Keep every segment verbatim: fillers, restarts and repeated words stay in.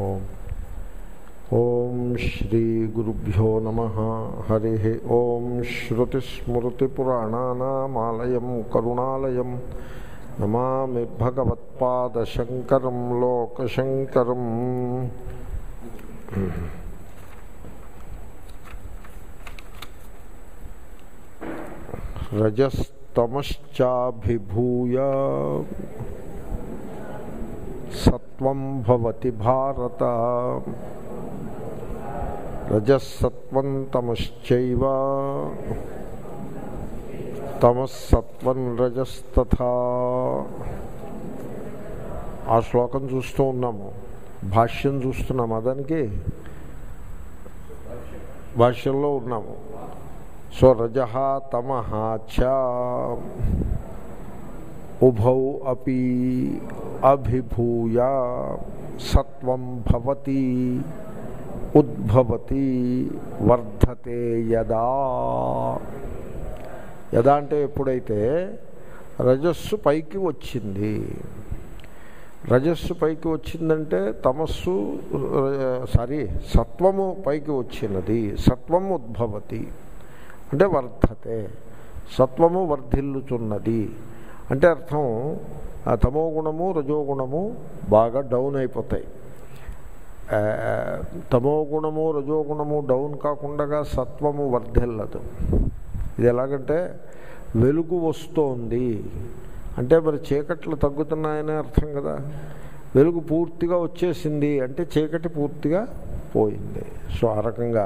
ఓం ఓం శ్రీ గురుభ్యో నమః. హరి ఓం. శ్రుతిస్మృతిపురాణానామాలయం కరుణాలయం నమామి భగవత్పాదశంకరం లోకశంకరం. రజస్తమశ్చాభిభూయ సత్వం భవతి భారత. రజసత్వం తమశ్చైవ తమస్సత్వం రజస్తథా. ఆ శ్లోకం చూస్తూ ఉన్నాము, భాష్యం చూస్తున్నాము, దానికి భాష్యంలో ఉన్నాము. సో రజః తమః చ ఉభౌ అపి అభిభూయ సత్వం భవతి ఉద్భవతి వర్ధతే యదా. యదా అంటే ఎప్పుడైతే రజస్సు పైకి వచ్చింది. రజస్సు పైకి వచ్చిందంటే తమస్సు సారీ సత్వము పైకి వచ్చినది. సత్వము ఉద్భవతి అంటే వర్ధతే, సత్వము వర్ధిల్లుచున్నది అంటే అర్థం తమో గుణము రజోగుణము బాగా డౌన్ అయిపోతాయి. తమో గుణము రజోగుణము డౌన్ కాకుండా సత్వము వర్ధిల్లదు. ఇది ఎలాగంటే వెలుగు వస్తోంది అంటే మరి చీకట్లు తగ్గుతున్నాయనే అర్థం కదా. వెలుగు పూర్తిగా వచ్చేసింది అంటే చీకటి పూర్తిగా పోయింది. సో ఆ రకంగా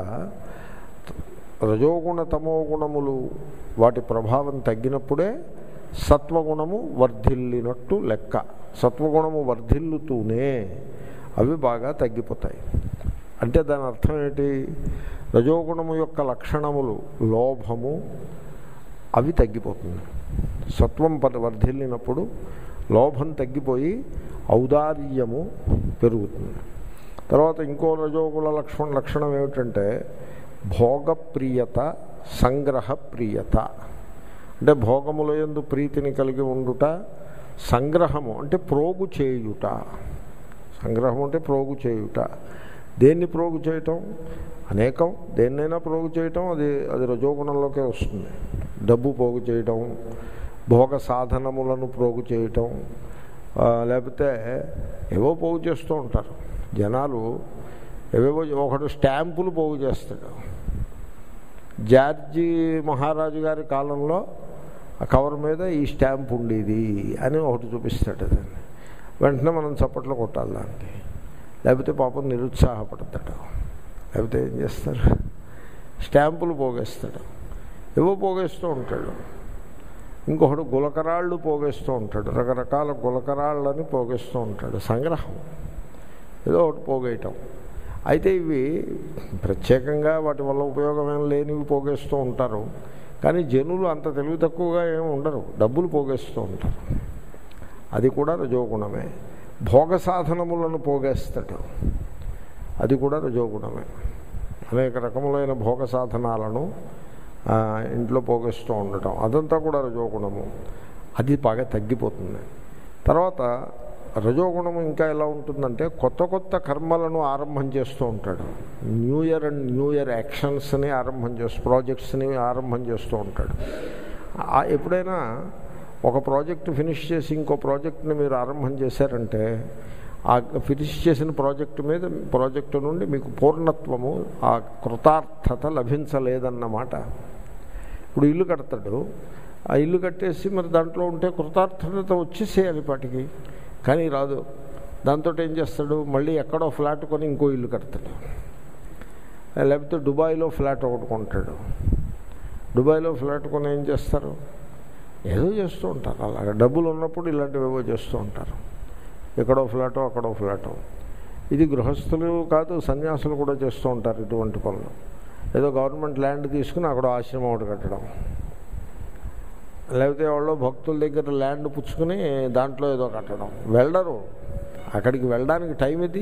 రజోగుణ తమో గుణములు వాటి ప్రభావం తగ్గినప్పుడే సత్వగుణము వర్ధిల్లినట్టు లెక్క. సత్వగుణము వర్ధిల్లుతూనే అవి బాగా తగ్గిపోతాయి. అంటే దాని అర్థం ఏంటి? రజోగుణము యొక్క లక్షణములు లోభము అవి తగ్గిపోతుంది. సత్వం వర్ధిల్లినప్పుడు లోభం తగ్గిపోయి ఔదార్యము పెరుగుతుంది. తర్వాత ఇంకో రజోగుణ లక్షణ లక్షణం ఏమిటంటే భోగప్రియత సంగ్రహప్రియత. అంటే భోగముల యందు ప్రీతిని కలిగి ఉండుట, సంగ్రహము అంటే ప్రోగు చేయుట. సంగ్రహం అంటే ప్రోగు చేయుట. దేన్ని ప్రోగు చేయటం? అనేకం. దేన్నైనా ప్రోగు చేయటం అది అది రజోగుణంలోకే వస్తుంది. డబ్బు పోగు చేయటం, భోగ సాధనములను ప్రోగు చేయటం, లేకపోతే ఏవో పోగు చేస్తూ ఉంటారు జనాలు. ఏవేవో ఒకడు స్టాంపులు పోగు చేస్తాడు. జార్జి మహారాజు గారి కాలంలో ఆ కవర్ మీద ఈ స్టాంప్ ఉండేది అని ఒకటి చూపిస్తాడు. దాన్ని వెంటనే మనం చప్పట్లు కొట్టాలి దానికి, లేకపోతే పాపం నిరుత్సాహపడతాడు. లేకపోతే ఏం చేస్తారు? స్టాంపులు పోగేస్తాడు, ఏవో పోగేస్తూ ఉంటాడు. ఇంకొకడు గులకరాళ్ళు పోగేస్తూ ఉంటాడు, రకరకాల గులకరాళ్ళని పోగేస్తూ ఉంటాడు. సంగ్రహం ఏదో ఒకటి పోగేయటం. అయితే ఇవి ప్రత్యేకంగా వాటి వల్ల ఉపయోగం ఏం లేనివి పోగేస్తూ ఉంటారు. కానీ జనులు అంత తెలివి తక్కువగా ఏమి ఉండరు, డబ్బులు పోగేస్తూ ఉంటారు. అది కూడా రజోగుణమే. భోగ సాధనములను పోగేస్తాడు, అది కూడా రజోగుణమే. అనేక రకములైన భోగ సాధనాలను ఇంట్లో పోగేస్తూ ఉండటం అదంతా కూడా రజోగుణము. అది బాగా తగ్గిపోతుంది. తర్వాత రజోగుణము ఇంకా ఎలా ఉంటుందంటే కొత్త కొత్త కర్మలను ఆరంభం చేస్తూ ఉంటాడు. New year and new year యాక్షన్స్ని ఆరంభం చేస్తూ ప్రాజెక్ట్స్ని ఆరంభం చేస్తూ ఉంటాడు. ఎప్పుడైనా ఒక ప్రాజెక్ట్ ఫినిష్ చేసి ఇంకో ప్రాజెక్ట్ని మీరు ఆరంభం చేశారంటే ఆ ఫినిష్ చేసిన ప్రాజెక్టు మీద ప్రాజెక్టు నుండి మీకు పూర్ణత్వము, ఆ కృతార్థత లభించలేదన్నమాట. ఇప్పుడు ఇల్లు కడతాడు, ఆ ఇల్లు కట్టేసి మరి దాంట్లో ఉంటే కృతార్థత వచ్చేసేయాలి పాటికి, కానీ రాదు. దాంతో ఏం చేస్తాడు? మళ్ళీ ఎక్కడో ఫ్లాట్ కొని ఇంకో ఇల్లు కడతాడు, లేకపోతే దుబాయ్లో ఫ్లాట్ ఒకటి కొంటాడు. దుబాయ్లో ఫ్లాట్ కొని ఏం చేస్తారు? ఏదో చేస్తూ ఉంటారు. అలాగే డబ్బులు ఉన్నప్పుడు ఇలాంటివి ఏవో చేస్తూ ఉంటారు. ఎక్కడో ఫ్లాటో అక్కడో ఫ్లాటో. ఇది గృహస్థులు కాదు, సన్యాసులు కూడా చేస్తూ ఉంటారు ఇటువంటి పనులు. ఏదో గవర్నమెంట్ ల్యాండ్ తీసుకుని అక్కడ ఆశ్రమం ఒకటి కట్టడం, లేకపోతే వాళ్ళు భక్తుల దగ్గర ల్యాండ్ పుచ్చుకుని దాంట్లో ఏదో కట్టడం. వెళ్ళరు అక్కడికి, వెళ్ళడానికి టైం ఇది.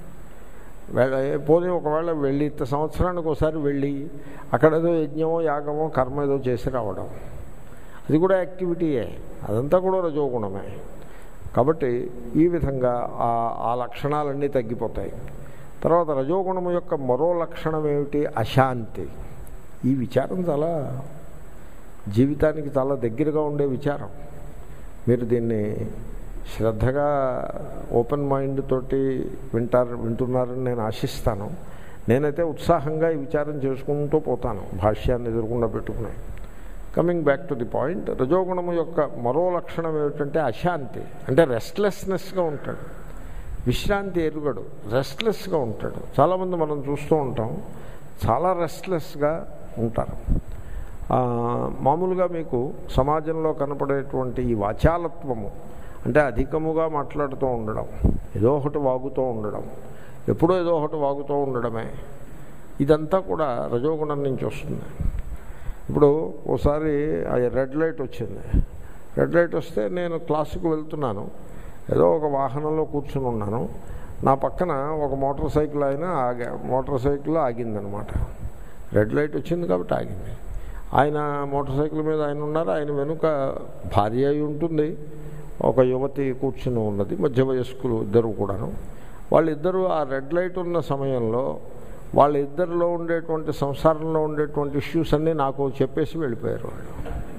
పోనీ ఒకవేళ వెళ్ళి సంవత్సరానికి ఒకసారి వెళ్ళి అక్కడ ఏదో యజ్ఞమో యాగమో కర్మ ఏదో చేసి రావడం, అది కూడా యాక్టివిటీయే. అదంతా కూడా రజోగుణమే. కాబట్టి ఈ విధంగా ఆ ఆ లక్షణాలన్నీ తగ్గిపోతాయి. తర్వాత రజోగుణము యొక్క మరో లక్షణం ఏమిటి? అశాంతి. ఈ విచారం చాలా జీవితానికి చాలా దగ్గరగా ఉండే విచారం. మీరు దీన్ని శ్రద్ధగా ఓపెన్ మైండ్ తోటి వింటారు వింటున్నారని నేను ఆశిస్తాను. నేనైతే ఉత్సాహంగా ఈ విచారం చేసుకుంటూ పోతాను భాష్యాన్ని ఎదురకుండా పెట్టుకుని. Coming back to the point, రజోగుణము యొక్క మరో లక్షణం ఏమిటంటే అశాంతి. అంటే రెస్ట్లెస్నెస్గా ఉంటాడు, విశ్రాంతి ఎరుగడు, రెస్ట్లెస్గా ఉంటాడు. చాలామంది మనం చూస్తూ ఉంటాం చాలా రెస్ట్లెస్గా ఉంటారు. మామూలుగా మీకు సమాజంలో కనపడేటువంటి ఈ వాచాలత్వము అంటే అధికముగా మాట్లాడుతూ ఉండడం, ఏదో ఒకటి వాగుతూ ఉండడం, ఎప్పుడో ఏదో ఒకటి వాగుతూ ఉండడమే, ఇదంతా కూడా రజోగుణం నుంచి వస్తుంది. ఇప్పుడు ఓసారి రెడ్ లైట్ వచ్చింది. రెడ్ లైట్ వస్తే నేను క్లాసుకు వెళ్తున్నాను, ఏదో ఒక వాహనంలో కూర్చుని ఉన్నాను. నా పక్కన ఒక మోటార్ సైకిల్ అయినా ఆగా మోటార్ సైకిల్ ఆగిందనమాట. రెడ్ లైట్ వచ్చింది కాబట్టి ఆగింది. ఆయన మోటార్ సైకిల్ మీద ఆయన ఉన్నారు, ఆయన వెనుక భార్య అయి ఉంటుంది, ఒక యువతి కూర్చుని ఉన్నది, మధ్య వయస్కులు ఇద్దరు కూడాను. వాళ్ళిద్దరూ ఆ రెడ్ లైట్ ఉన్న సమయంలో వాళ్ళిద్దరిలో ఉండేటువంటి సంసారంలో ఉండేటువంటి ఇష్యూస్ అన్నీ నాకు చెప్పేసి వెళ్ళిపోయారు వాళ్ళు.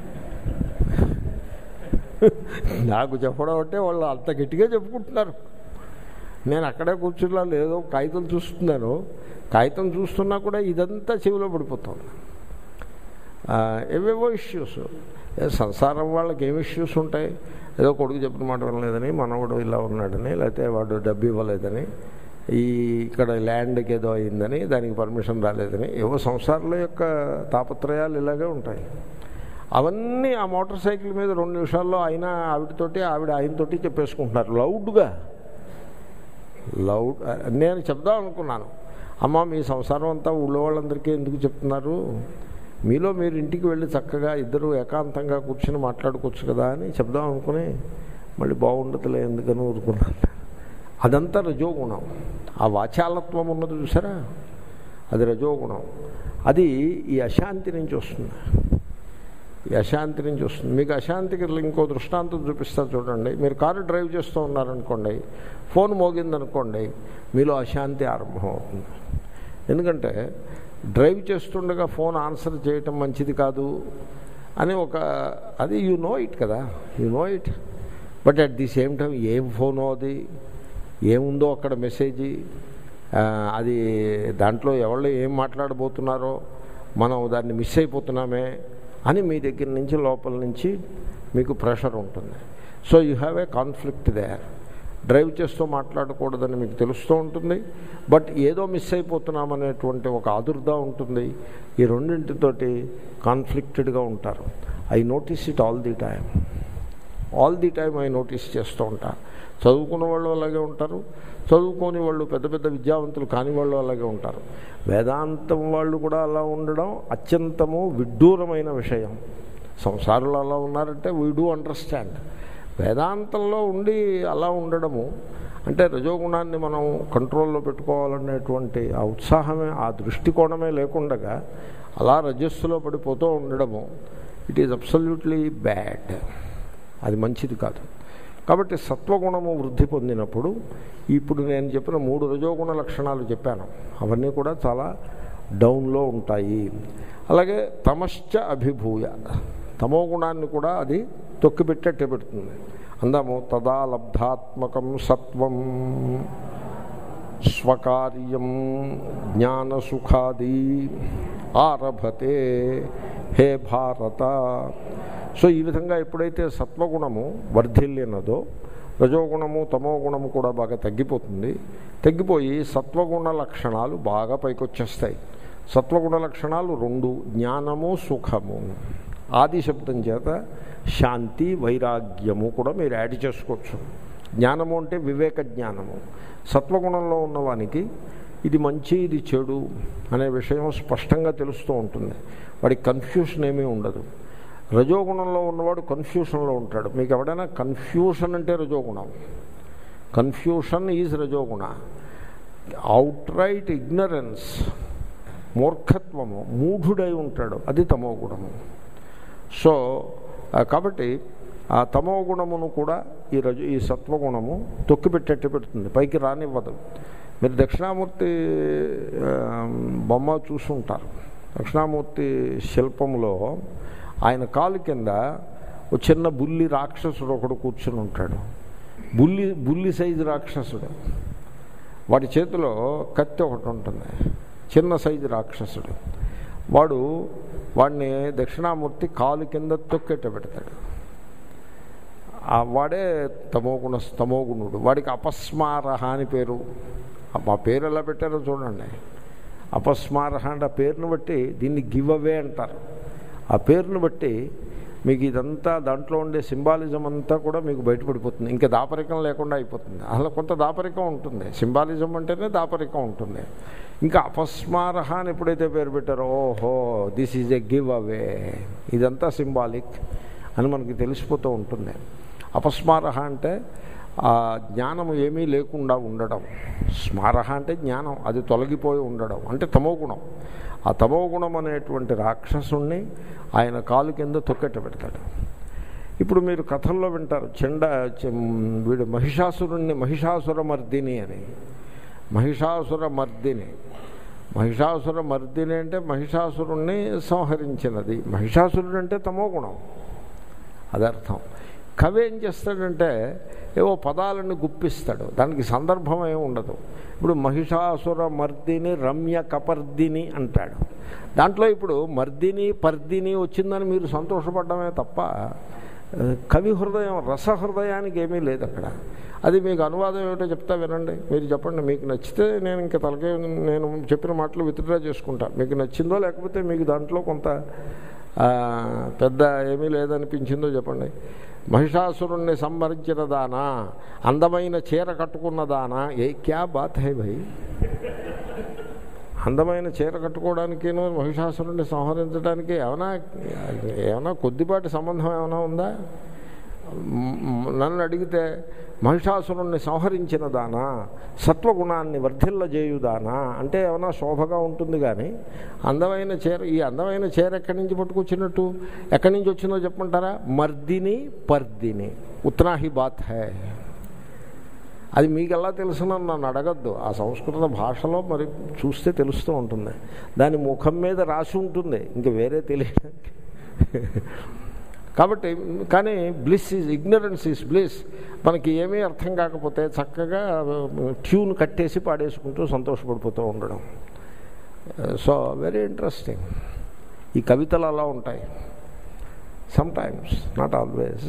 నాకు చెప్పడం అంటే వాళ్ళు అంత గట్టిగా చెప్పుకుంటున్నారు. నేను అక్కడే కూర్చున్నా లేదో కాగితం చూస్తున్నాను, కాగితం చూస్తున్నా కూడా ఇదంతా చెవిలో పడిపోతుంది. ఏవేవో ఇష్యూస్, సంసారం వాళ్ళకి ఏమి ఇష్యూస్ ఉంటాయి? ఏదో కొడుకు చెప్పిన మాట వినలేదని, మనవాడు ఇలా ఉన్నాడని, లేకపోతే వాడు డబ్బు ఇవ్వలేదని, ఈ ఇక్కడ ల్యాండ్కి ఏదో అయిందని, దానికి పర్మిషన్ రాలేదని, ఏవో సంసారాల యొక్క తాపత్రయాలు ఇలాగే ఉంటాయి. అవన్నీ ఆ మోటార్ సైకిల్ మీద రెండు నిమిషాల్లో ఆయన ఆవిడతోటి ఆవిడ ఆయనతోటి చెప్పేసుకుంటున్నారు లౌడ్గా. లౌడ్ నేను చెప్దాం అనుకున్నాను, అమ్మ మీ సంసారం అంతా ఊళ్ళో వాళ్ళందరికీ ఎందుకు చెప్తున్నారు? మీలో మీరు ఇంటికి వెళ్ళి చక్కగా ఇద్దరు ఏకాంతంగా కూర్చొని మాట్లాడుకోవచ్చు కదా అని చెప్దాం అనుకుని మళ్ళీ బాగుండదులే ఎందుకని ఊరుకున్నాను. అదంతా రజోగుణం. ఆ వాచాలత్వం ఉన్నది చూసారా, అది రజోగుణం. అది ఈ అశాంతి నుంచి వస్తుంది. ఈ అశాంతి నుంచి వస్తుంది. మీకు అశాంతికి ఇంకో దృష్టాంతం చూపిస్తా చూడండి. మీరు కారు డ్రైవ్ చేస్తూ ఉన్నారనుకోండి, ఫోన్ మోగిందనుకోండి, మీలో అశాంతి ఆరంభం అవుతుంది. ఎందుకంటే డ్రైవ్ చేస్తుండగా ఫోన్ ఆన్సర్ చేయటం మంచిది కాదు అని ఒక అది యు నో ఇట్ కదా, you know it. But at the same time ఏం ఫోనో అది, ఏముందో అక్కడ మెసేజీ, అది దాంట్లో ఎవరు ఏం మాట్లాడబోతున్నారో మనం దాన్ని మిస్ అయిపోతున్నామే అని మీ దగ్గర నుంచి లోపల నుంచి మీకు ప్రెషర్ ఉంటుంది. So you have a conflict there. Drive చేస్తూ మాట్లాడకూడదని మీకు తెలుస్తూ ఉంటుంది, బట్ ఏదో మిస్ అయిపోతున్నామనేటువంటి ఒక ఆదుర్దా ఉంటుంది. ఈ రెండింటితోటి కాన్ఫ్లిక్టెడ్గా ఉంటారు. I notice it all the time all the time I notice చేస్తూ ఉంటా. చదువుకున్న వాళ్ళు అలాగే ఉంటారు, చదువుకోని వాళ్ళు పెద్ద పెద్ద విద్యావంతులు కాని వాళ్ళు అలాగే ఉంటారు. వేదాంతం వాళ్ళు కూడా అలా ఉండడం అత్యంతము విడ్డూరమైన విషయం. సంసారంలో అలా ఉన్నారంటే వీ డూ అండర్స్టాండ్. వేదాంతంలో ఉండి అలా ఉండడము అంటే రజోగుణాన్ని మనం కంట్రోల్లో పెట్టుకోవాలనేటువంటి ఆ ఉత్సాహమే, ఆ దృష్టికోణమే లేకుండగా అలా రజస్సులో పడిపోతూ ఉండడము, ఇట్ ఈజ్ అబ్సల్యూట్లీ బ్యాడ్. అది మంచిది కాదు. కాబట్టి సత్వగుణము వృద్ధి పొందినప్పుడు ఇప్పుడు నేను చెప్పిన మూడు రజోగుణ లక్షణాలు చెప్పాను, అవన్నీ కూడా చాలా డౌన్లో ఉంటాయి. అలాగే తమశ్చ అభిభూయ, తమో గుణాన్ని కూడా అది తొక్కిపెట్టేట్టే పెడుతుంది. అందాము తదా లబ్ధాత్మకం సత్వం స్వకార్యం జ్ఞానసుఖాది ఆరభతే హే భారత. సో ఈ విధంగా ఎప్పుడైతే సత్వగుణము వర్ధిల్లినదో రజోగుణము తమో గుణము కూడా బాగా తగ్గిపోతుంది. తగ్గిపోయి సత్వగుణ లక్షణాలు బాగా పైకొచ్చేస్తాయి. సత్వగుణ లక్షణాలు రెండు, జ్ఞానము సుఖము. ఆది శబ్దం చేత శాంతి వైరాగ్యము కూడా మీరు యాడ్ చేసుకోవచ్చు. జ్ఞానము అంటే వివేక జ్ఞానము. సత్వగుణంలో ఉన్నవానికి ఇది మంచి ఇది చెడు అనే విషయం స్పష్టంగా తెలుస్తూ ఉంటుంది, వాడికి కన్ఫ్యూషన్ ఏమీ ఉండదు. రజోగుణంలో ఉన్నవాడు కన్ఫ్యూషన్లో ఉంటాడు. మీకు ఎవడైనా కన్ఫ్యూషన్ అంటే రజోగుణం, కన్ఫ్యూషన్ ఈజ్ రజోగుణ. అవుట్ రైట్ ఇగ్నరెన్స్, మూర్ఖత్వము, మూఢుడై ఉంటాడు, అది తమో గుణము. సో కాబట్టి ఆ తమో గుణమును కూడా ఈ రజు ఈ సత్వగుణము తొక్కిపెట్టేట్టు పెడుతుంది, పైకి రానివ్వదు. మీరు దక్షిణామూర్తి బొమ్మ చూసుంటారు. దక్షిణామూర్తి శిల్పంలో ఆయన కాలు కింద ఒక చిన్న బుల్లి రాక్షసుడు ఒకడు కూర్చుని ఉంటాడు. బుల్లి బుల్లి సైజు రాక్షసుడు. వాడి చేతిలో కత్తి ఒకటి ఉంటుంది, చిన్న సైజు రాక్షసుడు. వాడు వాడిని దక్షిణామూర్తి కాలు కింద తొక్కెట్ట పెడతాడు. వాడే తమోగుణ తమోగుణుడు. వాడికి అపస్మారహ అని పేరు. ఆ పేరు ఎలా పెట్టారో చూడండి. అపస్మారహ అంటే ఆ పేరును బట్టి దీన్ని గివ్ అవే అంటారు. ఆ పేరును బట్టి మీకు ఇదంతా దాంట్లో ఉండే సింబాలిజం అంతా కూడా మీకు బయటపడిపోతుంది. ఇంకా దాపరికం లేకుండా అయిపోతుంది. అసలు కొంత దాపరికం ఉంటుంది, సింబాలిజం అంటేనే దాపరికం ఉంటుంది. ఇంకా అపస్మారహ అని ఎప్పుడైతే పేరు పెట్టారో, ఓహో this is a giveaway, ఇదంతా సింబాలిక్ అని మనకి తెలిసిపోతూ ఉంటుంది. అపస్మారహ అంటే ఆ జ్ఞానము ఏమీ లేకుండా ఉండడం. స్మారహ అంటే జ్ఞానం, అది తొలగిపోయి ఉండడం అంటే తమోగుణం. ఆ తమోగుణం అనేటువంటి రాక్షసుణ్ణి ఆయన కాలు కింద తొక్కెట్ట పెడతాడు. ఇప్పుడు మీరు కథల్లో వింటారు, చెండ వీడు మహిషాసురుణ్ణి మహిషాసుర మర్దిని అని. మహిషాసుర మర్దిని మహిషాసుర మర్దిని అంటే మహిషాసురుణ్ణి సంహరించినది. మహిషాసురుడు అంటే తమోగుణం, అదర్థం. కవి ఏం చేస్తాడంటే ఏవో పదాలను గుప్పిస్తాడు, దానికి సందర్భం ఏమి ఉండదు. ఇప్పుడు మహిషాసుర మర్దిని రమ్య కపర్దిని అంటాడు. దాంట్లో ఇప్పుడు మర్దిని పర్దిని వచ్చిందని మీరు సంతోషపడ్డమే తప్ప కవి హృదయం రసహృదయానికి ఏమీ లేదు అక్కడ. అది మీకు అనువాదం ఏమిటో చెప్తా వినండి. మీరు చెప్పండి, మీకు నచ్చితే నేను ఇంకా తలకే నేను చెప్పిన మాటలు విత్డ్రా చేసుకుంటా. మీకు నచ్చిందో లేకపోతే మీకు దాంట్లో కొంత పెద్ద ఏమీ లేదనిపించిందో చెప్పండి. మహిషాసురుణ్ణి సంహరించిన దానా, అందమైన చీర కట్టుకున్న దానా, ఏ క్యా బాత్ హై భయ్. అందమైన చీర కట్టుకోవడానికి మహిషాసురుణ్ణి సంహరించడానికి ఏమైనా ఏమైనా కొద్దిపాటి సంబంధం ఏమైనా ఉందా? నన్ను అడిగితే మహిషాసురుణ్ణి సంహరించిన దానా, సత్వగుణాన్ని వర్ధిల్లజేయుదానా అంటే ఏమైనా శోభగా ఉంటుంది. కానీ అందమైన చీర, ఈ అందమైన చీర ఎక్కడి నుంచి పట్టుకొచ్చినట్టు, ఎక్కడి నుంచి వచ్చిందో చెప్పమంటారా? మర్దిని పర్దిని ఉత్నాహి బాత్ హై. అది మీకు ఎలా తెలుసునని నన్ను అడగద్దు. ఆ సంస్కృత భాషలో మరి చూస్తే తెలుస్తూ ఉంటుంది. దాని ముఖం మీద రాసి ఉంటుంది, ఇంక వేరే తెలియడానికి. కాబట్టి కానీ bliss is ignorance is bliss. మనకి ఏమీ అర్థం కాకపోతే చక్కగా ట్యూన్ కట్టేసి పాడేసుకుంటూ సంతోషపడిపోతూ ఉండడం. So very interesting. ఈ కవితలు అలా ఉంటాయి. Sometimes, not always.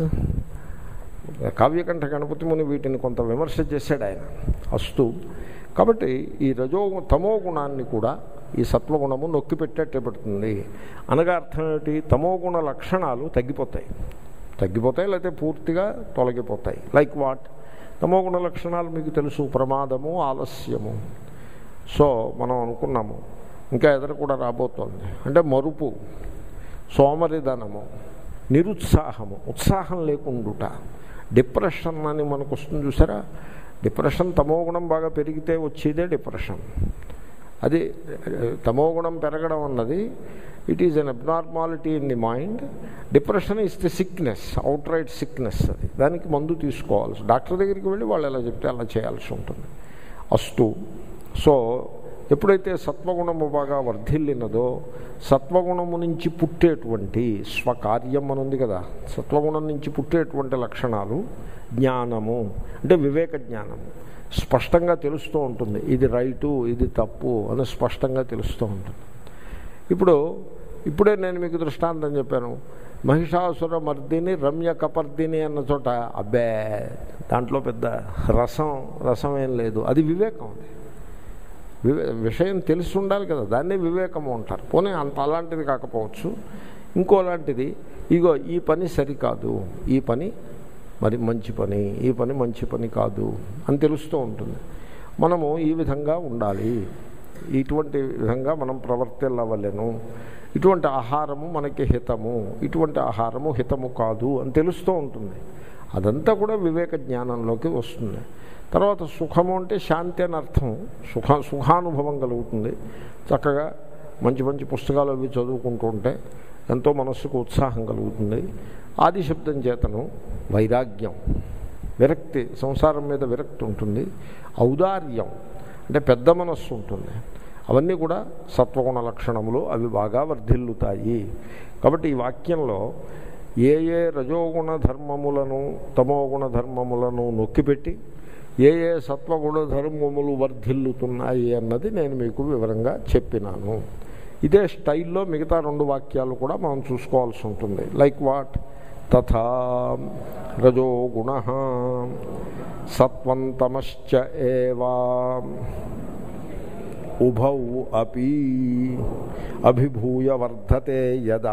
కావ్యకంఠ గణపతి ముని వీటిని కొంత విమర్శ చేశాడు ఆయన. అస్తు. కాబట్టి ఈ రజో తమో గుణాన్ని కూడా ఈ సత్వగుణము నొక్కిపెట్టేట్టే పెడుతుంది. అనగా అర్థం ఏమిటి? తమోగుణ లక్షణాలు తగ్గిపోతాయి తగ్గిపోతాయి లేకపోతే పూర్తిగా తొలగిపోతాయి. Like what? తమోగుణ లక్షణాలు మీకు తెలుసు, ప్రమాదము, ఆలస్యము. సో మనం అనుకున్నాము, ఇంకా ఎదురు కూడా రాబోతోంది. అంటే మరుపు, సోమరిధనము, నిరుత్సాహము, ఉత్సాహం లేకుండుట, డిప్రెషన్ అని మనకు వస్తుంది చూసారా? డిప్రెషన్ తమోగుణం బాగా పెరిగితే వచ్చేదే డిప్రెషన్. అది తమోగుణం పెరగడం అన్నది it is an abnormality in the mind. Depression is the sickness, outright sickness. అది దానికి మందు తీసుకోవాల్సి, డాక్టర్ దగ్గరికి వెళ్ళి వాళ్ళు ఎలా చెప్తే అలా చేయాల్సి ఉంటుంది. అస్తు. సో ఎప్పుడైతే సత్వగుణము బాగా వర్ధిల్లినదో, సత్వగుణము నుంచి పుట్టేటువంటి స్వకార్యం అని ఉంది కదా, సత్వగుణం నుంచి పుట్టేటువంటి లక్షణాలు జ్ఞానము అంటే వివేక జ్ఞానము స్పష్టంగా తెలుస్తూ ఉంటుంది. ఇది రైటు, ఇది తప్పు అని స్పష్టంగా తెలుస్తూ ఉంటుంది. ఇప్పుడు ఇప్పుడే నేను మీకు దృష్టాంతం చెప్పాను. మహిషాసుర మర్దిని రమ్య కపర్దిని అన్న చోట అబ్బే దాంట్లో పెద్ద రసం రసం ఏం లేదు. అది వివేకం. అది వివే విషయం తెలిసి ఉండాలి కదా, దాన్నే వివేకము అంటారు. పోనీ అంత అలాంటిది కాకపోవచ్చు, ఇంకోలాంటిది. ఇగో ఈ పని సరికాదు, ఈ పని మరి మంచి పని, ఈ పని మంచి పని కాదు అని తెలుస్తూ ఉంటుంది. మనము ఈ విధంగా ఉండాలి, ఇటువంటి విధంగా మనం ప్రవర్తిల్లవలెను, ఇటువంటి ఆహారము మనకి హితము, ఇటువంటి ఆహారము హితము కాదు అని తెలుస్తూ ఉంటుంది. అదంతా కూడా వివేక జ్ఞానంలోకి వస్తుంది. తర్వాత సుఖము అంటే శాంతి అని అర్థం. సుఖ సుఖానుభవం కలుగుతుంది. చక్కగా మంచి మంచి పుస్తకాలు అవి చదువుకుంటూ ఉంటే ఎంతో మనస్సుకు ఉత్సాహం కలుగుతుంది. ఆది శబ్దం చేతను వైరాగ్యం, విరక్తి, సంసారం మీద విరక్తి ఉంటుంది. ఔదార్యం అంటే పెద్ద మనస్సు ఉంటుంది. అవన్నీ కూడా సత్వగుణ లక్షణములు, అవి బాగా వర్ధిల్లుతాయి. కాబట్టి ఈ వాక్యంలో ఏ ఏ రజోగుణ ధర్మములను తమోగుణ ధర్మములను నొక్కిపెట్టి ఏ ఏ సత్వగుణ ధర్మములు వర్ధిల్లుతున్నాయి అన్నది నేను మీకు వివరంగా చెప్పినాను. ఇదే స్టైల్లో మిగతా రెండు వాక్యాలు కూడా మనం చూసుకోవాల్సి ఉంటుంది. Like what? తథా రజోగుణ సత్వం తమశ్చ ఏవా ఉభౌ అపి అభిభూయ వర్ధతే యదా.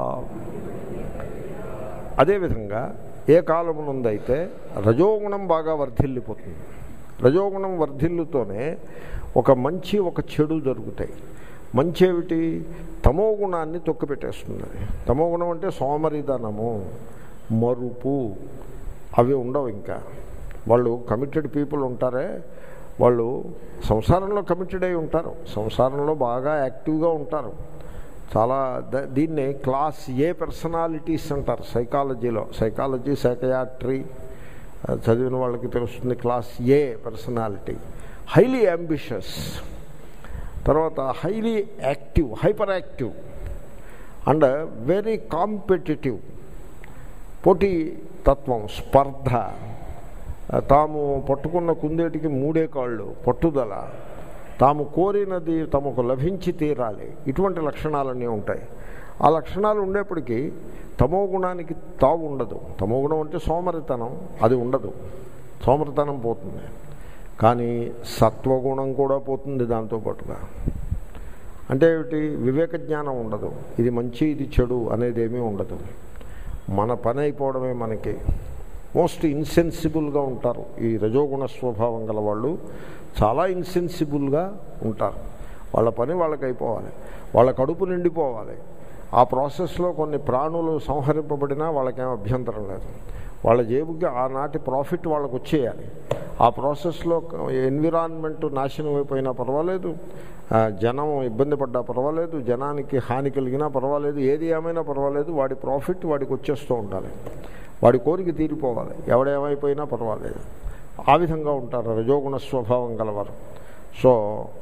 అదేవిధంగా ఏ కాలమునందైతే రజోగుణం బాగా వర్ధిల్లిపోతుంది, రజోగుణం వర్ధిల్లుతోనే ఒక మంచి ఒక చెడు జరుగుతాయి. మంచి ఏమిటి? తమోగుణాన్ని తొక్కిపెట్టేస్తుంది. తమోగుణం అంటే సోమరిధనము, మరుపు, అవి ఉండవు. ఇంకా వాళ్ళు కమిటెడ్ పీపుల్ ఉంటారే, వాళ్ళు సంసారంలో కమిటెడ్ అయి ఉంటారు, సంసారంలో బాగా యాక్టివ్గా ఉంటారు. చాలా దీన్ని క్లాస్ ఏ పర్సనాలిటీస్ అంటారు సైకాలజీలో. సైకాలజీ, సైకయాట్రీ చదివిన వాళ్ళకి తెలుస్తుంది. Class A personality, highly ambitious, తర్వాత highly active, hyper active and very competitive, పోటీ తత్వం, స్పర్ధ, తాము పట్టుకున్న కుందేటికి మూడే కాళ్ళు, పట్టుదల, తాము కోరినది తమకు లభించి తీరాలి, ఇటువంటి లక్షణాలన్నీ ఉంటాయి. ఆ లక్షణాలు ఉండేప్పటికీ తమో గుణానికి తావు ఉండదు. తమో గుణం అంటే సోమరితనం, అది ఉండదు, సోమరితనం పోతుంది. కానీ సత్వగుణం కూడా పోతుంది దాంతోపాటుగా. అంటే ఏమిటి? వివేక జ్ఞానం ఉండదు, ఇది మంచి ఇది చెడు అనేది ఏమీ ఉండదు. మన పని అయిపోవడమే మనకి. మోస్ట్ ఇన్సెన్సిబుల్గా ఉంటారు ఈ రజోగుణ స్వభావం గల వాళ్ళు. చాలా ఇన్సెన్సిబుల్గా ఉంటారు. వాళ్ళ పని వాళ్ళకి అయిపోవాలి, వాళ్ళ కడుపు నిండిపోవాలి. ఆ ప్రాసెస్లో కొన్ని ప్రాణులు సంహరింపబడినా వాళ్ళకేం అభ్యంతరం లేదు. వాళ్ళ జేబుకి ఆనాటి ప్రాఫిట్ వాళ్ళకు వచ్చేయాలి. ఆ ప్రాసెస్లో ఎన్విరాన్మెంట్ నాశనం అయిపోయినా పర్వాలేదు, జనం ఇబ్బంది పడ్డా పర్వాలేదు, జనానికి హాని కలిగినా పర్వాలేదు, ఏది ఏమైనా పర్వాలేదు, వాడి ప్రాఫిట్ వాడికి వచ్చేస్తూ ఉండాలి, వాడి కోరిక తీరిపోవాలి, ఎవడేమైపోయినా పర్వాలేదు. ఆ విధంగా ఉంటారు రజోగుణ స్వభావం గలవారు. సో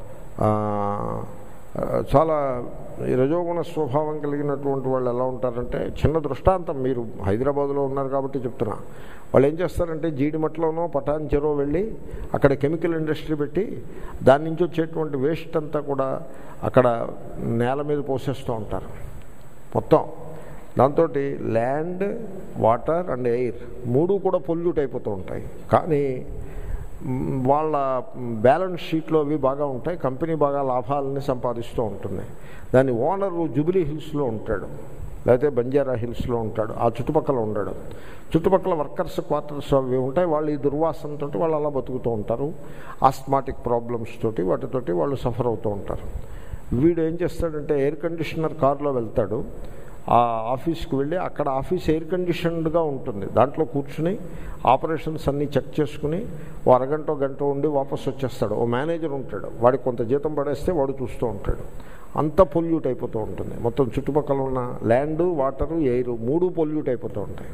చాలా ఈ రజోగుణ స్వభావం కలిగినటువంటి వాళ్ళు ఎలా ఉంటారంటే, చిన్న దృష్టాంతం, మీరు హైదరాబాద్లో ఉన్నారు కాబట్టి చెప్తున్నా. వాళ్ళు ఏం చేస్తారంటే జీడిమట్లోనో పటాన్ చెరో వెళ్ళి అక్కడ కెమికల్ ఇండస్ట్రీ పెట్టి దాని నుంచి వచ్చేటువంటి వేస్ట్ అంతా కూడా అక్కడ నేల మీద పోసేస్తూ ఉంటారు మొత్తం. దాంతో ల్యాండ్, వాటర్ అండ్ ఎయిర్ మూడు కూడా పొల్యూట్ అయిపోతూ ఉంటాయి. కానీ వాళ్ళ బ్యాలెన్స్ షీట్లో అవి బాగా ఉంటాయి, కంపెనీ బాగా లాభాలని సంపాదిస్తూ ఉంటుంది. దాని ఓనరు జూబిలీ హిల్స్లో ఉంటాడు, లేకపోతే బంజారా హిల్స్లో ఉంటాడు, ఆ చుట్టుపక్కల ఉండడు. చుట్టుపక్కల వర్కర్స్ క్వార్టర్స్ అవి ఉంటాయి. వాళ్ళు ఈ దుర్వాసనతో వాళ్ళు అలా బతుకుతూ ఉంటారు. ఆస్మాటిక్ ప్రాబ్లమ్స్ తోటి వాటితోటి వాళ్ళు సఫర్ అవుతూ ఉంటారు. వీడు ఏం చేస్తాడంటే ఎయిర్ కండిషనర్ కారులో వెళ్తాడు, ఆ ఆఫీస్కి వెళ్ళి అక్కడ ఆఫీస్ ఎయిర్ కండిషన్డ్గా ఉంటుంది, దాంట్లో కూర్చుని ఆపరేషన్స్ అన్నీ చెక్ చేసుకుని ఓ అరగంట గంట ఉండి వాపస్ వచ్చేస్తాడు. ఓ మేనేజర్ ఉంటాడు, వాడికి కొంత జీతం పడేస్తే వాడు చూస్తూ ఉంటాడు. అంత పొల్యూట్ అయిపోతూ ఉంటుంది మొత్తం. చుట్టుపక్కల ఉన్న ల్యాండు, వాటరు, ఎయిర్ మూడు పొల్యూట్ అయిపోతూ ఉంటాయి.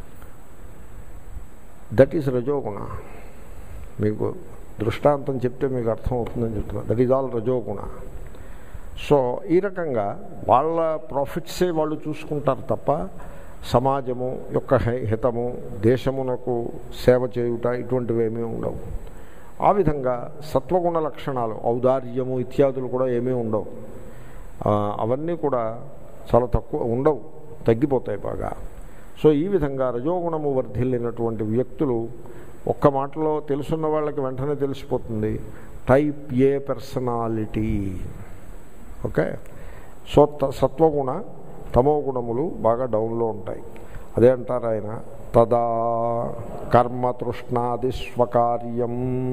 దట్ ఈస్ రజోగుణ. మీకు దృష్టాంతం చెప్తే మీకు అర్థం అవుతుందని చెప్తున్నా. దట్ ఈజ్ ఆల్ రజోగుణ. సో ఈ రకంగా వాళ్ళ ప్రాఫిట్సే వాళ్ళు చూసుకుంటారు తప్ప సమాజము యొక్క హితము, దేశమునకు సేవ చేయుట ఇటువంటివి ఏమీ ఉండవు. ఆ విధంగా సత్వగుణ లక్షణాలు, ఔదార్యము ఇత్యాదులు కూడా ఏమీ ఉండవు. అవన్నీ కూడా చాలా తక్కువ, ఉండవు, తగ్గిపోతాయి బాగా. సో ఈ విధంగా రజోగుణము వర్ధిల్లినటువంటి వ్యక్తులు, ఒక్క మాటలో తెలుసున్న వాళ్ళకి వెంటనే తెలిసిపోతుంది, type A personality. Okay. So సత్వగుణ తమో గుణములు బాగా డౌన్లో ఉంటాయి. అదే అంటారు ఆయన, తదా కర్మతృష్ణాది స్వకార్యం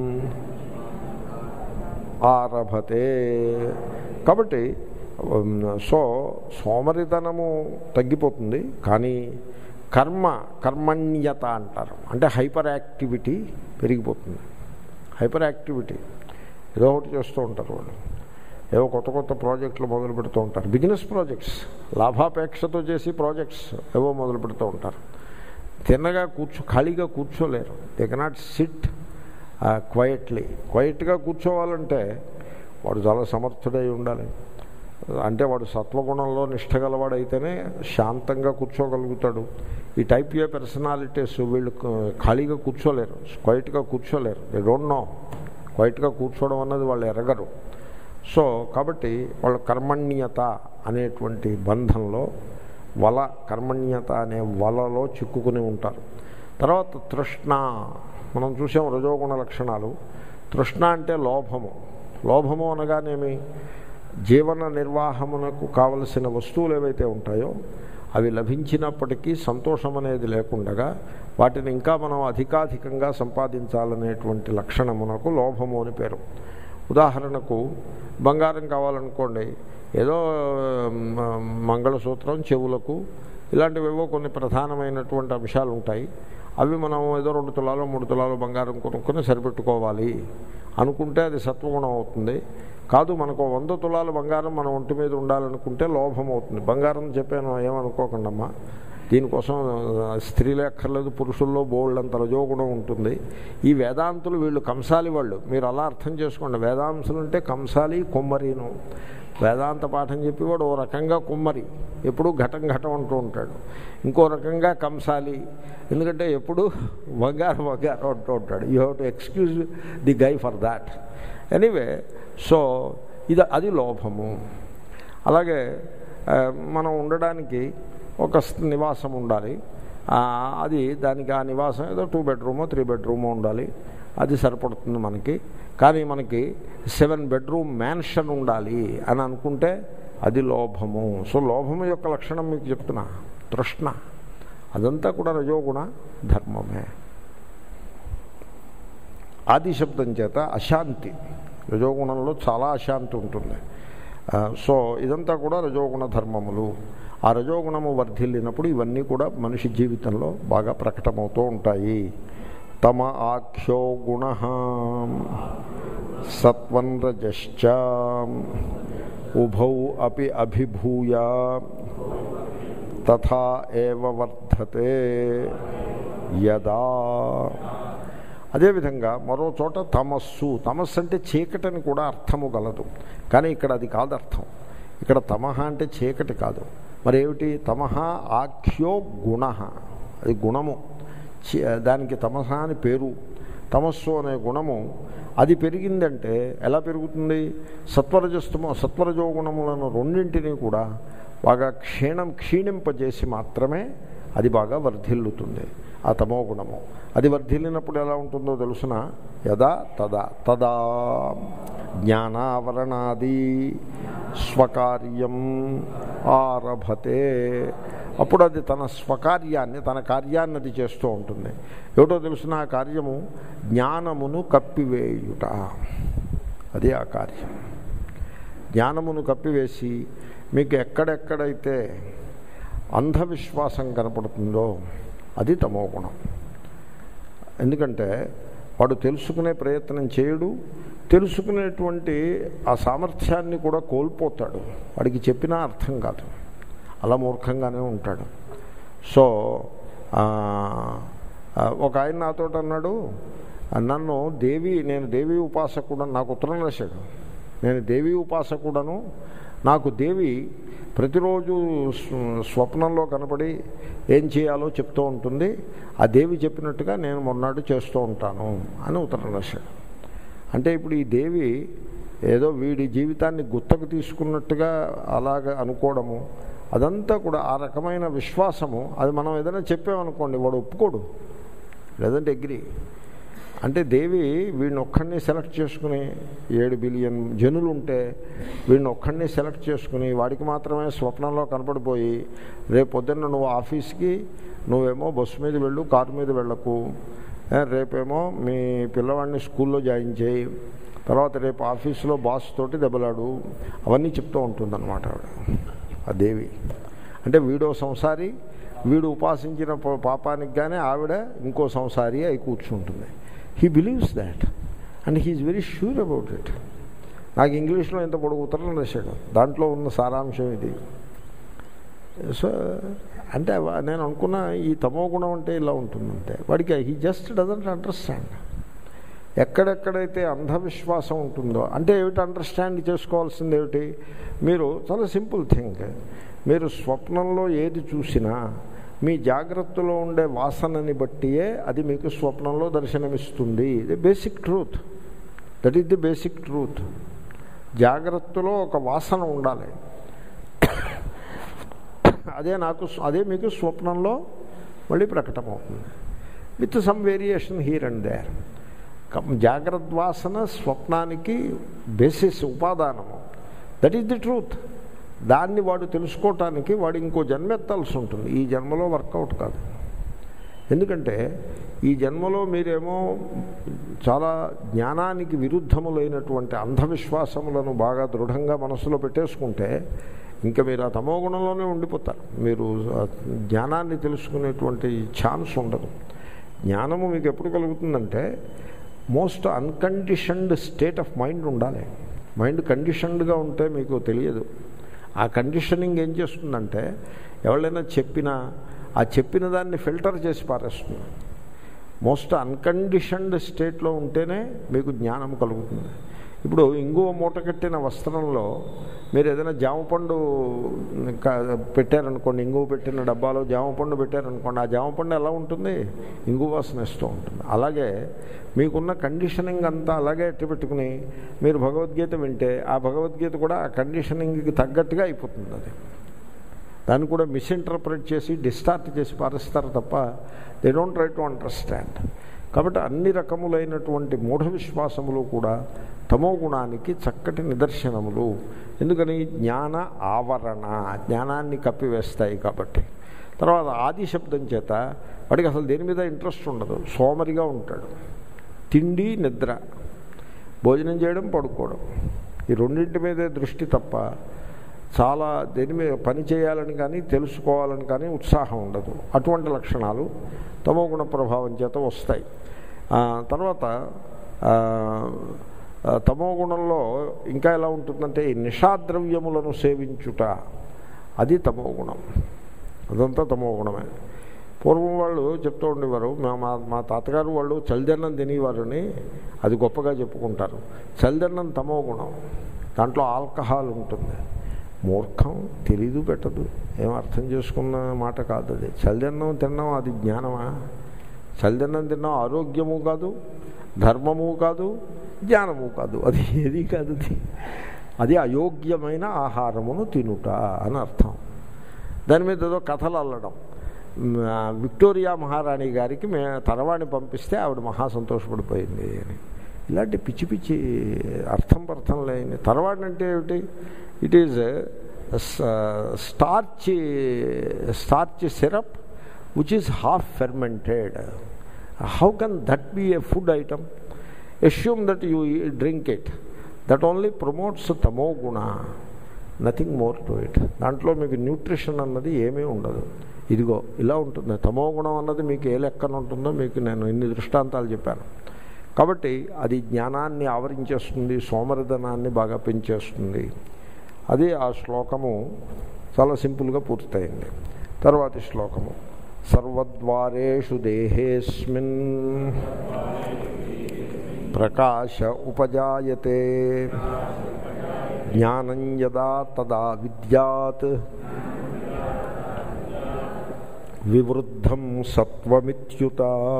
ఆరభతే. కాబట్టి సో సోమరితనము తగ్గిపోతుంది, కానీ కర్మ కర్మణ్యత అంటారు, అంటే హైపర్ యాక్టివిటీ పెరిగిపోతుంది. హైపర్ యాక్టివిటీ ఏదో ఒకటి చేస్తూ ఉంటారు వాళ్ళు, ఏవో కొత్త కొత్త ప్రాజెక్టులు మొదలు పెడుతూ ఉంటారు, బిజినెస్ ప్రాజెక్ట్స్ లాభాపేక్షతో చేసి ప్రాజెక్ట్స్ ఏవో మొదలు పెడుతూ ఉంటారు. తిన్నగా కూర్చో ఖాళీగా కూర్చోలేరు. They cannot sit quietly. క్వైట్గా కూర్చోవాలంటే వాడు చాలా సమర్థుడై ఉండాలి. అంటే వాడు సత్వగుణంలో నిష్ఠగలవాడైతేనే శాంతంగా కూర్చోగలుగుతాడు. ఈ టైప్ ఏ పర్సనాలిటీస్ వీళ్ళు ఖాళీగా కూర్చోలేరు, క్వైట్గా కూర్చోలేరు. దే డోంట్ నో క్వైట్గా కూర్చోవడం అన్నది వాళ్ళు ఎరగరు. సో కాబట్టి వాళ్ళ కర్మణ్యత అనేటువంటి బంధంలో వల, కర్మణ్యత అనే వలలో చిక్కుకుని ఉంటారు. తర్వాత తృష్ణ, మనం చూసాం రజోగుణ లక్షణాలు. తృష్ణ అంటే లోభము. లోభము అనగానేమి, జీవన నిర్వాహమునకు కావలసిన వస్తువులు ఏవైతే ఉంటాయో అవి లభించినప్పటికీ సంతోషం అనేది లేకుండగా వాటిని ఇంకా మనం అధికాధికంగా సంపాదించాలనేటువంటి లక్షణమునకు లోభము అని పేరు. ఉదాహరణకు బంగారం కావాలనుకోండి, ఏదో మంగళసూత్రం, చెవులకు, ఇలాంటివేవో కొన్ని ప్రధానమైనటువంటి అంశాలు ఉంటాయి. అవి మనం ఏదో రెండు తులాలు మూడు తులాలు బంగారం కొనుక్కొని సరిపెట్టుకోవాలి అనుకుంటే అది సత్వగుణం అవుతుంది. కాదు, మనకు వంద తులాల బంగారం మన ఒంటి మీద ఉండాలనుకుంటే లోభం అవుతుంది. బంగారం చెప్పాను ఏమనుకోకండమ్మా, దీనికోసం స్త్రీలే అక్కర్లేదు, పురుషుల్లో బోల్డ్ అంత రజోగుణం ఉంటుంది. ఈ వేదాంతులు వీళ్ళు కంసాలి వాళ్ళు, మీరు అలా అర్థం చేసుకోండి. వేదాంతులు అంటే కంసాలి, కొమ్మరిను. వేదాంత పాఠం చెప్పేవాడు ఓ రకంగా కుమ్మరి, ఎప్పుడూ ఘటం ఘటం అంటూ ఉంటాడు. ఇంకో రకంగా కంసాలి, ఎందుకంటే ఎప్పుడు బంగారం బంగారం అంటూ ఉంటాడు. You have to excuse the guy for that. Anyway, so ఇది అది లోభము. అలాగే మనం ఉండడానికి ఒక నివాసం ఉండాలి. అది దానికి ఆ నివాసం ఏదో టూ బెడ్రూమో త్రీ బెడ్రూమో ఉండాలి, అది సరిపడుతుంది మనకి. కానీ మనకి సెవెన్ బెడ్రూమ్ మ్యాన్షన్ ఉండాలి అని అనుకుంటే అది లోభము. సో లోభము యొక్క లక్షణం మీకు చెప్తున్నా, తృష్ణ. అదంతా కూడా రజోగుణ ధర్మమే. ఆది శబ్దం చేత అశాంతి, రజోగుణంలో చాలా అశాంతి ఉంటుంది. సో ఇదంతా కూడా రజోగుణ ధర్మములు. ఆ రజోగుణము వర్ధిల్లినప్పుడు ఇవన్నీ కూడా మనిషి జీవితంలో బాగా ప్రకటమవుతూ ఉంటాయి. తమ ఆఖ్యో గుణ సత్వం రజశ్చ ఉభౌ అపి అభిభూయ తథా ఏవ వర్ధతే యదా. అదేవిధంగా మరో చోట తమస్సు, తమస్సు అంటే చీకటిని కూడా అర్థము గలదు. కానీ ఇక్కడ అది కాదు అర్థం. ఇక్కడ తమహ అంటే చీకటి కాదు, మరేమిటి? తమహ ఆఖ్యో గుణ, అది గుణము. దానికి తమస అని పేరు. తమస్సు అనే గుణము అది పెరిగిందంటే ఎలా పెరుగుతుంది? సత్వరజస్తమో సత్వరజో గుణములను రెండింటినీ కూడా బాగా క్షీణం క్షీణింపజేసి మాత్రమే అది బాగా వర్ధిల్లుతుంది. ఆ తమో గుణము అది వర్ధిల్లినప్పుడు ఎలా ఉంటుందో తెలుసిన, యదా తదా తదా జ్ఞానావరణాది స్వకార్యం ఆరభతే. అప్పుడు అది తన స్వకార్యాన్ని, తన కార్యాన్ని అది చేస్తూ ఉంటుంది. ఏమిటో తెలుసిన ఆ కార్యము జ్ఞానమును కప్పివేయుట. అది ఆ కార్యం. జ్ఞానమును కప్పివేసి మీకు ఎక్కడెక్కడైతే అంధవిశ్వాసం కనపడుతుందో అది తమో గుణం. ఎందుకంటే వాడు తెలుసుకునే ప్రయత్నం చేయడు, తెలుసుకునేటువంటి ఆ సామర్థ్యాన్ని కూడా కోల్పోతాడు. వాడికి చెప్పినా అర్థం కాదు, అలా మూర్ఖంగానే ఉంటాడు. సో ఒక ఆయన నాతో అన్నాడు, నన్ను దేవి నేను దేవీ ఉపాసకుడను, నాకు ఉత్తరం రాశాడు, నేను దేవీ ఉపాసకుడను, నాకు దేవి ప్రతిరోజు స్వప్నంలో కనపడి ఏం చేయాలో చెప్తూ ఉంటుంది, ఆ దేవి చెప్పినట్టుగా నేను మొన్నాడు చేస్తూ ఉంటాను అని ఉత్తరం రాశాడు. అంటే ఇప్పుడు ఈ దేవి ఏదో వీడి జీవితాన్ని గుత్తకు తీసుకున్నట్టుగా అలాగ అనుకోవడము, అదంతా కూడా ఆ రకమైన విశ్వాసము. అది మనం ఏదైనా చెప్పామనుకోండి వాడు ఒప్పుకోడు, లేదంటే అగ్రి. అంటే దేవి వీడిని ఒక్కడిని సెలెక్ట్ చేసుకుని, ఏడు బిలియన్ జనులు ఉంటే వీడిని ఒక్కడిని సెలెక్ట్ చేసుకుని వాడికి మాత్రమే స్వప్నంలో కనపడిపోయి, రేపు పొద్దున్న నువ్వు ఆఫీస్కి నువ్వేమో బస్సు మీద వెళ్ళు, కారు మీద వెళ్ళకు, రేపేమో మీ పిల్లవాడిని స్కూల్లో జాయిన్ చేయి, తర్వాత రేపు ఆఫీసులో బాస్ తోటి దెబ్బలాడు, అవన్నీ చెప్తూ ఉంటుందన్నమాట ఆవిడ, ఆ దేవి. అంటే వీడో సంసారి, వీడు ఉపాసించిన పాపానికి కానీ ఆవిడ ఇంకో సంసారి అయి కూర్చుంటుంది. He believes that and he is very sure about it. నాకు ఇంగ్లీష్లో ఎంత పొడుగు ఉత్తరం రాశాడు, దాంట్లో ఉన్న సారాంశం ఇది. సో అంటే నేను అనుకున్న ఈ తమో గుణం అంటే ఇలా ఉంటుందంటే వాడికి హీ జస్ట్ డజంట్ అండర్స్టాండ్. ఎక్కడెక్కడైతే అంధవిశ్వాసం ఉంటుందో అంటే ఏమిటి అండర్స్టాండ్ చేసుకోవాల్సింది ఏమిటి, మీరు చాలా సింపుల్ థింగ్, మీరు స్వప్నంలో ఏది చూసినా మీ జాగ్రత్తలో ఉండే వాసనని బట్టియే అది మీకు స్వప్నంలో దర్శనమిస్తుంది. ఇది basic truth, that is the basic truth. జాగ్రత్తలో ఒక వాసన ఉండాలి, అదే నాకు అదే మీకు స్వప్నంలో మళ్ళీ ప్రకటమవుతుంది with some variation here and there. జాగ్రత్త వాసన స్వప్నానికి బేసిస్, ఉపాదానము. That is the truth. దాన్ని వాడు తెలుసుకోవటానికి వాడు ఇంకో జన్మెత్తాల్సి ఉంటుంది. ఈ జన్మలో వర్కౌట్ కాదు. ఎందుకంటే ఈ జన్మలో మీరేమో చాలా జ్ఞానానికి విరుద్ధములైనటువంటి అంధవిశ్వాసములను బాగా దృఢంగా మనసులో పెట్టేసుకుంటే ఇంకా మీరు ఆ తమో గుణంలోనే ఉండిపోతారు. మీరు జ్ఞానాన్ని తెలుసుకునేటువంటి ఛాన్స్ ఉండదు. జ్ఞానము మీకు ఎప్పుడు కలుగుతుందంటే most unconditioned state of mind ఉండాలి. మైండ్ కండిషన్డ్గా ఉంటే మీకు తెలియదు. ఆ కండిషనింగ్ ఏం చేస్తుందంటే ఎవరైనా చెప్పినా ఆ చెప్పిన దాన్ని ఫిల్టర్ చేసి పారేస్తుంది. మోస్ట్ అన్కండిషన్డ్ స్టేట్లో ఉంటేనే మీకు జ్ఞానం కలుగుతుంది. ఇప్పుడు ఇంగువ మూట కట్టిన వస్త్రంలో మీరు ఏదైనా జామపండు పెట్టారనుకోండి, ఇంగువ పెట్టిన డబ్బాలో జామపండు పెట్టారనుకోండి, ఆ జామపండు ఎలా ఉంటుంది, ఇంగువ వాసన ఇస్తూ ఉంటుంది. అలాగే మీకున్న కండిషనింగ్ అంతా అలాగే ఎట్టి పెట్టుకుని మీరు భగవద్గీత వింటే ఆ భగవద్గీత కూడా ఆ కండిషనింగ్కి తగ్గట్టుగా అయిపోతుంది. అది దాన్ని కూడా మిస్ఇంటర్ప్రిట్ చేసి డిస్టార్ట్ చేసి పారేస్తారు తప్ప they don't try to understand. కాబట్టి అన్ని రకములైనటువంటి మూఢ విశ్వాసములు కూడా తమో గుణానికి చక్కటి నిదర్శనములు. ఎందుకని జ్ఞాన ఆవరణ, జ్ఞానాన్ని కప్పివేస్తాయి కాబట్టి. తర్వాత ఆది శబ్దం చేత వాడికి అసలు దేని మీద ఇంట్రెస్ట్ ఉండదు, సోమరిగా ఉంటాడు. తిండి నిద్ర, భోజనం చేయడం పడుకోవడం, ఈ రెండింటి మీదే దృష్టి తప్ప చాలా దేని మీద పని చేయాలని కానీ తెలుసుకోవాలని కానీ ఉత్సాహం ఉండదు. అటువంటి లక్షణాలు తమోగుణ ప్రభావం చేత వస్తాయి. తర్వాత తమోగుణంలో ఇంకా ఎలా ఉంటుందంటే ఈ నిషాద్రవ్యములను సేవించుట, అది తమోగుణం. అదంతా తమోగుణమే. పూర్వం వాళ్ళు చెప్తూ ఉండేవారు, మా మా తాతగారు వాళ్ళు చలిదన్నం తినేవారని అది గొప్పగా చెప్పుకుంటారు. చలిదన్నం తమోగుణం, దాంట్లో ఆల్కహాల్ ఉంటుంది. మూర్ఖం, తెలీదు పెట్టదు, ఏం అర్థం చేసుకున్న మాట కాదు అది. చలిదన్నం తిన్నాం అది జ్ఞానమా? చలిదన్నం తిన్నాం ఆరోగ్యము కాదు, ధర్మము కాదు, జ్ఞానము కాదు, అది ఏది కాదు. అది అయోగ్యమైన ఆహారమును తినుట అని అర్థం. దాని మీద ఏదో కథలు అల్లడం. విక్టోరియా మహారాణి గారికి మే తరవాణి పంపిస్తే ఆవిడ మహా సంతోషపడిపోయింది అని, ఇలాంటి పిచ్చి పిచ్చి అర్థం అర్థం లేని. తరవాణి అంటే ఏమిటి? It is starch starch syrup which is half fermented. How can that be a food item? assume that you drink it. That only promotes tamo guna, nothing more to it. దాంట్లో మీకు న్యూట్రిషన్ అన్నది ఏమీ ఉండదు. ఇదిగో ఇలా ఉంటుంది. తమో గుణం అన్నది మీకు ఏ లెక్కన ఉంటుందో మీకు నేను ఇన్ని దృష్టాంతాలు చెప్పాను. కాబట్టి అది జ్ఞానాన్ని ఆవరించేస్తుంది, సోమరిధనాన్ని బాగా పెంచేస్తుంది. అది ఆ శ్లోకము చాలా సింపుల్గా పూర్తయింది. తర్వాతి శ్లోకము సర్వద్వారేషు దేహేస్మిన్ ప్రకాశ ఉపజాయతే జ్ఞానం యదా తదా విద్యాత్ వివృద్ధం సత్వమిత్యుత.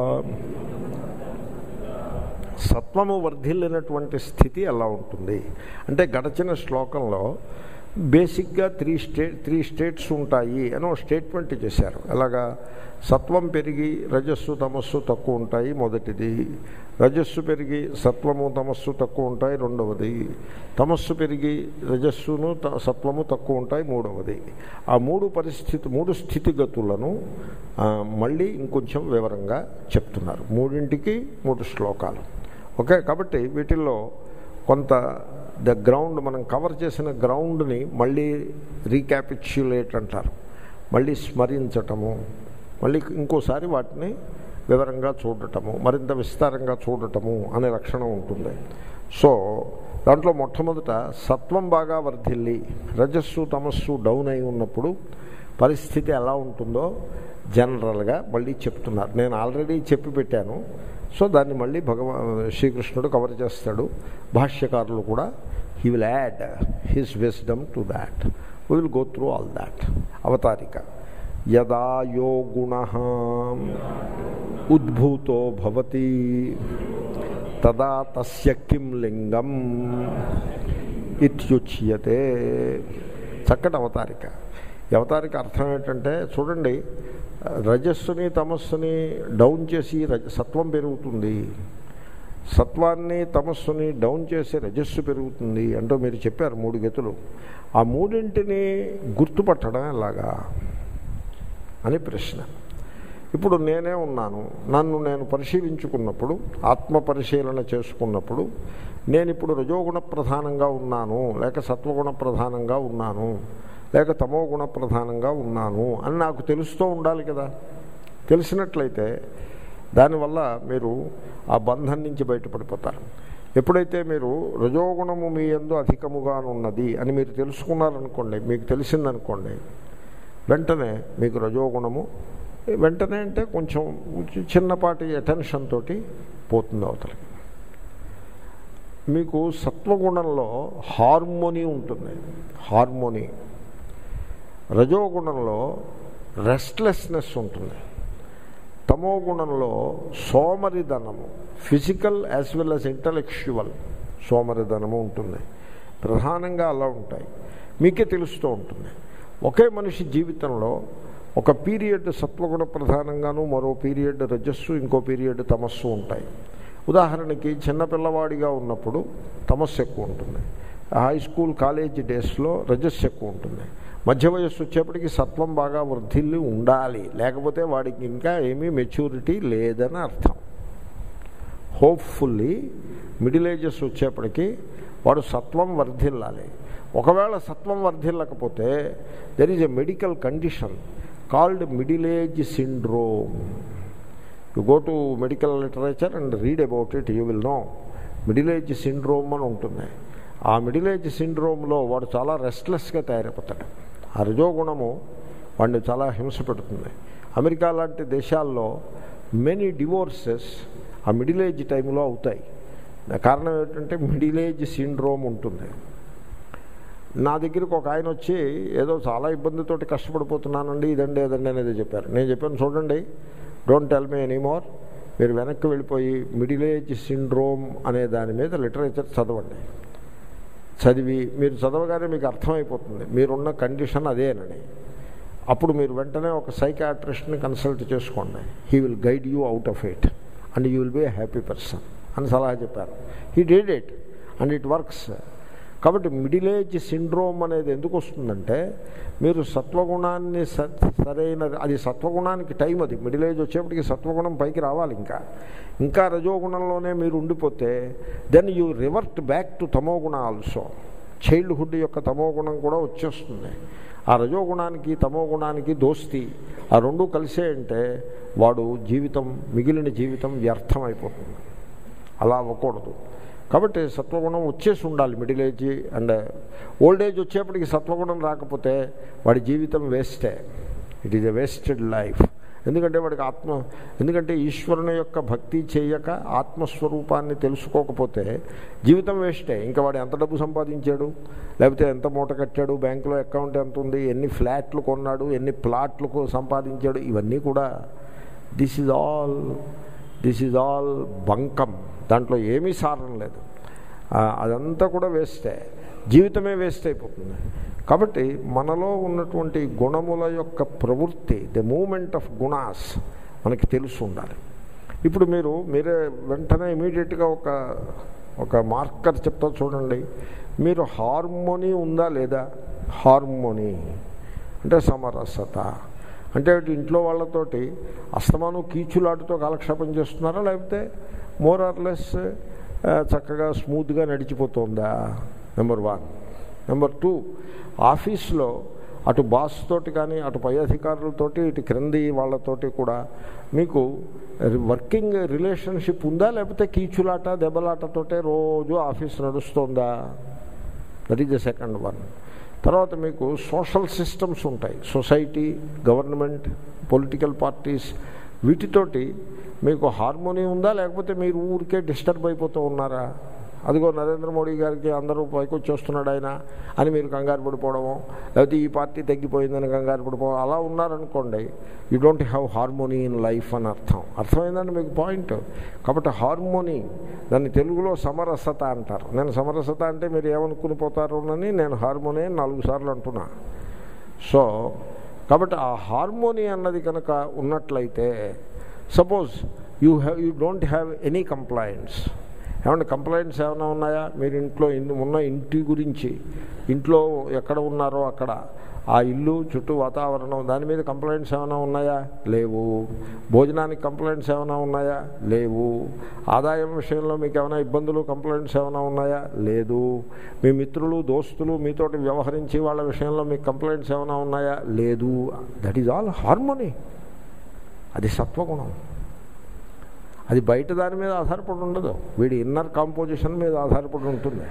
సత్వము వర్ధిల్లినటువంటి స్థితి ఎలా ఉంటుంది అంటే, గడచిన శ్లోకంలో బేసిక్గా త్రీ స్టేట్ త్రీ స్టేట్స్ ఉంటాయి అని ఒక స్టేట్మెంట్ చేశారు. అలాగా సత్వం పెరిగి రజస్సు తమస్సు తక్కువ ఉంటాయి మొదటిది, రజస్సు పెరిగి సత్వము తమస్సు తక్కువ ఉంటాయి రెండవది, తమస్సు పెరిగి రజస్సును సత్వము తక్కువ ఉంటాయి మూడవది. ఆ మూడు పరిస్థితి మూడు స్థితిగతులను మళ్ళీ ఇంకొంచెం వివరంగా చెప్తున్నారు. మూడింటికి మూడు శ్లోకాలు. ఓకే, కాబట్టి వీటిల్లో కొంత ద గ్రౌండ్ మనం కవర్ చేసిన గ్రౌండ్ని మళ్ళీ రీక్యాపిచ్యులేట్ అంటారు, మళ్ళీ స్మరించటము, మళ్ళీ ఇంకోసారి వాటిని వివరంగా చూడటము, మరింత విస్తారంగా చూడటము అనే లక్షణం ఉంటుంది. సో దాంట్లో మొట్టమొదట సత్వం బాగా వర్ధిల్లి రజస్సు తమస్సు డౌన్ అయి ఉన్నప్పుడు పరిస్థితి ఎలా ఉంటుందో జనరల్గా మళ్ళీ చెప్తున్నారు. నేను ఆల్రెడీ చెప్పి పెట్టాను, సో దాన్ని మళ్ళీ భగవా శ్రీకృష్ణుడు కవర్ చేస్తాడు. భాష్యకారులు కూడా he will add his wisdom to that. We will go through all that. అవతారిక యదా యో గుణః ఉద్భూతో భవతి తదా తస్య కిం లింగం ఇత్యుచ్యతే. చక్కటి అవతారిక. ఈ అవతారిక అర్థం ఏంటంటే చూడండి, రజస్సుని తమస్సుని డౌన్ చేసి రజ సత్వం పెరుగుతుంది, సత్వాన్ని తమస్సుని డౌన్ చేసి రజస్సు పెరుగుతుంది అంటూ మీరు చెప్పారు మూడు గతులు. ఆ మూడింటిని గుర్తుపట్టడం ఎలాగా అని ప్రశ్న. ఇప్పుడు నేనే ఉన్నాను, నన్ను నేను పరిశీలించుకున్నప్పుడు, ఆత్మ పరిశీలన చేసుకున్నప్పుడు నేను ఇప్పుడు రజోగుణ ప్రధానంగా ఉన్నాను, లేక సత్వగుణ ప్రధానంగా ఉన్నాను, లేక తమో గుణ ప్రధానంగా ఉన్నాను అని నాకు తెలుస్తూ ఉండాలి కదా. తెలిసినట్లయితే దానివల్ల మీరు ఆ బంధం నుంచి బయటపడిపోతారు. ఎప్పుడైతే మీరు రజోగుణము మీ యందు అధికముగా ఉన్నది అని మీరు తెలుసుకున్నారనుకోండి, మీకు తెలిసిందనుకోండి, వెంటనే మీకు రజోగుణము వెంటనే అంటే కొంచెం చిన్నపాటి అటెన్షన్ తోటి పోతుంది అవతలకి. మీకు సత్వగుణంలో హార్మోనీ ఉంటుంది. హార్మోనీ. రజోగుణంలో రెస్ట్లెస్నెస్ ఉంటుంది. తమో గుణంలో సోమరిధనము, physical as well as intellectual సోమరిధనము ఉంటుంది. ప్రధానంగా అలా ఉంటాయి. మీకే తెలుస్తూ ఉంటుంది. ఒకే మనిషి జీవితంలో ఒక పీరియడ్ సత్వగుణ ప్రధానంగాను, మరో పీరియడ్ రజస్సు, ఇంకో పీరియడ్ తమస్సు ఉంటాయి. ఉదాహరణకి చిన్నపిల్లవాడిగా ఉన్నప్పుడు తమస్సు ఎక్కువ ఉంటుంది. హై స్కూల్ కాలేజ్ డేస్లో రజస్సు ఎక్కువ ఉంటుంది. మధ్య వయస్సు వచ్చేప్పటికి సత్వం బాగా వృద్ధిల్లి ఉండాలి, లేకపోతే వాడికి ఇంకా ఏమీ మెచ్యూరిటీ లేదని అర్థం. హోప్ఫుల్లీ మిడిల్ ఏజెస్ వచ్చేప్పటికి వాడు సత్వం వర్ధిల్లాలి. ఒకవేళ సత్వం వర్ధిల్లకపోతే there is a medical condition called middle age syndrome. You go to medical literature and read about it, you will know. Middle age syndrome అని ఉంటుంది. ఆ మిడిల్ ఏజ్ సిండ్రోమ్లో వాడు చాలా రెస్ట్లెస్గా తయారైపోతాడు. ఆ రజోగుణము వాడిని చాలా హింస పెడుతుంది. అమెరికా లాంటి దేశాల్లో మెనీ డివోర్సెస్ ఆ మిడిల్ ఏజ్ టైంలో అవుతాయి. కారణం ఏంటంటే మిడిల్ ఏజ్ సిండ్రోమ్ ఉంటుంది. నా దగ్గరికి ఒక ఆయన వచ్చి ఏదో చాలా ఇబ్బందితోటి కష్టపడిపోతున్నానండి, ఇదండి ఏదండి అనేది చెప్పారు. నేను చెప్పాను, చూడండి, డోంట్ టెల్ మీ ఎనీమోర్. మీరు వెనక్కి వెళ్ళిపోయి మిడిల్ ఏజ్ సిండ్రోమ్ అనే దాని మీద లిటరేచర్ చదవండి. చదివి మీరు చదవగానే మీకు అర్థమైపోతుంది మీరున్న కండిషన్ అదేనని. అప్పుడు మీరు వెంటనే ఒక సైకాట్రిస్ట్ని కన్సల్ట్ చేసుకోండి. He will guide you out of it and you will be a happy person అని సలహా చెప్పారు. He did it and it works. కాబట్టి మిడిల్ ఏజ్ సిండ్రోమ్ అనేది ఎందుకు వస్తుందంటే, మీరు సత్వగుణాన్ని సరైన అది సత్వగుణానికి టైం, అది మిడిల్ ఏజ్ వచ్చేప్పటికి సత్వగుణం పైకి రావాలి. ఇంకా ఇంకా రజోగుణంలోనే మీరు ఉండిపోతే then you revert back to తమోగుణ ఆల్సో. చైల్డ్హుడ్ యొక్క తమోగుణం కూడా వచ్చేస్తుంది. ఆ రజోగుణానికి తమోగుణానికి దోస్తి ఆ రెండు కలిసే అంటే వాడు జీవితం, మిగిలిన జీవితం వ్యర్థం అయిపోతుంది. అలా అవ్వకూడదు. కాబట్టి సత్వగుణం వచ్చేసి ఉండాలి middle age. And old age వచ్చేప్పటికి సత్వగుణం రాకపోతే వాడి జీవితం వేస్టే. It is a wasted life. ఎందుకంటే వాడికి ఆత్మ ఎందుకంటే ఈశ్వరుని యొక్క భక్తి చేయక ఆత్మస్వరూపాన్ని తెలుసుకోకపోతే జీవితం వేస్టే. ఇంకా వాడు ఎంత డబ్బు సంపాదించాడు, లేకపోతే ఎంత మూట కట్టాడు, బ్యాంకులో అకౌంట్ ఎంత ఉంది, ఎన్ని ఫ్లాట్లు కొన్నాడు, ఎన్ని ప్లాట్లు సంపాదించాడు, ఇవన్నీ కూడా this is all this is all బంకం. దాంట్లో ఏమీ సారం లేదు. అదంతా కూడా వేస్తే జీవితమే వేస్ట్ అయిపోతుంది. కాబట్టి మనలో ఉన్నటువంటి గుణముల యొక్క ప్రవృత్తి, ది మూమెంట్ ఆఫ్ గుణాస్ మనకి తెలుసు ఉండాలి. ఇప్పుడు మీరు మీరే వెంటనే ఇమీడియట్గా ఒక ఒక మార్కర్ చెప్తా చూడండి. మీరు హార్మోనీ ఉందా లేదా? హార్మోనీ అంటే సమరసత అంటే ఇంట్లో వాళ్ళతోటి అస్తమానం కీచులాటుతో కాలక్షేపం చేస్తున్నారా, లేకపోతే మోర్ ఆర్ లెస్ చక్కగా స్మూత్గా నడిచిపోతుందా? Number one. నెంబర్ టూ, ఆఫీస్లో అటు బాస్ తోటి కానీ అటు పై అధికారులతోటి ఇటు క్రింది వాళ్ళతోటి కూడా మీకు వర్కింగ్ రిలేషన్షిప్ ఉందా, లేకపోతే కీచులాట దెబ్బలాటతోటే రోజు ఆఫీస్ నడుస్తుందా? That is the second one. తర్వాత మీకు సోషల్ సిస్టమ్స్ ఉంటాయి, సొసైటీ, గవర్నమెంట్, పొలిటికల్ పార్టీస్, వీటితోటి మీకు హార్మోనీ ఉందా, లేకపోతే మీరు ఊరికే డిస్టర్బ్ అయిపోతూ ఉన్నారా? అదిగో నరేంద్ర మోడీ గారికి అందరూ పైకి వచ్చేస్తున్నాడు ఆయన అని మీరు కంగారు పడిపోవడము, లేకపోతే ఈ పార్టీ తగ్గిపోయిందని కంగారు పడిపోవడం, అలా ఉన్నారనుకోండి, you don't have harmony in life అని అర్థం. అర్థమైందండి మీకు పాయింట్? కాబట్టి హార్మోనీ, దాన్ని తెలుగులో సమరసత అంటారు. నేను సమరసత అంటే మీరు ఏమనుకుని పోతారు అని నేను హార్మోనీ నాలుగు సార్లు అంటున్నా. సో కాబట్టి ఆ హార్మోనీ అన్నది కనుక ఉన్నట్లయితే, suppose you have you don't have any complaints. ఏమంటే కంప్లైంట్స్ ఏమైనా ఉన్నాయా? మీరు ఇంట్లో ఉన్న ఇంటి గురించి, ఇంట్లో ఎక్కడ ఉన్నారో అక్కడ ఆ ఇల్లు చుట్టూ వాతావరణం, దాని మీద కంప్లైంట్స్ ఏమైనా ఉన్నాయా? లేవు. భోజనానికి కంప్లైంట్స్ ఏమైనా ఉన్నాయా? లేవు. ఆదాయం విషయంలో మీకు ఏమైనా ఇబ్బందులు, కంప్లైంట్స్ ఏమైనా ఉన్నాయా? లేదు. మీ మిత్రులు, దోస్తులు మీతోటి వ్యవహరించి వాళ్ళ విషయంలో మీకు కంప్లైంట్స్ ఏమైనా ఉన్నాయా? లేదు. That is all harmony. అది సత్వగుణం. అది బయట దాని మీద ఆధారపడి ఉండదు, వీడి ఇన్నర్ కాంపోజిషన్ మీద ఆధారపడి ఉంటుంది,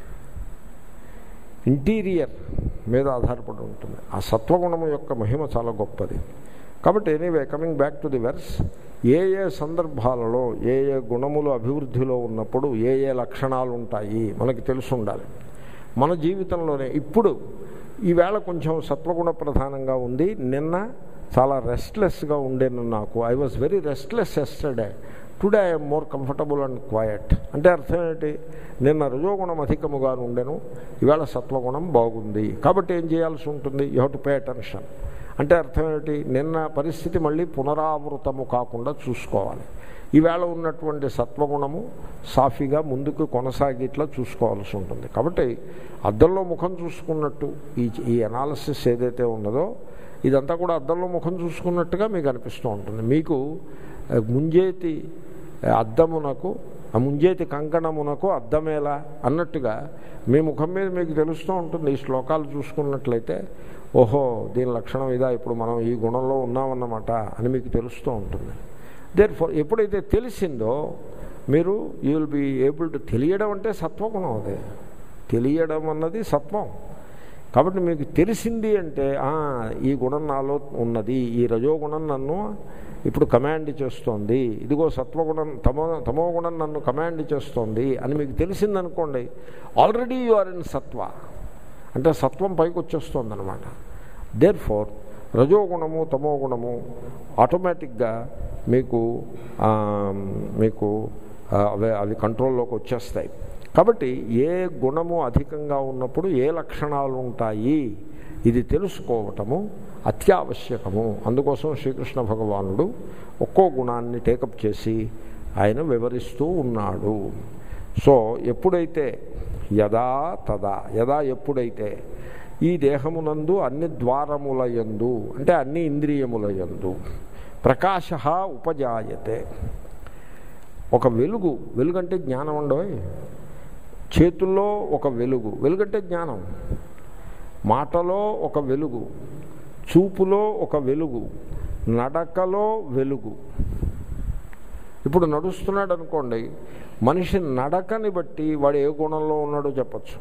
ఇంటీరియర్ మీద ఆధారపడి ఉంటుంది. ఆ సత్వగుణము యొక్క మహిమ చాలా గొప్పది. కాబట్టి anyway, coming back to the verse, ఏ ఏ సందర్భాలలో ఏ ఏ గుణములు అభివృద్ధిలో ఉన్నప్పుడు ఏ ఏ లక్షణాలు ఉంటాయి మనకి తెలిసి ఉండాలి. మన జీవితంలోనే ఇప్పుడు ఈవేళ కొంచెం సత్వగుణ ప్రధానంగా ఉంది, నిన్న చాలా రెస్ట్లెస్గా ఉండేను నాకు, I was very restless yesterday, today I'm more comfortable and quiet. అంటే అర్థం ఏంటి? నిన్న రజోగుణం అధికముగా ఉండెను, ఈవేళ సత్వగుణం బాగుంది, కాబట్టి ఏం చేయాల్సి ఉంటుంది? You have to pay attention. అంటే అర్థం ఏంటి? నిన్న పరిస్థితి మళ్ళీ పునరావృతము కాకుండా చూసుకోవాలి. ఈవేళ ఉన్నటువంటి సత్వగుణము సాఫీగా ముందుకు కొనసాగిట్లా చూసుకోవాల్సి ఉంటుంది. కాబట్టి అద్దంలో ముఖం చూసుకున్నట్టు ఈ ఈ అనాలిసిస్ ఏదైతే ఉన్నదో ఇదంతా కూడా అద్దంలో ముఖం చూసుకున్నట్టుగా మీకు అనిపిస్తూ ఉంటుంది. మీకు ముంజేతి అద్దమునకు, ఆ ముంజేతి కంకణమునకు అద్దమేలా అన్నట్టుగా మీ ముఖం మీద మీకు తెలుస్తూ ఉంటుంది. ఈ శ్లోకాలు చూసుకున్నట్లయితే ఓహో దీని లక్షణం ఇదా, ఇప్పుడు మనం ఈ గుణంలో ఉన్నామన్నమాట అని మీకు తెలుస్తూ ఉంటుంది. దేర్ ఫర్ ఎప్పుడైతే తెలిసిందో మీరు you will be able to, తెలియడం అంటే సత్వగుణం, అదే తెలియడం అన్నది సత్వం. కాబట్టి మీకు తెలిసింది అంటే ఈ గుణం నాలో ఉన్నది, ఈ రజోగుణం నన్ను ఇప్పుడు కమాండ్ చేస్తోంది, ఇదిగో సత్వగుణం తమో తమో గుణం నన్ను కమాండ్ చేస్తోంది అని మీకు తెలిసిందనుకోండి, ఆల్రెడీ యు ఆర్ ఇన్ సత్వ, అంటే సత్వం పైకి వచ్చేస్తుంది అనమాట. దేర్ ఫోర్ రజోగుణము తమో గుణము ఆటోమేటిక్గా మీకు మీకు అవి అవి కంట్రోల్లోకి వచ్చేస్తాయి. కాబట్టి ఏ గుణము అధికంగా ఉన్నప్పుడు ఏ లక్షణాలు ఉంటాయి ఇది తెలుసుకోవటము అత్యావశ్యకము. అందుకోసం శ్రీకృష్ణ భగవానుడు ఒక్కో గుణాన్ని టేకప్ చేసి ఆయన వివరిస్తూ ఉన్నాడు. సో ఎప్పుడైతే యదా తదా, యదా ఎప్పుడైతే ఈ దేహమునందు అన్ని ద్వారములయందు, అంటే అన్ని ఇంద్రియములయందు ప్రకాశ ఉపజాయతే, ఒక వెలుగు, వెలుగంటే జ్ఞానం ఉండోయ్, చేతుల్లో ఒక వెలుగు, వెలుగంటే జ్ఞానం, మాటలో ఒక వెలుగు, చూపులో ఒక వెలుగు, నడకలో వెలుగు. ఇప్పుడు నడుస్తున్నాడు అనుకోండి, మనిషి నడకని బట్టి వాడు ఏ గుణంలో ఉన్నాడో చెప్పచ్చు.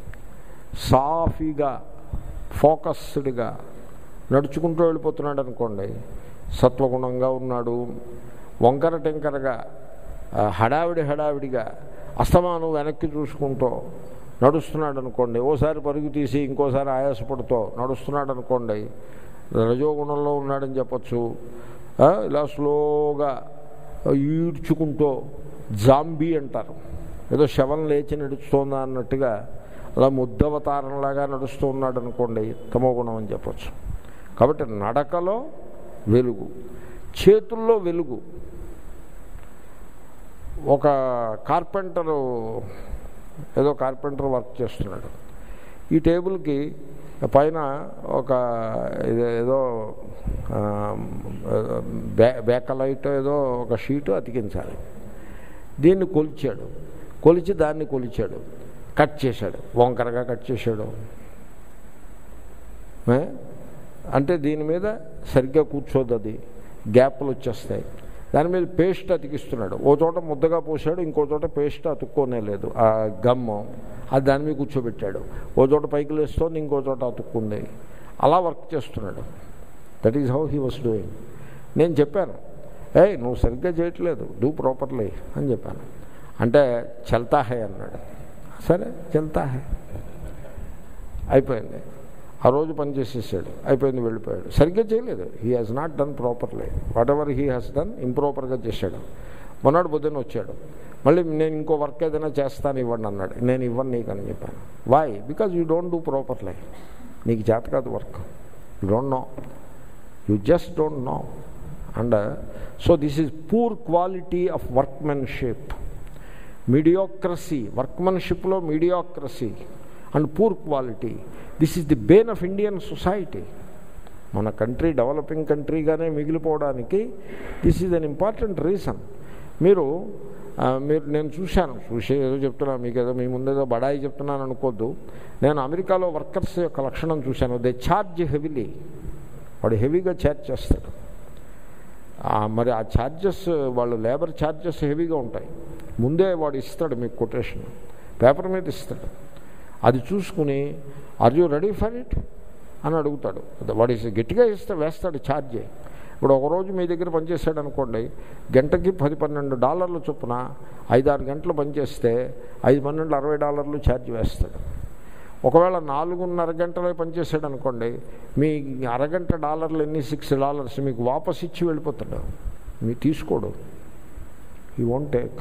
సాఫీగా ఫోకస్డ్గా నడుచుకుంటూ వెళ్ళిపోతున్నాడు అనుకోండి, సత్వగుణంగా ఉన్నాడు. వంకర టెంకరగా హడావిడి హడావిడిగా అస్తమానం వెనక్కి చూసుకుంటూ నడుస్తున్నాడు అనుకోండి, ఓసారి పరుగు తీసి ఇంకోసారి ఆయాసపడుతూ నడుస్తున్నాడు అనుకోండి, రజోగుణంలో ఉన్నాడని చెప్పచ్చు. ఇలా స్లోగా ఈడ్చుకుంటూ, జాంబీ అంటారు, ఏదో శవం లేచి నడుస్తుందా అన్నట్టుగా అలా ముద్దవతారంలాగా నడుస్తూ ఉన్నాడు అనుకోండి, తమో గుణం అని చెప్పచ్చు. కాబట్టి నడకలో వెలుగు, చేతుల్లో వెలుగు. ఒక కార్పెంటరు ఏదో కార్పెంటర్ వర్క్ చేస్తున్నాడు, ఈ టేబుల్కి పైన ఒక ఏదో బ్యా బ్యాకలైట్ ఏదో ఒక షీటు అతికించాలి. దీన్ని కొలిచాడు, కొలిచి దాన్ని కొలిచాడు, కట్ చేశాడు, వంకరగా కట్ చేశాడు. అంటే దీని మీద సరిగ్గా కూర్చోద్దు, అది గ్యాప్లు వచ్చేస్తాయి. దాని మీద పేస్ట్ అతికిస్తున్నాడు. ఓ చోట ముద్దగా పోసాడు, ఇంకో చోట పేస్ట్ అతుక్కోనే లేదు, ఆ గమ్ము అది దాని మీద కూర్చోబెట్టాడు. ఓ చోట పైకి లేస్తోంది, ఇంకో చోట అతుక్కుంది. అలా వర్క్ చేస్తున్నాడు. That is how he was doing. నేను చెప్పాను, ఏయ్ నువ్వు సరిగ్గా చేయట్లేదు, డూ ప్రాపర్లీ అని చెప్పాను. అంటే చల్తా హై అన్నాడు. సరే చల్తా హై, అయిపోయింది. ఆ రోజు పని చేసేసాడు, అయిపోయింది, వెళ్ళిపోయాడు. సరిగ్గా చేయలేదు, he has not done properly. Whatever he has done ఇంప్రాపర్గా చేశాడు. మొన్నటి పొద్దున్న వచ్చాడు, మళ్ళీ నేను ఇంకో వర్క్ ఏదైనా చేస్తాను ఇవ్వండి అన్నాడు. నేను ఇవ్వను నీకు అని చెప్పాను. Why? Because you don't do properly. నీకు చేత కాదు work, you don't know, you just don't know. And so this is poor quality of workmanship. Mediocrity, వర్క్మెన్షిప్లో mediocrity and poor quality. This is the bane of Indian society. మన country developing కంట్రీగానే మిగిలిపోవడానికి this is an important reason. మీరు మీరు నేను చూశాను, చూసే ఏదో చెప్తున్నాను మీకు, ఏదో మీ ముందేదో బడాయి చెప్తున్నాను అనుకోద్దు. నేను అమెరికాలో వర్కర్స్ యొక్క లక్షణం చూశాను. They charge heavily. వాడు హెవీగా ఛార్జ్ చేస్తాడు. మరి ఆ ఛార్జెస్, వాళ్ళు లేబర్ ఛార్జెస్ హెవీగా ఉంటాయి. ముందే వాడు ఇస్తాడు మీకు కొటేషన్, పేపర్ మీద ఇస్తాడు. అది చూసుకుని are you ready for it అని అడుగుతాడు. వాడు గట్టిగా ఇస్తే వేస్తాడు ఛార్జ్. ఇప్పుడు ఒకరోజు మీ దగ్గర పనిచేసాడు అనుకోండి, గంటకి పది పన్నెండు డాలర్లు చొప్పున ఐదారు గంటలు పనిచేస్తే ఐదు పన్నెండు అరవై డాలర్లు ఛార్జ్ వేస్తాడు. ఒకవేళ నాలుగున్నర గంటలు పనిచేసాడు అనుకోండి, మీ అరగంట డాలర్లు ఎన్ని, సిక్స్ డాలర్స్ మీకు వాపస్ ఇచ్చి వెళ్ళిపోతాడు. మీరు తీసుకోడు, ఈ వోంట్ టేక్.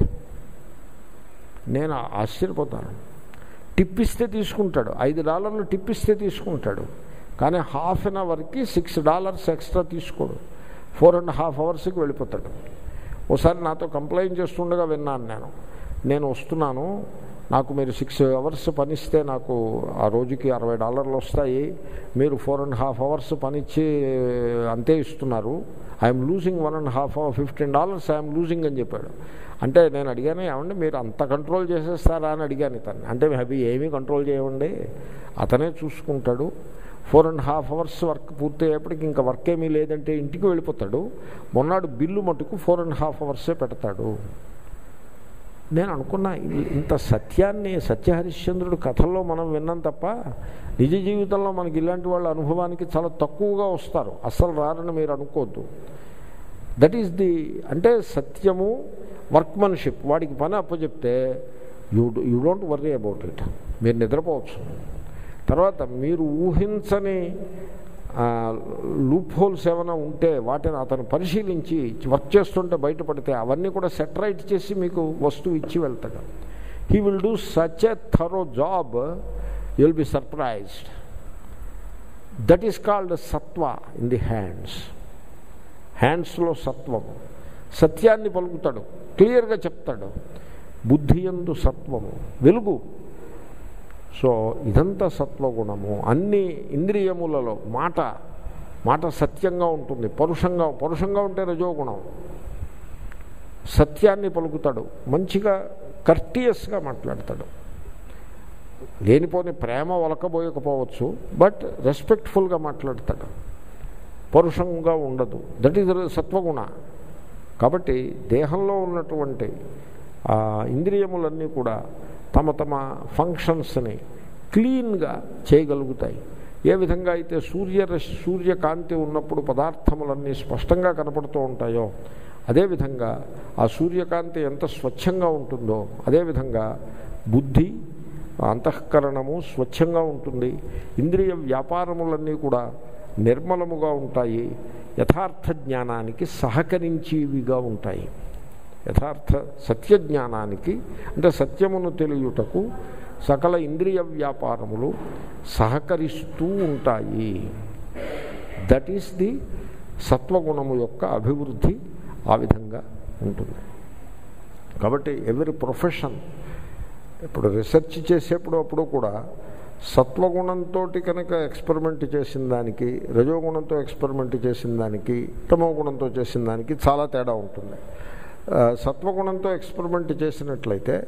నేను ఆశ్చర్యపోతాను. టిప్ ఇస్తే తీసుకుంటాడు, ఐదు డాలర్లు టిప్ ఇస్తే తీసుకుంటాడు, కానీ హాఫ్ అన్ అవర్కి సిక్స్ డాలర్స్ ఎక్స్ట్రా తీసుకోడు. ఫోర్ అండ్ హాఫ్ అవర్స్కి వెళ్ళిపోతాడు. ఒకసారి నాతో కంప్లైంట్ చేస్తుండగా విన్నాను నేను, నేను వస్తున్నాను, నాకు మీరు సిక్స్ అవర్స్ పనిస్తే నాకు ఆ రోజుకి అరవై డాలర్లు వస్తాయి, మీరు ఫోర్ అండ్ హాఫ్ అవర్స్ పనిచ్చి అంతే ఇస్తున్నారు, I'm losing one and half hour fifteen dollars I'm losing అని చెప్పాడు. అంటే నేను అడిగాను, ఏమండి మీరు అంత కంట్రోల్ చేసేస్తారా అని అడిగాను ఇతన్ని. అంటే అవి ఏమీ కంట్రోల్ చేయమండి, అతనే చూసుకుంటాడు. Four and half hours work పూర్తి అయ్యేప్పటికి ఇంకా వర్క్ ఏమీ లేదంటే ఇంటికి వెళ్ళిపోతాడు. మొన్నాడు బిల్లు మటుకు ఫోర్ అండ్ హాఫ్ అవర్సే పెడతాడు. నేను అనుకున్నా, ఇంత సత్యాన్ని సత్యహరిశ్చంద్రుడు కథల్లో మనం విన్నాం తప్ప నిజ జీవితంలో మనకి ఇలాంటి వాళ్ళ అనుభవానికి చాలా తక్కువగా వస్తారు, అస్సలు రారని మీరు అనుకోవద్దు. దట్ ఈస్ ది, అంటే సత్యము, వర్క్మన్షిప్. వాడికి పని అప్పచెప్తే you you don't worry about it, మీరు నిద్రపోవచ్చు. తర్వాత మీరు ఊహించని లూప్ హోల్స్ ఏమైనా ఉంటే వాటిని అతను పరిశీలించి వర్క్ చేస్తుంటే బయటపడితే అవన్నీ కూడా సెటరైట్ చేసి మీకు వస్తువు ఇచ్చి వెళ్తాడు. He will do such a thorough job, you will be surprised. That is called సత్వ ఇన్ ది హ్యాండ్స్. హ్యాండ్స్లో సత్వము. సత్యాన్ని పలుకుతాడు, క్లియర్గా చెప్తాడు. బుద్ధి యందు సత్వము, వెలుగు. సో ఇదంతా సత్వగుణము. అన్ని ఇంద్రియములలో మాట మాట సత్యంగా ఉంటుంది, పరుషంగా పరుషంగా ఉంటే రజోగుణం. సత్యాన్ని పలుకుతాడు, మంచిగా కర్టియస్గా మాట్లాడతాడు. లేనిపోని ప్రేమ ఒలకబోయకపోవచ్చు, బట్ రెస్పెక్ట్ఫుల్గా మాట్లాడతాడు, పరుషంగా ఉండదు. దట్ ఈజ్ సత్వగుణ. కాబట్టి దేహంలో ఉన్నటువంటి ఇంద్రియములన్నీ కూడా తమ తమ ఫంక్షన్స్ని క్లీన్గా చేయగలుగుతాయి. ఏ విధంగా అయితే సూర్య సూర్యకాంతి ఉన్నప్పుడు పదార్థములన్నీ స్పష్టంగా కనపడుతూ ఉంటాయో, అదేవిధంగా ఆ సూర్యకాంతి ఎంత స్వచ్ఛంగా ఉంటుందో అదేవిధంగా బుద్ధి, అంతఃకరణము స్వచ్ఛంగా ఉంటుంది. ఇంద్రియ వ్యాపారములన్నీ కూడా నిర్మలముగా ఉంటాయి, యథార్థ జ్ఞానానికి సహకరించేవిగా ఉంటాయి. యథార్థ సత్యజ్ఞానానికి అంటే సత్యమును తెలియుటకు సకల ఇంద్రియ వ్యాపారములు సహకరిస్తూ ఉంటాయి. దట్ ఈస్ ది సత్వగుణము యొక్క అభివృద్ధి ఆ విధంగా ఉంటుంది. కాబట్టి ఎవరి ప్రొఫెషన్ ఇప్పుడు రీసెర్చ్ చేసేప్పుడు అప్పుడు కూడా సత్వగుణంతో కనుక ఎక్స్పెరిమెంట్ చేసిన దానికి, రజోగుణంతో ఎక్స్పెరిమెంట్ చేసిన దానికి, తమో గుణంతో చేసిన దానికి చాలా తేడా ఉంటుంది. సత్వగుణంతో ఎక్స్పెరిమెంట్ చేసినట్లయితే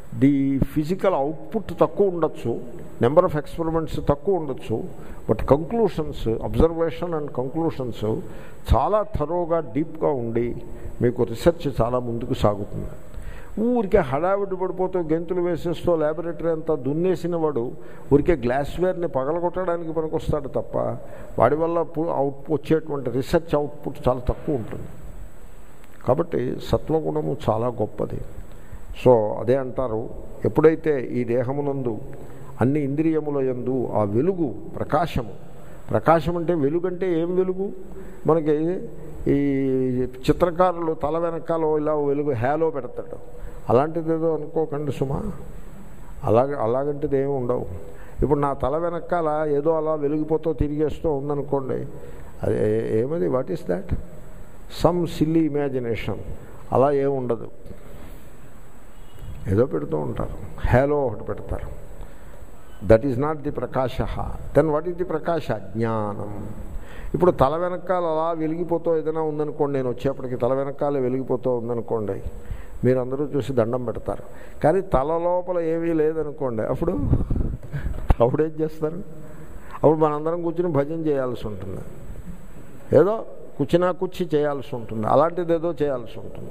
ది ఫిజికల్ అవుట్పుట్ తక్కువ ఉండొచ్చు, నెంబర్ ఆఫ్ ఎక్స్పెరిమెంట్స్ తక్కువ ఉండొచ్చు, but conclusions, observation and conclusions చాలా థరోగా డీప్గా ఉండి మీకు రీసెర్చ్ చాలా ముందుకు సాగుతుంది. ఊరికే హడావిడి పడిపోతూ గెంతులు వేసేస్తూ ల్యాబొరేటరీ అంతా దున్నేసిన వాడు ఊరికే గ్లాస్వేర్ని పగలగొట్టడానికి పనికొస్తాడు తప్ప వాడి వల్ల అవుట్ వచ్చేటువంటి రీసెర్చ్ అవుట్పుట్ చాలా తక్కువ ఉంటుంది. కాబట్టి సత్వగుణము చాలా గొప్పది. సో అదే అంటారు, ఎప్పుడైతే ఈ దేహమునందు అన్ని ఇంద్రియముల యందు ఆ వెలుగు, ప్రకాశము, ప్రకాశం అంటే వెలుగంటే ఏం వెలుగు? మనకి ఈ చిత్రకారులు తల వెనకాల ఇలా వెలుగు హ్యాలో పెడతాడు, అలాంటిది ఏదో అనుకోకండి సుమా. అలాగే అలాగంటిది ఏమి ఉండవు. ఇప్పుడు నా తల వెనకాల ఏదో అలా వెలిగిపోతూ తిరిగేస్తూ ఉందనుకోండి, అది ఏమది, what is that? Some silly imagination. అలా ఏమి ఉండదు, ఏదో పెడుతూ ఉంటారు, హ్యాలో ఒకటి పెడతారు. దట్ ఈజ్ నాట్ ది ప్రకాశ. దెన్ వాట్ ఈజ్ ది ప్రకాశ? జ్ఞానం. ఇప్పుడు తల వెనకాల అలా వెలిగిపోతూ ఏదైనా ఉందనుకోండి, నేను వచ్చేప్పటికి తల వెనకాల వెలిగిపోతూ ఉందనుకోండి, మీరందరూ చూసి దండం పెడతారు. కానీ తల లోపల ఏమీ లేదనుకోండి, అప్పుడు అప్పుడేం చేస్తారు? అప్పుడు మనందరం కూర్చుని భజన చేయాల్సి ఉంటుంది, ఏదో కూర్చున్నా కూర్చి చేయాల్సి ఉంటుంది, అలాంటిది ఏదో చేయాల్సి ఉంటుంది.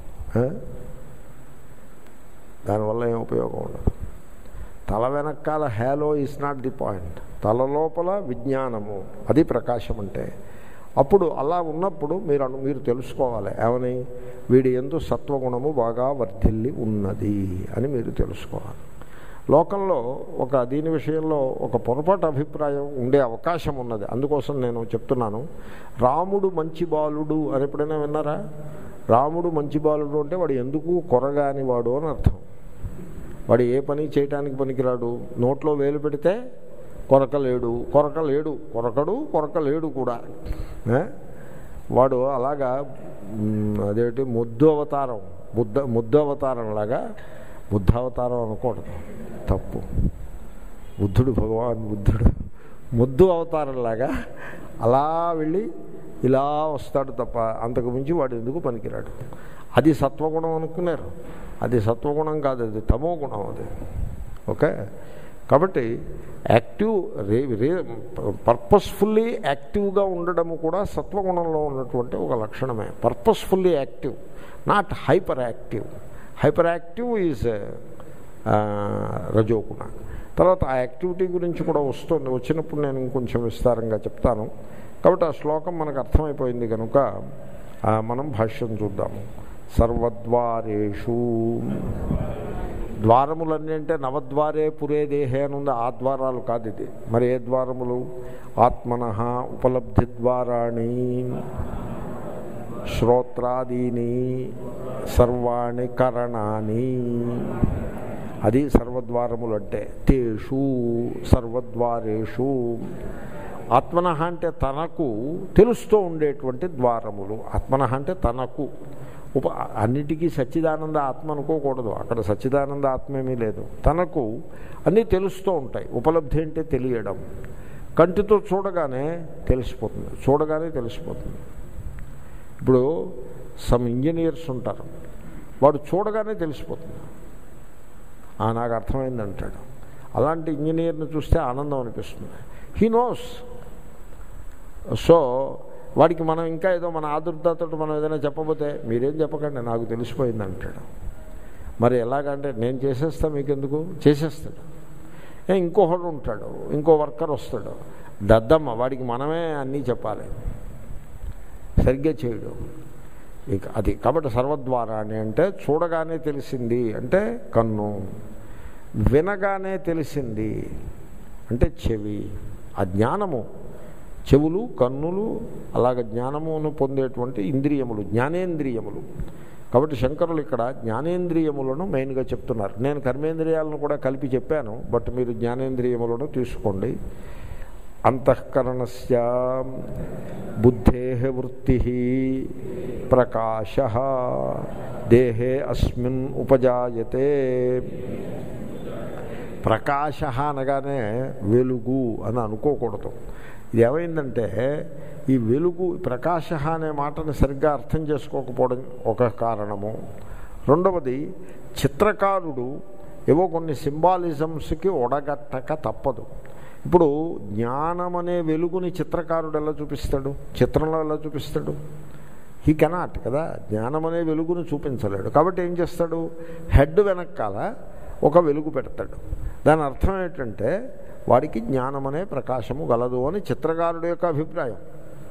దానివల్ల ఏం ఉపయోగం ఉండదు. తల వెనకాల halo is not the point. తల లోపల విజ్ఞానము, అది ప్రకాశం అంటే. అప్పుడు అలా ఉన్నప్పుడు మీరు మీరు తెలుసుకోవాలి, ఏమని? వీడి యందు సత్వగుణము బాగా వర్ధిల్లి ఉన్నది అని మీరు తెలుసుకోవాలి. లోకంలో ఒక దీని విషయంలో ఒక పొరపాటు అభిప్రాయం ఉండే అవకాశం ఉన్నది. అందుకోసం నేను చెప్తున్నాను, రాముడు మంచి బాలుడు అని ఎప్పుడైనా విన్నారా? రాముడు మంచి బాలుడు అంటే వాడు ఎందుకు కొరగాని వాడు అని అర్థం. వాడు ఏ పని చేయటానికి పనికిరాడు. నోట్లో వేలు పెడితే కొరకలేడు, కొరకలేడు, కొరకడు, కొరకలేడు కూడా. వాడు అలాగా అదేంటి ముద్దు అవతారం, బుద్ధ ముద్దు అవతారం లాగా, బుద్ధ అవతారం అనకూడదు, తప్పు. బుద్ధుడు, భగవాన్ బుద్ధుడు ముద్దు అవతారంలాగా అలా వెళ్ళి ఇలా వస్తాడు తప్ప అంతకు మించి వాడు ఎందుకు పనికిరాడు. అది సత్వగుణం అనుకున్నారు. అది సత్వగుణం కాదు, అది తమో గుణం. అది ఓకే. కాబట్టి యాక్టివ్ రే రే పర్పస్ఫుల్లీ యాక్టివ్గా ఉండడము కూడా సత్వగుణంలో ఉన్నటువంటి ఒక లక్షణమే. Purposefully active, not hyper active. Hyper active is రజోగుణ. తర్వాత ఆ యాక్టివిటీ గురించి కూడా వస్తుంది, వచ్చినప్పుడు నేను ఇంకొంచెం విస్తారంగా చెప్తాను. కాబట్టి ఆ శ్లోకం మనకు అర్థమైపోయింది కనుక మనం భాష్యం చూద్దాము. సర్వద్వారేషు, ద్వారములన్నీ అంటే నవద్వారే పురే దేహే అని ఉంది, ఆ ద్వారాలు కాదు ఇది. మరి ఏ ద్వారములు? ఆత్మనః ఉపలబ్ధి ద్వారాణి శ్రోత్రాదీని సర్వాణి కరణాని. అది సర్వద్వారములు అంటే. తేషు సర్వద్వారేషు, ఆత్మనః అంటే తనకు తెలుస్తూ ఉండేటువంటి ద్వారములు. ఆత్మనః అంటే తనకు, ఉప అన్నిటికీ సచ్చిదానంద ఆత్మ అనుకోకూడదు, అక్కడ సచ్చిదానంద ఆత్మేమీ లేదు. తనకు అన్నీ తెలుస్తూ ఉంటాయి. ఉపలబ్ధి అంటే తెలియడం. కంటితో చూడగానే తెలిసిపోతుంది, చూడగానే తెలిసిపోతుంది. ఇప్పుడు సమ్ ఇంజనీర్స్ ఉంటారు, వాడు చూడగానే తెలిసిపోతుంది, నాకు అర్థమైంది అంటాడు. అలాంటి ఇంజనీర్ని చూస్తే ఆనందం అనిపిస్తుంది. He knows. సో వాడికి మనం ఇంకా ఏదో మన ఆదుర్దాతో మనం ఏదైనా చెప్పబోతే మీరేం చెప్పకండి నాకు తెలిసిపోయింది అంటాడు. మరి ఎలాగంటే నేను చేసేస్తా, మీకెందుకు? చేసేస్తాడు. ఇంకొకడు ఉంటాడు, ఇంకో వర్కర్ వస్తాడు, దద్దమ్మ, వాడికి మనమే అన్నీ చెప్పాలి, సరిగ్గా చేయడు. ఇక అది కాబట్టి సర్వద్వారాన్ని అంటే చూడగానే తెలిసింది అంటే కన్ను, వినగానే తెలిసింది అంటే చెవి. ఆ జ్ఞానము, చెవులు, కన్నులు, అలాగ జ్ఞానమును పొందేటువంటి ఇంద్రియములు, జ్ఞానేంద్రియములు. కాబట్టి శంకరులు ఇక్కడ జ్ఞానేంద్రియములను మెయిన్గా చెప్తున్నారు. నేను కర్మేంద్రియాలను కూడా కలిపి చెప్పాను, బట్ మీరు జ్ఞానేంద్రియములను తీసుకోండి. అంతఃకరణస్య బుద్ధేః వృత్తిః ప్రకాశః దేహే అస్మిన్ ఉపజాయతే. ప్రకాశ అనగానే వెలుగు అని అనుకోకూడదు. ఇది ఏమైందంటే ఈ వెలుగు, ప్రకాశ అనే మాటను సరిగ్గా అర్థం చేసుకోకపోవడం ఒక కారణము. రెండవది, చిత్రకారుడు ఏవో కొన్ని సింబాలిజమ్స్కి ఒడగట్టక తప్పదు. ఇప్పుడు జ్ఞానం అనే వెలుగుని చిత్రకారుడు ఎలా చూపిస్తాడు, చిత్రంలో ఎలా చూపిస్తాడు? హీ కెనాట్ కదా, జ్ఞానం అనే వెలుగును చూపించలేడు. కాబట్టి ఏం చేస్తాడు, హెడ్ వెనకాల ఒక వెలుగు పెడతాడు. దాని అర్థం ఏంటంటే వాడికి జ్ఞానం అనే ప్రకాశము గలదు అని చిత్రకారుడు యొక్క అభిప్రాయం.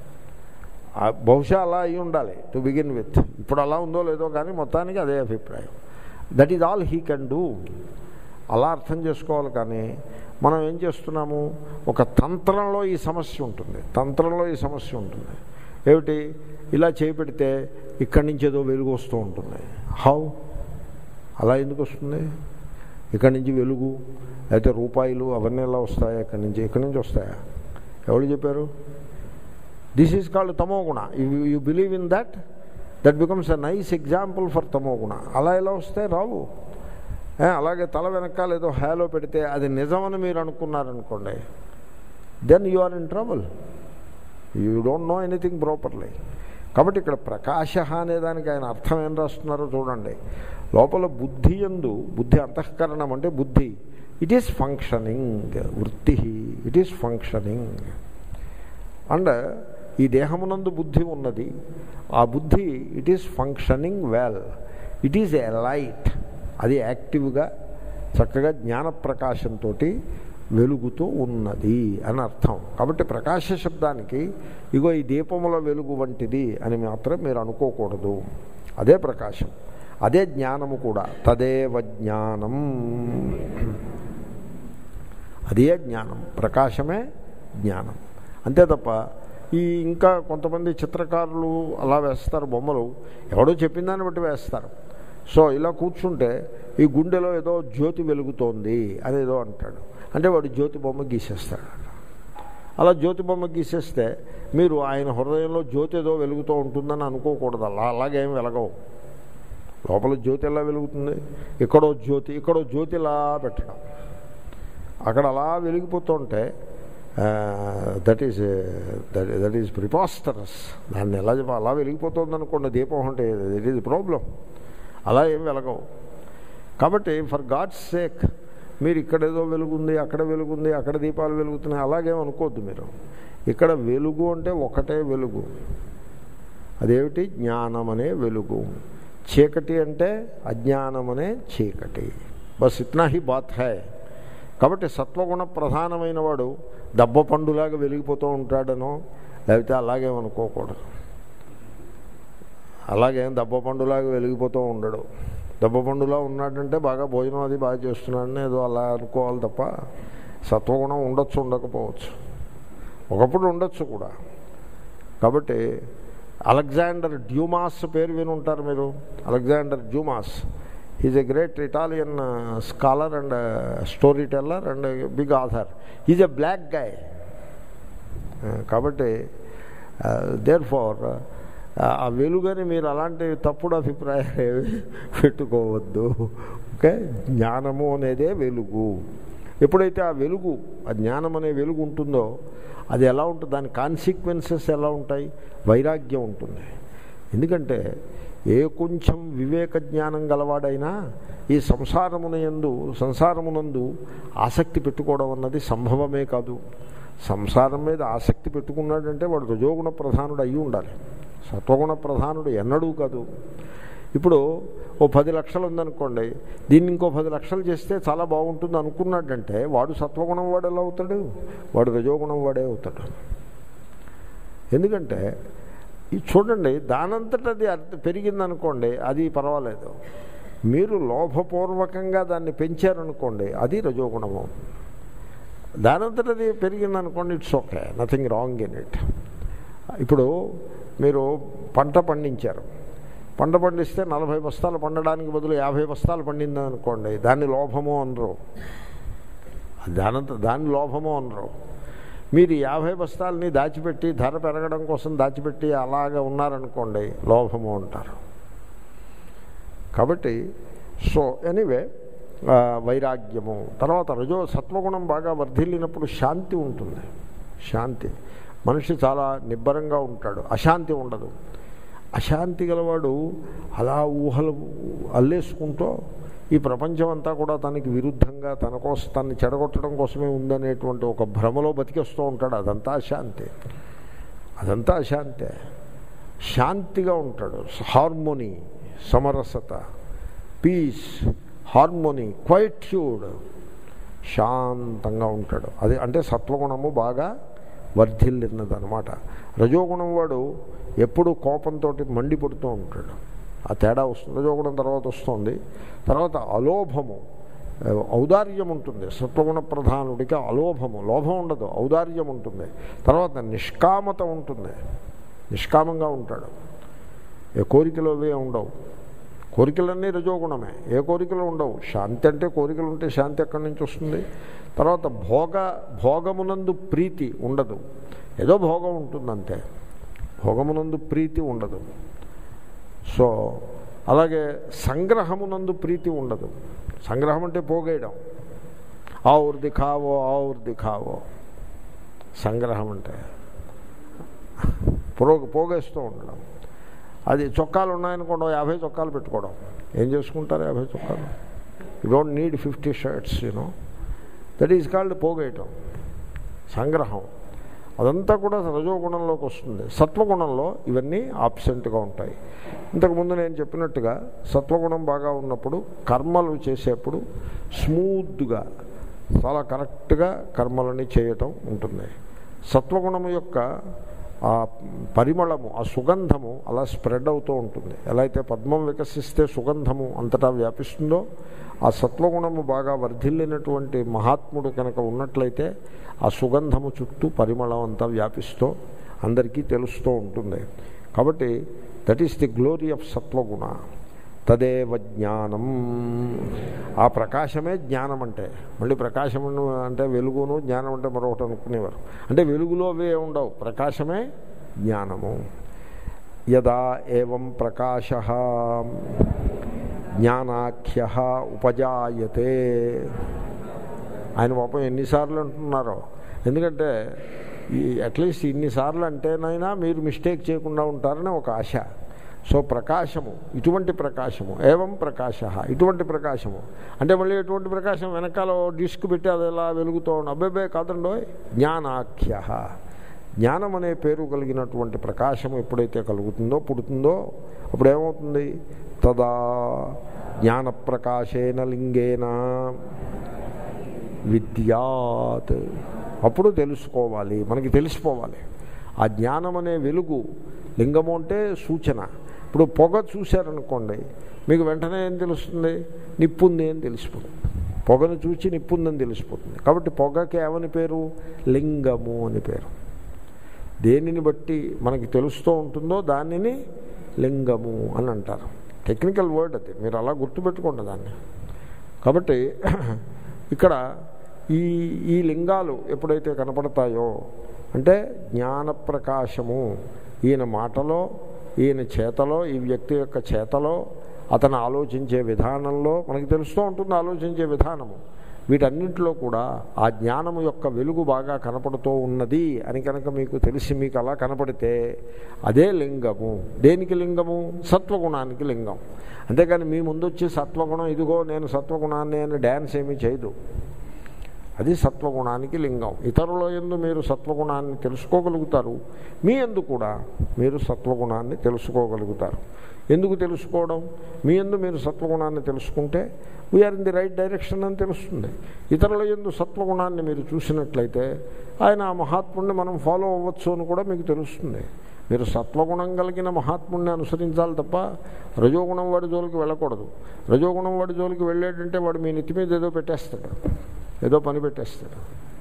బహుశా అలా అయి ఉండాలి టు బిగిన్ విత్. ఇప్పుడు అలా ఉందో లేదో కానీ మొత్తానికి అదే అభిప్రాయం. That is all he can do. అలా అర్థం చేసుకోవాలి. కానీ మనం ఏం చేస్తున్నాము, ఒక తంత్రంలో ఈ సమస్య ఉంటుంది. తంత్రంలో ఈ సమస్య ఉంటుంది ఏమిటి, ఇలా చేపెడితే ఇక్కడి నుంచి ఏదో వెలుగు వస్తూ ఉంటుంది. హౌ, అలా ఎందుకు వస్తుంది? ఇక్కడి నుంచి వెలుగు అయితే రూపాయలు అవన్నీ ఎలా వస్తాయా? ఇక్కడి నుంచి ఇక్కడి నుంచి వస్తాయా? ఎవరు చెప్పారు? దిస్ ఈజ్ కాల్డ్ తమోగుణ. You you believe in that, that becomes a nice example for తమోగుణ. అలా ఎలా వస్తాయి? రావు. అలాగే తల వెనకాల ఏదో హ్యాలో పెడితే అది నిజమని మీరు అనుకున్నారనుకోండి, then you are in trouble. You don't know anything properly. కాబట్టి ఇక్కడ ప్రకాశ అనేదానికి ఆయన అర్థం ఏం రాస్తున్నారో చూడండి. లోపల బుద్ధి యందు, బుద్ధి అంతఃకరణం అంటే బుద్ధి, ఇట్ ఈస్ ఫంక్షనింగ్. వృత్తి ఇట్ ఈస్ ఫంక్షనింగ్. అండ్ ఈ దేహమునందు బుద్ధి ఉన్నది. ఆ బుద్ధి it is functioning well. It is a light. అది యాక్టివ్గా చక్కగా జ్ఞానప్రకాశంతో వెలుగుతూ ఉన్నది అని అర్థం. కాబట్టి ప్రకాశ శబ్దానికి ఇగో ఈ దీపముల వెలుగు వంటిది అని మాత్రం మీరు అనుకోకూడదు. అదే ప్రకాశం, అదే జ్ఞానము కూడా. తదేవ జ్ఞానం, అదే జ్ఞానం, ప్రకాశమే జ్ఞానం. అంతే తప్ప ఈ ఇంకా కొంతమంది చిత్రకారులు అలా వేస్తారు బొమ్మలు, ఎవడో చెప్పిన దాన్ని బట్టి వేస్తారు. సో ఇలా కూర్చుంటే ఈ గుండెలో ఏదో జ్యోతి వెలుగుతోంది అని ఏదో అంటాడు. అంటే వాడు జ్యోతి బొమ్మ గీసేస్తాడు. అలా జ్యోతి బొమ్మ గీసేస్తే మీరు ఆయన హృదయంలో జ్యోతి ఏదో వెలుగుతూ ఉంటుందని అనుకోకూడదు. అలా అలాగేం వెలగవు. లోపల జ్యోతి ఎలా వెలుగుతుంది? ఇక్కడో జ్యోతి, ఇక్కడో జ్యోతి ఇలా పెట్టడం, అక్కడ అలా వెలిగిపోతుంటే that is that that is preposterous. దాన్ని ఎలా చెప్ప అలా వెలిగిపోతుంది అనుకోండి దీపం అంటే, దట్ ఈజ్ ప్రాబ్లం. అలా ఏం వెలగవు. కాబట్టి ఫర్ గాడ్స్ సేక్ మీరు ఇక్కడేదో వెలుగుంది, అక్కడ వెలుగుంది, అక్కడ దీపాలు వెలుగుతున్నాయి అలాగేం అనుకోవద్దు మీరు. ఇక్కడ వెలుగు అంటే ఒకటే వెలుగు. అదేమిటి? జ్ఞానం అనే వెలుగు. చీకటి అంటే అజ్ఞానం అనే చీకటి. బస్ ఇట్నా హీ బాత్ హై. కాబట్టి సత్వగుణ ప్రధానమైన వాడు దబ్బ పండులాగా వెలిగిపోతూ ఉంటాడనో లేకపోతే అలాగేమనుకోకూడదు. అలాగేం దబ్బ పండులాగా వెలిగిపోతూ ఉండడు. దబ్బ పండులా ఉన్నాడంటే బాగా భోజనం అది బాగా చేస్తున్నాడని ఏదో అలా అనుకోవాలి తప్ప సత్వగుణం ఉండొచ్చు, ఉండకపోవచ్చు. ఒకప్పుడు ఉండొచ్చు కూడా. కాబట్టి అలెగ్జాండర్ డ్యూమాస్ పేరు విని ఉంటారు మీరు. Alexander Dumas is a great Italian scholar and story teller and big author. Is a black guy. కాబట్టి దేర్ ఫార్ ఆ వెలుగని మీరు అలాంటి తప్పుడు అభిప్రాయాలు ఏవి పెట్టుకోవద్దు. ఓకే, జ్ఞానము అనేదే వెలుగు. ఎప్పుడైతే ఆ వెలుగు, ఆ జ్ఞానం అనే వెలుగు ఉంటుందో అది ఎలా ఉంటుంది, దాని కాన్సిక్వెన్సెస్ ఎలా ఉంటాయి? వైరాగ్యం ఉంటుంది. ఎందుకంటే ఏ కొంచెం వివేక జ్ఞానం గలవాడైనా ఈ సంసారమునందు సంసారమునందు ఆసక్తి పెట్టుకోవడం అన్నది సంభవమే కాదు. సంసారం మీద ఆసక్తి పెట్టుకున్నాడంటే వాడు రజోగుణ ప్రధానుడు అయి ఉండాలి. సత్వగుణ ప్రధానుడు ఎన్నడూ కాదు. ఇప్పుడు ఓ పది లక్షలు ఉందనుకోండి, దీన్ని ఇంకో పది లక్షలు చేస్తే చాలా బాగుంటుంది అనుకున్నాడంటే వాడు సత్వగుణం వాడు ఎలా అవుతాడు? వాడు రజోగుణం వాడే అవుతాడు. ఎందుకంటే ఇది చూడండి, దానంతట అది పెరిగిందనుకోండి అది పర్వాలేదు. మీరు లోభపూర్వకంగా దాన్ని పెంచారనుకోండి అది రజోగుణము. దానంతట అది పెరిగిందనుకోండి it's okay, nothing wrong in it. ఇప్పుడు మీరు పంట పండించారు, పంట పండిస్తే నలభై బస్తాలు పండడానికి బదులు యాభై బస్తాలు పండింది అనుకోండి, దాన్ని లోభము అనరు. దానంత దాన్ని లోభము అనరు. మీరు యాభై బస్తాలని దాచిపెట్టి ధర పెరగడం కోసం దాచిపెట్టి అలాగా ఉన్నారనుకోండి లోభము అంటారు. కాబట్టి సో ఎనీవే వైరాగ్యము. తర్వాత రజో సత్వగుణం బాగా వర్ధిల్లినప్పుడు శాంతి ఉంటుంది. శాంతి, మనిషి చాలా నిబ్బరంగా ఉంటాడు, అశాంతి ఉండదు. అశాంతి గలవాడు అలా ఊహలు అల్లేసుకుంటూ ఈ ప్రపంచం అంతా కూడా తనకి విరుద్ధంగా తన కోసం తనని చెడగొట్టడం కోసమే ఉందనేటువంటి ఒక భ్రమలో బతికేస్తూ ఉంటాడు. అదంతా అశాంతి, అదంతా అశాంతే. శాంతిగా ఉంటాడు, హార్మోనీ, సమరసత, పీస్, హార్మోనీ, క్వైట్యూడ్, శాంతంగా ఉంటాడు. అది అంటే సత్వగుణము బాగా వర్ధిల్లినదనమాట. రజోగుణం వాడు ఎప్పుడు కోపంతో మండిపడుతూ ఉంటాడు. ఆ తేడా వస్తుంది. రజోగుణం తర్వాత వస్తుంది. తర్వాత అలోభము, ఔదార్యం ఉంటుంది. సత్వగుణ ప్రధానుడికి అలోభము, లోభం ఉండదు, ఔదార్యం ఉంటుంది. తర్వాత నిష్కామత ఉంటుంది, నిష్కామంగా ఉంటాడు. ఏ కోరికలు అవే ఉండవు. కోరికలన్నీ రజోగుణమే, ఏ కోరికలు ఉండవు. శాంతి అంటే కోరికలు ఉంటే శాంతి ఎక్కడి నుంచి వస్తుంది? తర్వాత భోగ భోగమునందు ప్రీతి ఉండదు, ఏదో భోగం ఉంటుందంతే, భోగమునందు ప్రీతి ఉండదు. సో అలాగే సంగ్రహమునందు ప్రీతి ఉండదు. సంగ్రహం అంటే పోగేయడం, ఆవురు దిఖావో ఆవురు దిఖావో సంగ్రహం అంటే పో పోగేస్తూ ఉండడం. అది చొక్కాలు ఉన్నాయనుకోండి, యాభై చొక్కాలు పెట్టుకోవడం. ఏం చేసుకుంటారు యాభై చొక్కాలు? You don't need fifty shirts, you know. That is called పోగేయటం, సంగ్రహం. అదంతా కూడా రజోగుణంలోకి వస్తుంది. సత్వగుణంలో ఇవన్నీ ఆబ్సెంట్గా ఉంటాయి. ఇంతకుముందు నేను చెప్పినట్టుగా సత్వగుణం బాగా ఉన్నప్పుడు కర్మలు చేసేప్పుడు స్మూత్గా, చాలా కరెక్ట్గా కర్మలని చేయటం ఉంటుంది. సత్వగుణము యొక్క ఆ పరిమళము, ఆ సుగంధము అలా స్ప్రెడ్ అవుతూ ఉంటుంది. ఎలా అయితే పద్మం వికసిస్తే సుగంధము అంతటా వ్యాపిస్తుందో, ఆ సత్వగుణము బాగా వర్ధిల్లినటువంటి మహాత్ముడు కనుక ఉన్నట్లయితే ఆ సుగంధము చుట్టూ పరిమళం అంతా వ్యాపిస్తూ అందరికీ తెలుస్తూ ఉంటుంది. కాబట్టి that is the glory of సత్వగుణ. తదేవ జ్ఞానం, ఆ ప్రకాశమే జ్ఞానం. అంటే మళ్ళీ ప్రకాశం అంటే వెలుగును, జ్ఞానం అంటే మరొకటి అనుకునేవారు. అంటే వెలుగులో అవే ఉండవు, ప్రకాశమే జ్ఞానము. యదా ఏవం ప్రకాశ జ్ఞానాఖ్య ఉపజాయతే. ఆయన పాపం ఎన్నిసార్లు అంటున్నారో, ఎందుకంటే ఈ అట్లీస్ట్ ఇన్నిసార్లు అంటేనైనా మీరు మిస్టేక్ చేయకుండా ఉంటారని ఒక ఆశ. సో ప్రకాశము, ఇటువంటి ప్రకాశము, ఏవం ప్రకాశ, ఇటువంటి ప్రకాశము అంటే మళ్ళీ ఎటువంటి ప్రకాశం? వెనకాల డిస్క్ పెట్టి అది ఎలా వెలుగుతూ ఉండి అబ్బాబే కాదండో. జ్ఞానాఖ్య, జ్ఞానం అనే పేరు కలిగినటువంటి ప్రకాశము ఎప్పుడైతే కలుగుతుందో, పుడుతుందో, అప్పుడు ఏమవుతుంది? తదా జ్ఞాన ప్రకాశేన లింగేన విద్యాత్. అప్పుడు తెలుసుకోవాలి, మనకి తెలిసిపోవాలి. ఆ జ్ఞానం అనే వెలుగు, లింగము అంటే సూచన. ఇప్పుడు పొగ చూశారనుకోండి, మీకు వెంటనే ఏం తెలుస్తుంది? నిప్పుంది అని తెలిసిపోతుంది. పొగను చూచి నిప్పుందని తెలిసిపోతుంది. కాబట్టి పొగకి ఏమని పేరు? లింగము అని పేరు. దేనిని బట్టి మనకి తెలుస్తూ ఉంటుందో దానిని లింగము అని అంటారు. టెక్నికల్ వర్డ్ అది, మీరు అలా గుర్తుపెట్టుకోండి దాన్ని. కాబట్టి ఇక్కడ ఈ ఈ లింగాలు ఎప్పుడైతే కనపడతాయో అంటే జ్ఞాన ప్రకాశము ఈయన మాటలో, ఈయన చేతలో, ఈ వ్యక్తి యొక్క చేతలో, అతను ఆలోచించే విధానంలో మనకి తెలుస్తూ ఉంటుంది. ఆలోచించే విధానము, వీటన్నింటిలో కూడా ఆ జ్ఞానము యొక్క వెలుగు బాగా కనపడుతూ ఉన్నది అని కనుక మీకు తెలిసి మీకు అలా కనపడితే అదే లింగము. దేనికి లింగము? సత్వగుణానికి లింగం. అంతేకాని మీ ముందు వచ్చి సత్వగుణం ఇదిగో నేను సత్వగుణాన్ని అని డ్యాన్స్ ఏమీ చేయదు. అది సత్వగుణానికి లింగం. ఇతరుల యందు మీరు సత్వగుణాన్ని తెలుసుకోగలుగుతారు, మీ యందు కూడా మీరు సత్వగుణాన్ని తెలుసుకోగలుగుతారు. ఎందుకు తెలుసుకోవడం? మీ యందు మీరు సత్వగుణాన్ని తెలుసుకుంటే we are in the right direction అని తెలుస్తుంది. ఇతరుల యందు సత్వగుణాన్ని మీరు చూసినట్లయితే ఆయన ఆ మహాత్ముడిని మనం ఫాలో అవ్వచ్చు అని కూడా మీకు తెలుస్తుంది. మీరు సత్వగుణం కలిగిన మహాత్ముడిని అనుసరించాలి తప్ప రజోగుణం వాడి జోలికి వెళ్ళకూడదు. రజోగుణం వాడి జోలికి వెళ్ళాడంటే వాడు మీ నెత్తి మీద ఏదో పెట్టేస్తాడు, ఏదో పని పెట్టేస్తాడు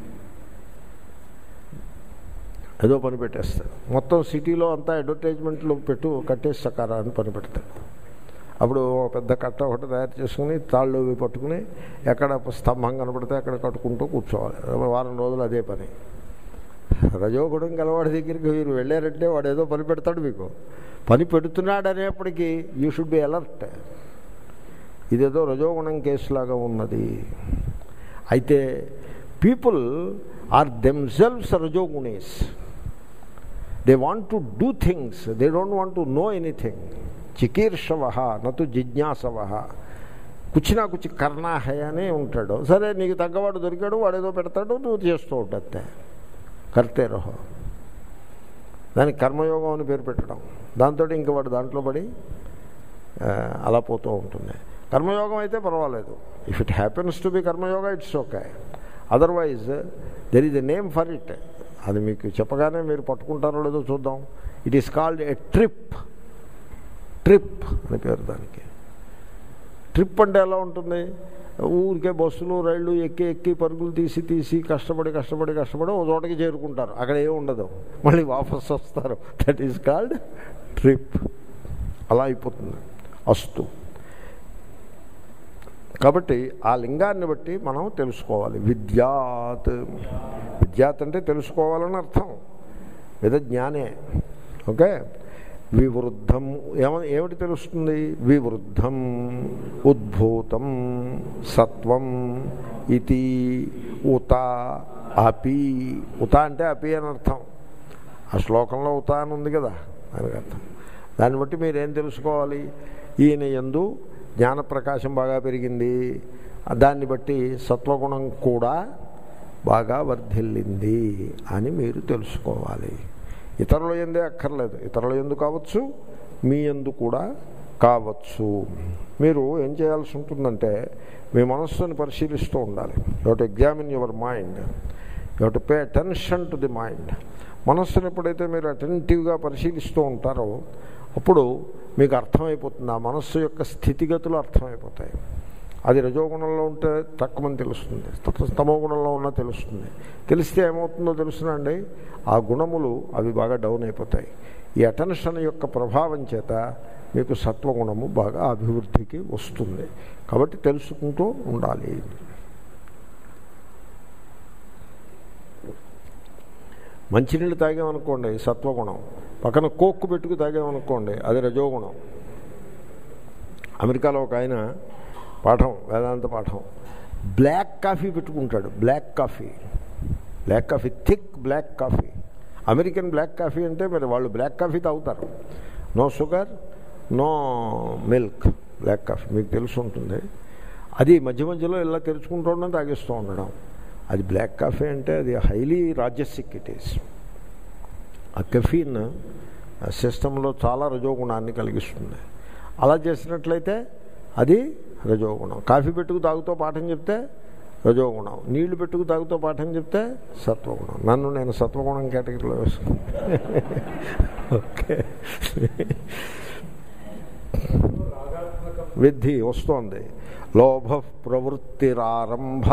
ఏదో పని పెట్టేస్తాడు మొత్తం సిటీలో అంతా అడ్వర్టైజ్మెంట్లు పెట్టు కట్టేసి సకారా అని పని పెడతాడు. అప్పుడు పెద్ద కట్ట ఒకటి తయారు చేసుకుని తాళ్ళు పట్టుకుని ఎక్కడ స్తంభం కనపడితే అక్కడ కట్టుకుంటూ కూర్చోవాలి. వారం రోజులు అదే పని. రజోగుణం గలవాడి దగ్గరికి మీరు వెళ్ళారంటే వాడు ఏదో పని పెడతాడు. మీకు పని పెడుతున్నాడు అనేప్పటికీ యూ షుడ్ బి అలర్ట్. ఇదేదో రజోగుణం కేసులాగా ఉన్నది. అయితే పీపుల్ ఆర్ దెమ్సెల్వ్స్ రజోగుణీస్. They want to do things, they don't want to know anything. చికీర్షవ నతు జిజ్ఞాసవ. కుచ్చినా కుచ్చి కర్ణాహయ అని ఉంటాడు. సరే నీకు తగ్గవాడు దొరికాడు, వాడేదో పెడతాడు, నువ్వు చేస్తూ ఉంటా కర్తేరహో. దానికి కర్మయోగం అని పేరు పెట్టడం, దాంతో ఇంక వాడు దాంట్లో పడి అలా పోతూ ఉంటుంది. కర్మయోగం అయితే పర్వాలేదు, if it happens to be కర్మయోగ it's okay. Otherwise there is a name for it. అది మీకు చెప్పగానే మీరు పట్టుకుంటారో లేదో చూద్దాం. It is called a trip. Trip అని పేరు దానికి. ట్రిప్ అంటే ఎలా ఉంటుంది? ఊరికే బస్సులు రైళ్ళు ఎక్కి ఎక్కి పరుగులు తీసి తీసి కష్టపడి కష్టపడి కష్టపడి ఓ చోటకి చేరుకుంటారు, అక్కడ ఏమి ఉండదు, మళ్ళీ వాపస్ వస్తారు. That is called trip. అలా అయిపోతుంది. అస్తు. కాబట్టి ఆ లింగాన్ని బట్టి మనం తెలుసుకోవాలి. విద్యాత్. విద్యాత్ అంటే తెలుసుకోవాలని అర్థం, వేద జ్ఞానే. ఓకే. వివృద్ధం ఏమ ఏమిటి తెలుస్తుంది? వివృద్ధం ఉద్భూతం సత్వం ఇతి ఉత అపి. ఉత అంటే అపి అని అర్థం. ఆ శ్లోకంలో ఉత అని ఉంది కదా, దానికి అర్థం. దాన్ని బట్టి మీరేం తెలుసుకోవాలి? ఈయన యందు జ్ఞానప్రకాశం బాగా పెరిగింది, దాన్ని బట్టి సత్వగుణం కూడా బాగా వర్ధిల్లింది అని మీరు తెలుసుకోవాలి. ఇతరుల యందే అక్కర్లేదు, ఇతరుల యందు కావచ్చు, మీ యందు కూడా కావచ్చు. మీరు ఏం చేయాల్సి ఉంటుందంటే మీ మనస్సుని పరిశీలిస్తూ ఉండాలి. You have to examine your mind, you have to pay attention to the mind. మనస్సును ఎప్పుడైతే మీరు అటెంటివ్గా పరిశీలిస్తూ ఉంటారో అప్పుడు మీకు అర్థమైపోతుంది, ఆ మనస్సు యొక్క స్థితిగతులు అర్థమైపోతాయి. అది రజోగుణంలో ఉంటే తక్కువని తెలుస్తుంది, తమో గుణంలో ఉన్నా తెలుస్తుంది. తెలిస్తే ఏమవుతుందో తెలుసునండి, ఆ గుణములు అవి బాగా డౌన్ అయిపోతాయి. ఈ అటెన్షన్ యొక్క ప్రభావం చేత మీకు సత్వగుణము బాగా అభివృద్ధికి వస్తుంది. కాబట్టి తెలుసుకుంటూ ఉండాలి. మంచినీళ్ళు తాగామనుకోండి సత్వగుణం, పక్కన కోక్కు పెట్టుకు తాగామనుకోండి అది రజోగుణం. అమెరికాలో ఒక ఆయన పాఠం, వేదాంత పాఠం, బ్లాక్ కాఫీ పెట్టుకుంటాడు. Black coffee, black coffee, thick black coffee. American black coffee అంటే మరి వాళ్ళు బ్లాక్ కాఫీ తాగుతారు, no sugar no milk, black coffee మీకు తెలిసి ఉంటుంది. అది మధ్య మధ్యలో ఇలా తెరుచుకుంటూ ఉండడం, తాగిస్తూ ఉండడం, అది బ్లాక్ కాఫీ అంటే అది హైలీ రాజసిక్ ఇట్ ఈస్. ఆ కెఫీన్ సిస్టంలో చాలా రజోగుణాన్ని కలిగిస్తుంది. అలా చేసినట్లయితే అది రజోగుణం. కాఫీ పెట్టుకు తాగుతూ పాఠం చెప్తే రజోగుణం, నీళ్లు పెట్టుకు తాగుతూ పాఠం చెప్తే సత్వగుణం. నన్ను నేను సత్వగుణం కేటగిరీలో వేసుకున్నాను. ఓకే. విద్ధి వస్తోంది. లోభ ప్రవృత్తిరారంభ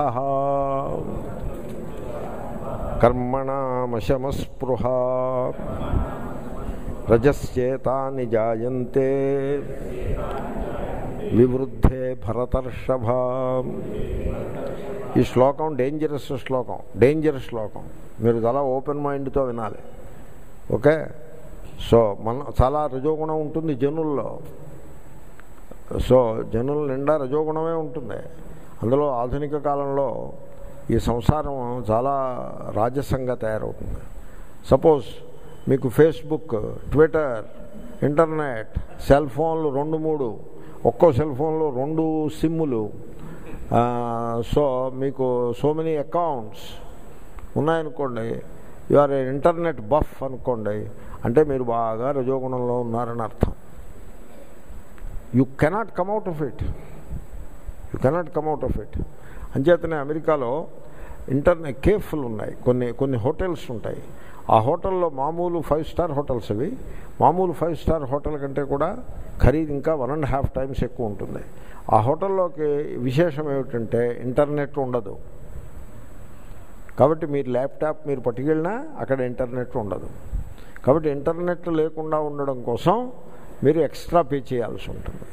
కర్మణామశమస్పృహ రజస్యేతాని జాయంతే వివృద్ధే భరతర్షభ. ఈ శ్లోకం డేంజరస్ శ్లోకం, డేంజరస్ శ్లోకం. మీరు చాలా ఓపెన్ మైండ్తో వినాలి. ఓకే. సో మన చాలా రజోగుణం ఉంటుంది జనుల్లో. సో జనుల నిండా రజోగుణమే ఉంటుంది. అందులో ఆధునిక కాలంలో ఈ సంసారం చాలా రాజసంగా తయారవుతుంది. సపోజ్ మీకు ఫేస్బుక్, ట్విట్టర్, ఇంటర్నెట్, సెల్ ఫోన్లు రెండు మూడు, ఒక్కో సెల్ ఫోన్లో రెండు సిమ్ములు, సో మీకు సో మెనీ అకౌంట్స్ ఉన్నాయనుకోండి, you are a internet buff అనుకోండి, అంటే మీరు బాగా రజోగుణంలో ఉన్నారని అర్థం. You cannot come out of it, you cannot come out of it. అంచేతనే అమెరికాలో ఇంటర్నెట్ కేఫ్లు ఉన్నాయి, కొన్ని కొన్ని హోటల్స్ ఉంటాయి. ఆ హోటల్లో మామూలు ఫైవ్ స్టార్ హోటల్స్ అవి, మామూలు ఫైవ్ స్టార్ హోటల్ కంటే కూడా ఖరీదు ఇంకా వన్ అండ్ హాఫ్ టైమ్స్ ఎక్కువ ఉంటుంది. ఆ హోటల్లోకి విశేషం ఏమిటంటే ఇంటర్నెట్ ఉండదు. కాబట్టి మీరు ల్యాప్టాప్ మీరు పట్టుకెళ్ళినా అక్కడ ఇంటర్నెట్ ఉండదు. కాబట్టి ఇంటర్నెట్ లేకుండా ఉండడం కోసం మీరు ఎక్స్ట్రా పే చేయాల్సి ఉంటుంది.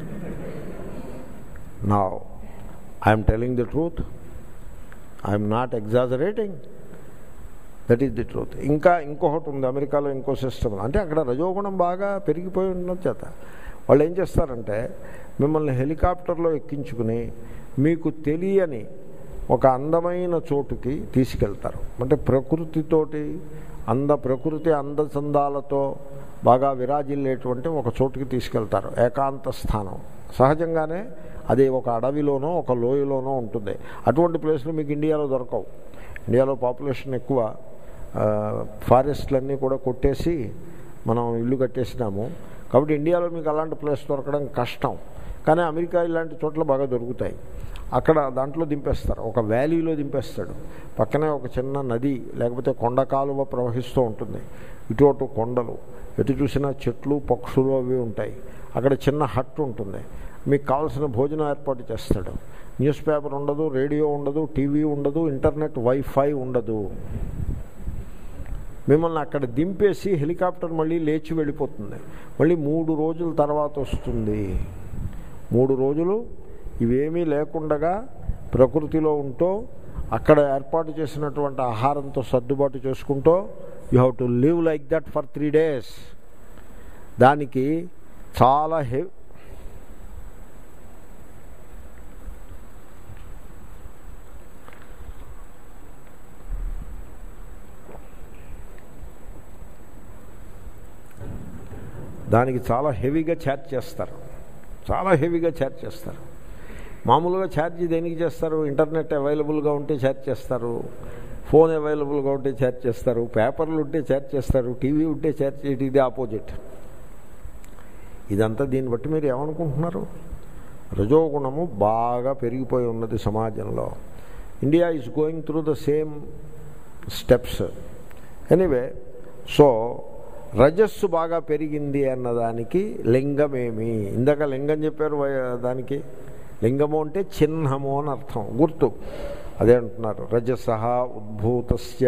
Now I'm telling the truth, I'm not exaggerating, that is the truth. ఇంకా ఇంకొకటి ఉంది అమెరికాలో, ఇంకో సిస్టమ్. అంటే అక్కడ రజోగుణం బాగా పెరిగిపోయి ఉండడం చేత వాళ్ళు ఏం చేస్తారంటే మిమ్మల్ని హెలికాప్టర్లో ఎక్కించుకుని మీకు తెలియని ఒక అందమైన చోటుకి తీసుకెళ్తారు. అంటే ప్రకృతితోటి, అంద ప్రకృతి అందచందాలతో బాగా విరాజిల్లేటువంటి ఒక చోటుకి తీసుకెళ్తారు, ఏకాంత స్థానం. సహజంగానే అది ఒక అడవిలోనో ఒక లోయలోనో ఉంటుంది. అటువంటి ప్లేస్లు మీకు ఇండియాలో దొరకవు. ఇండియాలో పాపులేషన్ ఎక్కువ, ఫారెస్ట్లన్నీ కూడా కొట్టేసి మనం ఇల్లు కట్టేసినాము. కాబట్టి ఇండియాలో మీకు అలాంటి ప్లేస్ దొరకడం కష్టం. కానీ అమెరికా ఇలాంటి చోట్ల బాగా దొరుకుతాయి. అక్కడ దాంట్లో దింపేస్తారు, ఒక వ్యాలీలో దింపేస్తాడు. పక్కనే ఒక చిన్న నది లేకపోతే కొండ కాలువ ప్రవహిస్తూ ఉంటుంది. ఇటు అటు కొండలు, ఎటు చూసినా చెట్లు పక్షులు అవి ఉంటాయి. అక్కడ చిన్న హట్ ఉంటుంది. మీకు కావాల్సిన భోజనం ఏర్పాటు చేస్తాడు. న్యూస్ పేపర్ ఉండదు, రేడియో ఉండదు, టీవీ ఉండదు, ఇంటర్నెట్ వైఫై ఉండదు. మిమ్మల్ని అక్కడ దింపేసి హెలికాప్టర్ మళ్ళీ లేచి వెళ్ళిపోతుంది. మళ్ళీ మూడు రోజుల తర్వాత వస్తుంది. మూడు రోజులు ఇవేమీ లేకుండగా ప్రకృతిలో ఉంటూ అక్కడ ఏర్పాటు చేసినటువంటి ఆహారంతో సర్దుబాటు చేసుకుంటూ you have to live like that for three days. దానికి చాలా హె దానికి చాలా హెవీగా ఛార్జ్ చేస్తారు, చాలా హెవీగా ఛార్జ్ చేస్తారు. మామూలుగా ఛార్జ్ దేనికి చేస్తారు? ఇంటర్నెట్ అవైలబుల్గా ఉంటే ఛార్జ్ చేస్తారు, ఫోన్ అవైలబుల్గా ఉంటే ఛార్జ్ చేస్తారు, పేపర్లు ఉంటే ఛార్జ్ చేస్తారు, టీవీ ఉంటే ఛార్జ్ చేయడం. ఇది ఆపోజిట్. ఇదంతా దీన్ని బట్టి మీరు ఏమనుకుంటున్నారు? రజోగుణము బాగా పెరిగిపోయి ఉన్నది సమాజంలో. India is going through the same steps. Anyway, so రజస్సు బాగా పెరిగింది అన్నదానికి లింగమేమి? ఇందాక లింగం చెప్పారు. దానికి లింగము అంటే చిహ్నము అని అర్థం, గుర్తు. అదే అంటున్నారు, రజసః ఉద్భూతస్య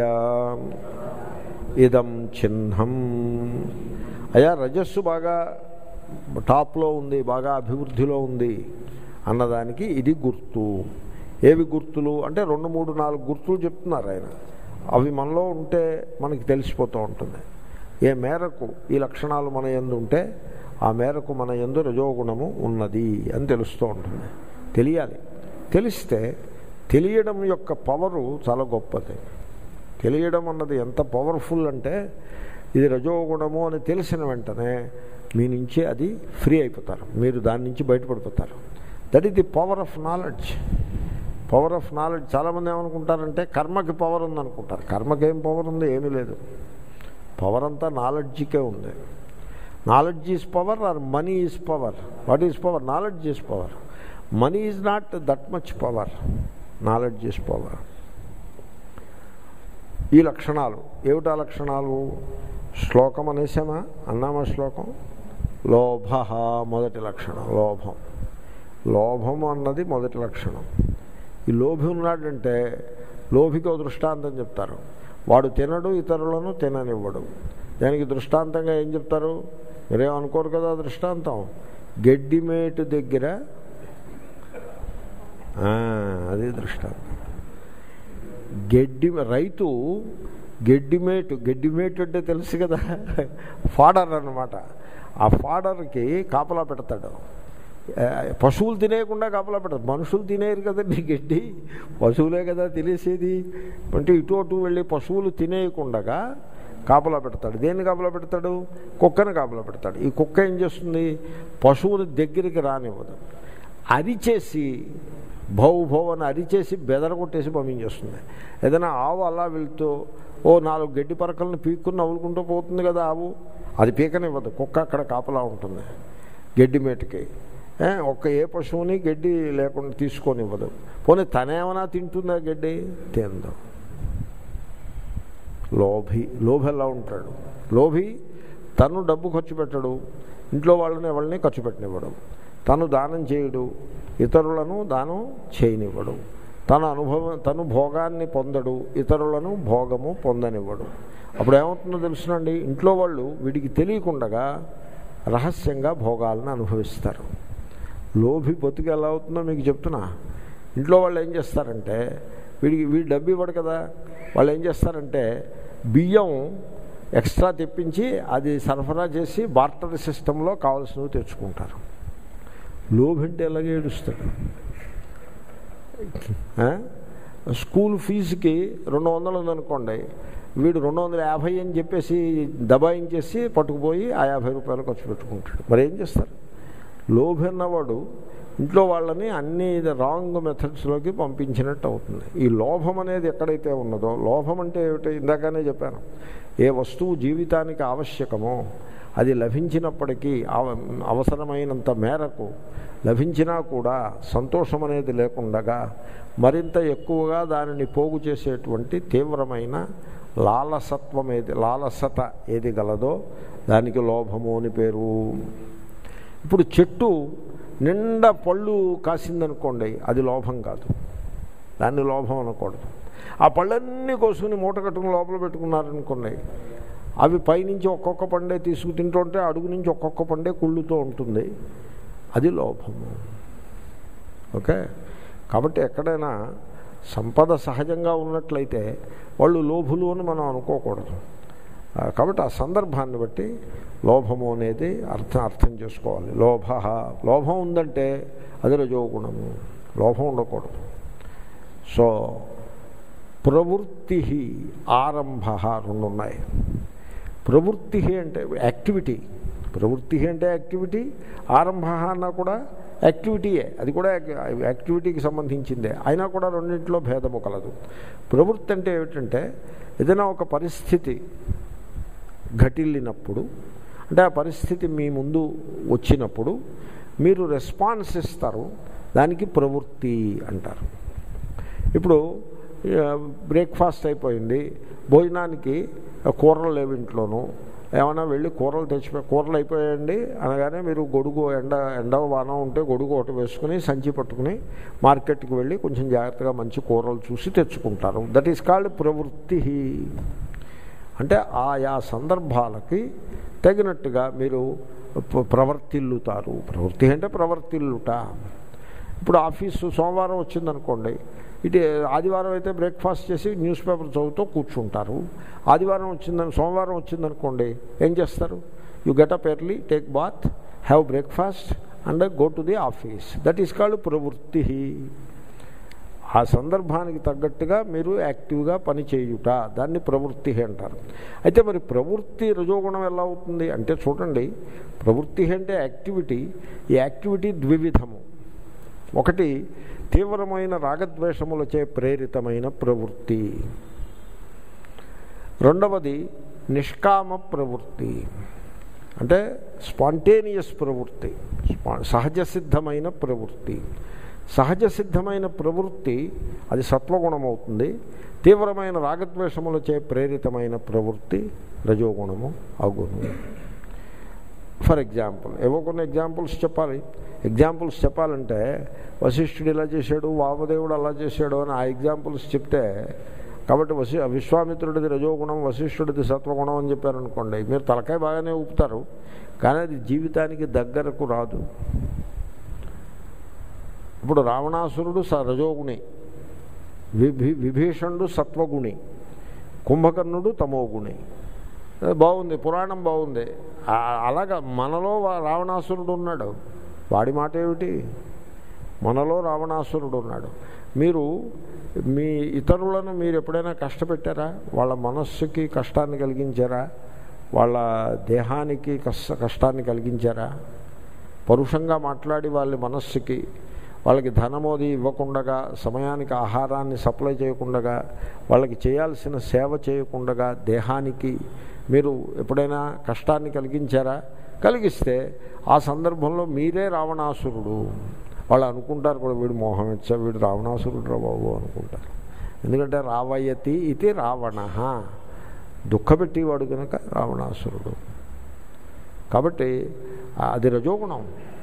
ఇదం చిహ్నం. అయ్యా రజస్సు బాగా టాప్లో ఉంది, బాగా అభివృద్ధిలో ఉంది అన్నదానికి ఇది గుర్తు. ఏవి గుర్తులు అంటే రెండు మూడు నాలుగు గుర్తులు చెప్తున్నారు ఆయన. అవి మనలో ఉంటే మనకి తెలిసిపోతూ ఉంటుంది. ఏ మేరకు ఈ లక్షణాలు మన యందు ఉంటే ఆ మేరకు మన యందు రజోగుణము ఉన్నది అని తెలుస్తూ ఉంటుంది. తెలియాలి. తెలిస్తే తెలియడం యొక్క పవరు చాలా గొప్పది. తెలియడం అన్నది ఎంత పవర్ఫుల్ అంటే, ఇది రజోగుణము అని తెలిసిన వెంటనే మీ నుంచి అది ఫ్రీ అయిపోతారు, మీరు దాని నుంచి బయటపడిపోతారు. That is the power of knowledge. Power of knowledge. చాలామంది ఏమనుకుంటారంటే కర్మకి పవర్ ఉందనుకుంటారు. కర్మకి ఏం పవర్ ఉంది? ఏమీ లేదు. పవర్ అంతా నాలెడ్జ్కే ఉంది. Knowledge is power or money is power? What is power? Knowledge is power. Money is not that much power, knowledge is power. ఈ లక్షణాలు ఏమిటా లక్షణాలు? శ్లోకం అనేసామా? అన్నామా శ్లోకం? లోభ మొదటి లక్షణం, లోభం. లోభము అన్నది మొదటి లక్షణం. ఈ లోభి ఉన్నాడంటే లోభికి ఒక దృష్టాంతం చెప్తారు. వాడు తినడు, ఇతరులను తిననివ్వడు. దానికి దృష్టాంతంగా ఏం చెప్తారు? మీరేమనుకోరు కదా దృష్టాంతం. గడ్డిమేటు దగ్గర, అది దృష్టాంతం. గడ్డి రైతు గడ్డిమేటు, గడ్డిమేటు అంటే తెలుసు కదా, ఫాడర్ అన్నమాట. ఆ ఫాడర్కి కాపలా పెడతాడు. పశువులు తినేయకుండా కాపలా పెడతాడు. మనుషులు తినేయరు కదండి గడ్డి, పశువులే కదా తినేసేది. అంటే ఇటు అటు వెళ్ళి పశువులు తినేయకుండా కాపలా పెడతాడు. దేన్ని కాపలా పెడతాడు? కుక్కని కాపలా పెడతాడు. ఈ కుక్క ఏం చేస్తుంది? పశువుని దగ్గరికి రానివ్వదు. అరిచేసి భౌ భౌ అని అరిచేసి బెదరగొట్టేసి పంపించేస్తుంది. ఏదైనా ఆవు అలా వెళ్తూ ఓ నాలుగు గడ్డి పరకలను పీక్కుని నవ్వులుకుంటూ పోతుంది కదా ఆవు, అది పీకనివ్వదు. కుక్క అక్కడ కాపలా ఉంటుంది గడ్డి మేటుకి. ఒక్క ఏ పశువుని గడ్డి లేకుండా తీసుకొనివ్వదు. పోనీ తనేమన్నా తింటుందా గడ్డి? తిందాం. లోభి. లోభి ఎలా ఉంటాడు? లోభి తను డబ్బు ఖర్చు పెట్టడు, ఇంట్లో వాళ్ళని ఎవరిని ఖర్చు పెట్టనివ్వడు, తను దానం చేయడు, ఇతరులను దానం చేయనివ్వడు, తన అనుభవం తను భోగాన్ని పొందడు, ఇతరులను భోగము పొందనివ్వడు. అప్పుడు ఏమవుతుందో తెలుసునండి, ఇంట్లో వాళ్ళు వీడికి తెలియకుండా రహస్యంగా భోగాలను అనుభవిస్తారు. లోభి బతుకు ఎలా అవుతుందో మీకు చెప్తున్నా. ఇంట్లో వాళ్ళు ఏం చేస్తారంటే, వీడికి వీడి డబ్బు ఇవ్వడు కదా, వాళ్ళు ఏం చేస్తారంటే బియ్యం ఎక్స్ట్రా తెప్పించి అది సరఫరా చేసి బార్టర్ సిస్టంలో కావాల్సినవి తెచ్చుకుంటారు. లోభి అంటే ఎలాగే ఏడుస్తాడు. స్కూల్ ఫీజుకి రెండు వందలు ఉందనుకోండి, వీడు రెండు వందల యాభై అని చెప్పేసి దబాయించేసి పట్టుకుపోయి ఆ యాభై రూపాయలు ఖర్చు పెట్టుకుంటాడు. మరి ఏం చేస్తారు? లోభి అన్నవాడు ఇంట్లో వాళ్ళని అన్ని రాంగ్ మెథడ్స్లోకి పంపించినట్టు అవుతుంది. ఈ లోభం అనేది ఎక్కడైతే ఉన్నదో, లోభం అంటే ఏమిటి? ఇందాకనే చెప్పాను, ఏ వస్తువు జీవితానికి ఆవశ్యకమో అది లభించినప్పటికీ అవసరమైనంత మేరకు లభించినా కూడా సంతోషం అనేది లేకుండగా మరింత ఎక్కువగా దానిని పోగు చేసేటువంటి తీవ్రమైన లాలసత్వం ఏది లాలసత ఏది గలదో దానికి లోభము అని పేరు. ఇప్పుడు చెట్టు నిండా పళ్ళు కాసిందనుకోండి, అది లోభం కాదు, దాన్ని లోభం అనకూడదు. ఆ పళ్ళన్నీ కోసుకుని మూట కట్టుకుని లోపల పెట్టుకున్నారనుకోండి, అవి పైనుంచి ఒక్కొక్క పండే తీసుకు తింటుంటే అడుగు నుంచి ఒక్కొక్క పండే కుళ్ళుతూ ఉంటుంది, అది లోభము. ఓకే, కాబట్టి ఎక్కడైనా సంపద సహజంగా ఉన్నట్లయితే వాళ్ళు లోభులు అని మనం అనుకోకూడదు. కాబట్టి ఆ సందర్భాన్ని బట్టి లోభము అనేది అర్థం అర్థం చేసుకోవాలి. లోభ లోభం ఉందంటే అది రజోగుణము, లోభం ఉండకూడదు. సో ప్రవృత్తి ఆరంభ రెండు ఉన్నాయి. ప్రవృత్తి అంటే యాక్టివిటీ, ప్రవృత్తి అంటే యాక్టివిటీ, ఆరంభ అన్నా కూడా యాక్టివిటీయే, అది కూడా యాక్టివిటీకి సంబంధించిందే, అయినా కూడా రెండింటిలో భేదము కలదు. ప్రవృత్తి అంటే ఏమిటంటే ఏదైనా ఒక పరిస్థితి ఘటిల్లినప్పుడు, అంటే ఆ పరిస్థితి మీ ముందు వచ్చినప్పుడు మీరు రెస్పాన్స్ ఇస్తారు, దానికి ప్రవృత్తి అంటారు. ఇప్పుడు బ్రేక్ఫాస్ట్ అయిపోయింది, భోజనానికి కూరలు లేవు ఇంట్లోనూ, ఏమైనా వెళ్ళి కూరలు తెచ్చిపోయి కూరలు అయిపోయాయండి అనగానే మీరు గొడుగు ఎండ ఎండ వాన ఉంటే గొడుగు ఒకటి వేసుకుని సంచి పట్టుకుని మార్కెట్కి వెళ్ళి కొంచెం జాగ్రత్తగా మంచి కూరలు చూసి తెచ్చుకుంటారు. దట్ ఈస్ కాల్డ్ ప్రవృత్తి. అంటే ఆయా సందర్భాలకి తగినట్టుగా మీరు ప్రవర్తిల్లుతారు. ప్రవృత్తి అంటే ప్రవర్తిల్లుట. ఇప్పుడు ఆఫీసు సోమవారం వచ్చిందనుకోండి, ఇటు ఆదివారం అయితే బ్రేక్ఫాస్ట్ చేసి న్యూస్ పేపర్ చదువుతూ కూర్చుంటారు. ఆదివారం వచ్చిందని సోమవారం వచ్చిందనుకోండి, ఏం చేస్తారు? You get up early, take bath, have breakfast and go to the office. That is called ప్రవృత్తి. ఆ సందర్భానికి తగ్గట్టుగా మీరు యాక్టివ్గా పని చేయుట, దాన్ని ప్రవృత్తి అంటారు. అయితే మరి ప్రవృత్తి రజోగుణం ఎలా అవుతుంది అంటే చూడండి, ప్రవృత్తి అంటే యాక్టివిటీ. ఈ యాక్టివిటీ ద్వివిధము. ఒకటి తీవ్రమైన రాగద్వేషములచే ప్రేరితమైన ప్రవృత్తి, రెండవది నిష్కామ ప్రవృత్తి అంటే స్పాంటేనియస్ ప్రవృత్తి, సహజ సిద్ధమైన ప్రవృత్తి. సహజ సిద్ధమైన ప్రవృత్తి అది సత్వగుణం అవుతుంది. తీవ్రమైన రాగద్వేషములచే ప్రేరితమైన ప్రవృత్తి రజోగుణము అగును. ఫర్ ఎగ్జాంపుల్, ఏవో కొన్ని ఎగ్జాంపుల్స్ చెప్పాలి. ఎగ్జాంపుల్స్ చెప్పాలంటే వశిష్ఠుడు ఇలా చేశాడు, వామదేవుడు అలా చేశాడు అని ఆ ఎగ్జాంపుల్స్ చెప్తే, కాబట్టి వశి విశ్వామిత్రుడిది రజోగుణం, వశిష్ఠుడిది సత్వగుణం అని చెప్పారనుకోండి, మీరు తలకాయ బాగానే ఊపుతారు, కానీ అది జీవితానికి దగ్గరకు రాదు. ఇప్పుడు రావణాసురుడు స రజోగుణి, విభీ విభీషణుడు సత్వగుణి, కుంభకర్ణుడు తమోగుణి. బాగుంది, పురాణం బాగుంది. అలాగా మనలో రావణాసురుడు ఉన్నాడు, వాడి మాట ఏమిటి? మనలో రావణాసురుడు ఉన్నాడు. మీరు మీ ఇతరులను మీరు ఎప్పుడైనా కష్టపెట్టారా? వాళ్ళ మనస్సుకి కష్టాన్ని కలిగించారా? వాళ్ళ దేహానికి కష్ట కష్టాన్ని కలిగించారా? పరుషంగా మాట్లాడి వాళ్ళ మనస్సుకి, వాళ్ళకి ధనమోది ఇవ్వకుండగా, సమయానికి ఆహారాన్ని సప్లై చేయకుండగా, వాళ్ళకి చేయాల్సిన సేవ చేయకుండగా దేహానికి మీరు ఎప్పుడైనా కష్టాన్ని కలిగించారా? కలిగిస్తే ఆ సందర్భంలో మీరే రావణాసురుడు. వాళ్ళు అనుకుంటారు కూడా, వీడు మోహం ఇచ్చా, వీడు రావణాసురుడు రా బాబు అనుకుంటారు. ఎందుకంటే రావయతి ఇది రావణ, దుఃఖపెట్టేవాడు కనుక రావణాసురుడు. కాబట్టి అది రజోగుణం.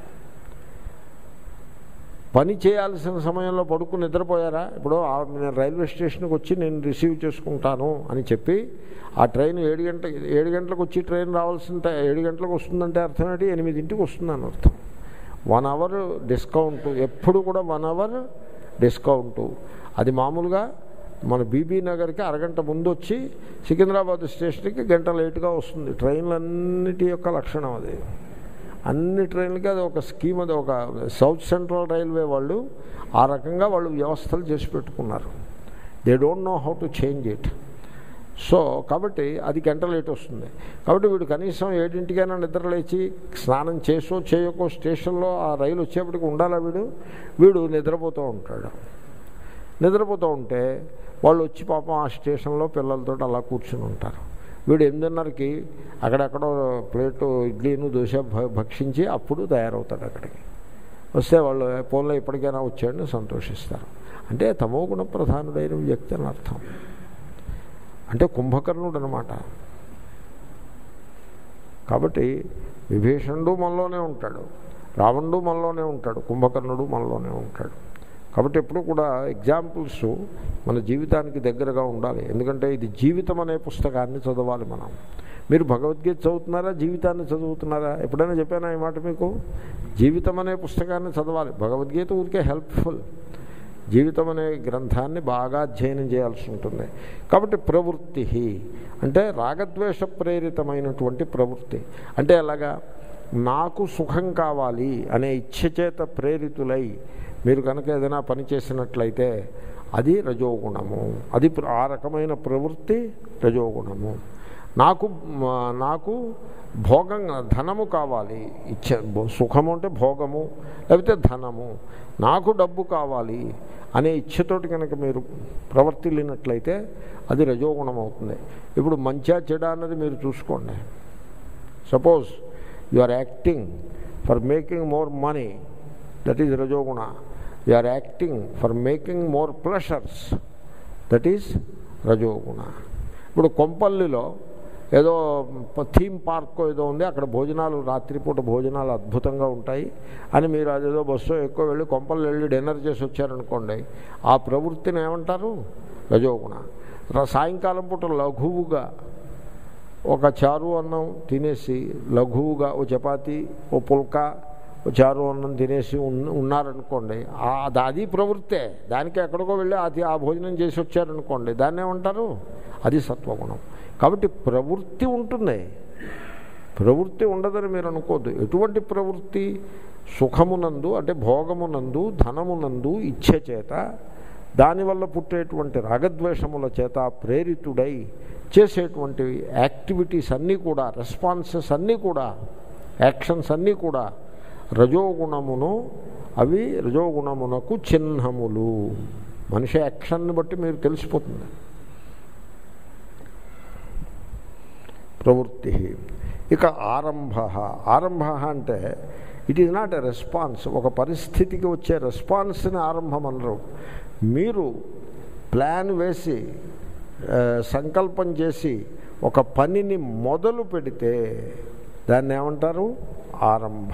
పని చేయాల్సిన సమయంలో పడుకుని నిద్రపోయారా? ఇప్పుడు నేను రైల్వే స్టేషన్కి వచ్చి నేను రిసీవ్ చేసుకుంటాను అని చెప్పి ఆ ట్రైన్ ఏడు గంటల ఏడు గంటలకు వచ్చి ట్రైన్ రావాల్సిన ఏడు గంటలకు వస్తుందంటే అర్థం ఏంటి? ఎనిమిదింటికి వస్తుందని అర్థం. వన్ అవర్ డిస్కౌంటు, ఎప్పుడు కూడా వన్ అవర్ డిస్కౌంటు. అది మామూలుగా మన బీబీ నగర్కి అరగంట ముందు వచ్చి సికింద్రాబాద్ స్టేషన్కి గంట లేటుగా వస్తుంది. ట్రైన్లన్నిటి యొక్క లక్షణం అది. అన్ని ట్రైన్లకి అది ఒక స్కీమ్, అది ఒక సౌత్ సెంట్రల్ రైల్వే వాళ్ళు ఆ రకంగా వాళ్ళు వ్యవస్థలు చేసి పెట్టుకున్నారు. They don't know how to change it. So కాబట్టి అది గంట లేట్ వస్తుంది. కాబట్టి వీడు కనీసం ఏడింటికైనా నిద్ర లేచి స్నానం చేసో చేయకో స్టేషన్లో ఆ రైలు వచ్చేప్పటికి ఉండాలా వీడు వీడు నిద్రపోతూ ఉంటాడు. నిద్రపోతూ ఉంటే వాళ్ళు వచ్చి పాపం ఆ స్టేషన్లో పిల్లలతో అలా కూర్చుని ఉంటారు. వీడు ఎనిమిదిన్నరకి అక్కడెక్కడో ప్లేటు ఇడ్లీను దోశ భక్షించి అప్పుడు తయారవుతాడు. అక్కడికి వస్తే వాళ్ళు ఫోన్లో ఎప్పటికైనా వచ్చాడని సంతోషిస్తారు. అంటే తమోగుణ ప్రధానుడైన వ్యక్తి అని అర్థం. అంటే కుంభకర్ణుడు అనమాట. కాబట్టి విభీషణుడు మనలోనే ఉంటాడు, రావణుడు మనలోనే ఉంటాడు, కుంభకర్ణుడు మనలోనే ఉంటాడు. కాబట్టి ఎప్పుడు కూడా ఎగ్జాంపుల్స్ మన జీవితానికి దగ్గరగా ఉండాలి. ఎందుకంటే ఇది జీవితం అనే పుస్తకాన్ని చదవాలి మనం. మీరు భగవద్గీత చదువుతున్నారా, జీవితాన్ని చదువుతున్నారా? ఎప్పుడైనా చెప్పానా ఈ మాట మీకు? జీవితం అనే పుస్తకాన్ని చదవాలి. భగవద్గీత ఊరికే హెల్ప్ఫుల్. జీవితం అనే గ్రంథాన్ని బాగా అధ్యయనం చేయాల్సి ఉంటుంది. కాబట్టి ప్రవృత్తి అంటే రాగద్వేష ప్రేరితమైనటువంటి ప్రవృత్తి. అంటే ఎలాగా? నాకు సుఖం కావాలి అనే ఇచ్ఛ చేత ప్రేరితులై మీరు కనుక ఏదైనా పని చేసినట్లయితే అది రజోగుణము. అది ఆ రకమైన ప్రవృత్తి రజోగుణము. నాకు నాకు భోగం ధనము కావాలి, ఇచ్చ సుఖము అంటే భోగము లేకపోతే ధనము, నాకు డబ్బు కావాలి అనే ఇచ్ఛతోటి కనుక మీరు ప్రవర్తిల్లినట్లయితే అది రజోగుణం అవుతుంది. ఇప్పుడు మంచిగా చెడ అన్నది మీరు చూసుకోండి. Suppose you are acting for making more money, that is రజోగుణ. You are acting for making more pleasures, that is రజోగుణ. ఇప్పుడు కొంపల్లిలో ఏదో థీమ్ పార్క్ ఏదో ఉంది, అక్కడ భోజనాలు రాత్రిపూట భోజనాలు అద్భుతంగా ఉంటాయి అని మీరు అదేదో బస్సు ఎక్కువ వెళ్ళి కొంపల్లి వెళ్ళి డిన్నర్ చేసి వచ్చారనుకోండి, ఆ ప్రవృత్తిని ఏమంటారు? రజోగుణ. సాయంకాలం పూట లఘువుగా ఒక చారు అన్నం తినేసి లఘువుగా ఓ చపాతి ఓ పుల్కా ఓ చారు అన్నం తినేసి ఉన్నారనుకోండి, అది ప్రవృత్తే. దానికి ఎక్కడికో వెళ్ళి అది ఆ భోజనం చేసి వచ్చారనుకోండి, దాన్ని ఏమంటారు? అది సత్వగుణం. కాబట్టి ప్రవృత్తి ఉంటుంది, ప్రవృత్తి ఉండదని మీరు అనుకోద్దు. ఎటువంటి ప్రవృత్తి? సుఖమునందు అంటే భోగమునందు, ధనమునందు ఇచ్ఛ చేత, దానివల్ల పుట్టేటువంటి రాగద్వేషముల చేత ప్రేరితుడై చేసేటువంటి యాక్టివిటీస్ అన్నీ కూడా, రెస్పాన్సెస్ అన్నీ కూడా, యాక్షన్స్ అన్నీ కూడా రజోగుణమును, అవి రజోగుణమునకు చిహ్నములు. మనిషి యాక్షన్ని బట్టి మీరు తెలిసిపోతుంది. ప్రవృత్తి. ఇక ఆరంభ. ఆరంభ అంటే it is not a response. ఒక పరిస్థితికి వచ్చే రెస్పాన్స్ని ఆరంభం అనరు. మీరు ప్లాన్ వేసి సంకల్పం చేసి ఒక పనిని మొదలు పెడితే దాన్ని ఏమంటారు? ఆరంభ.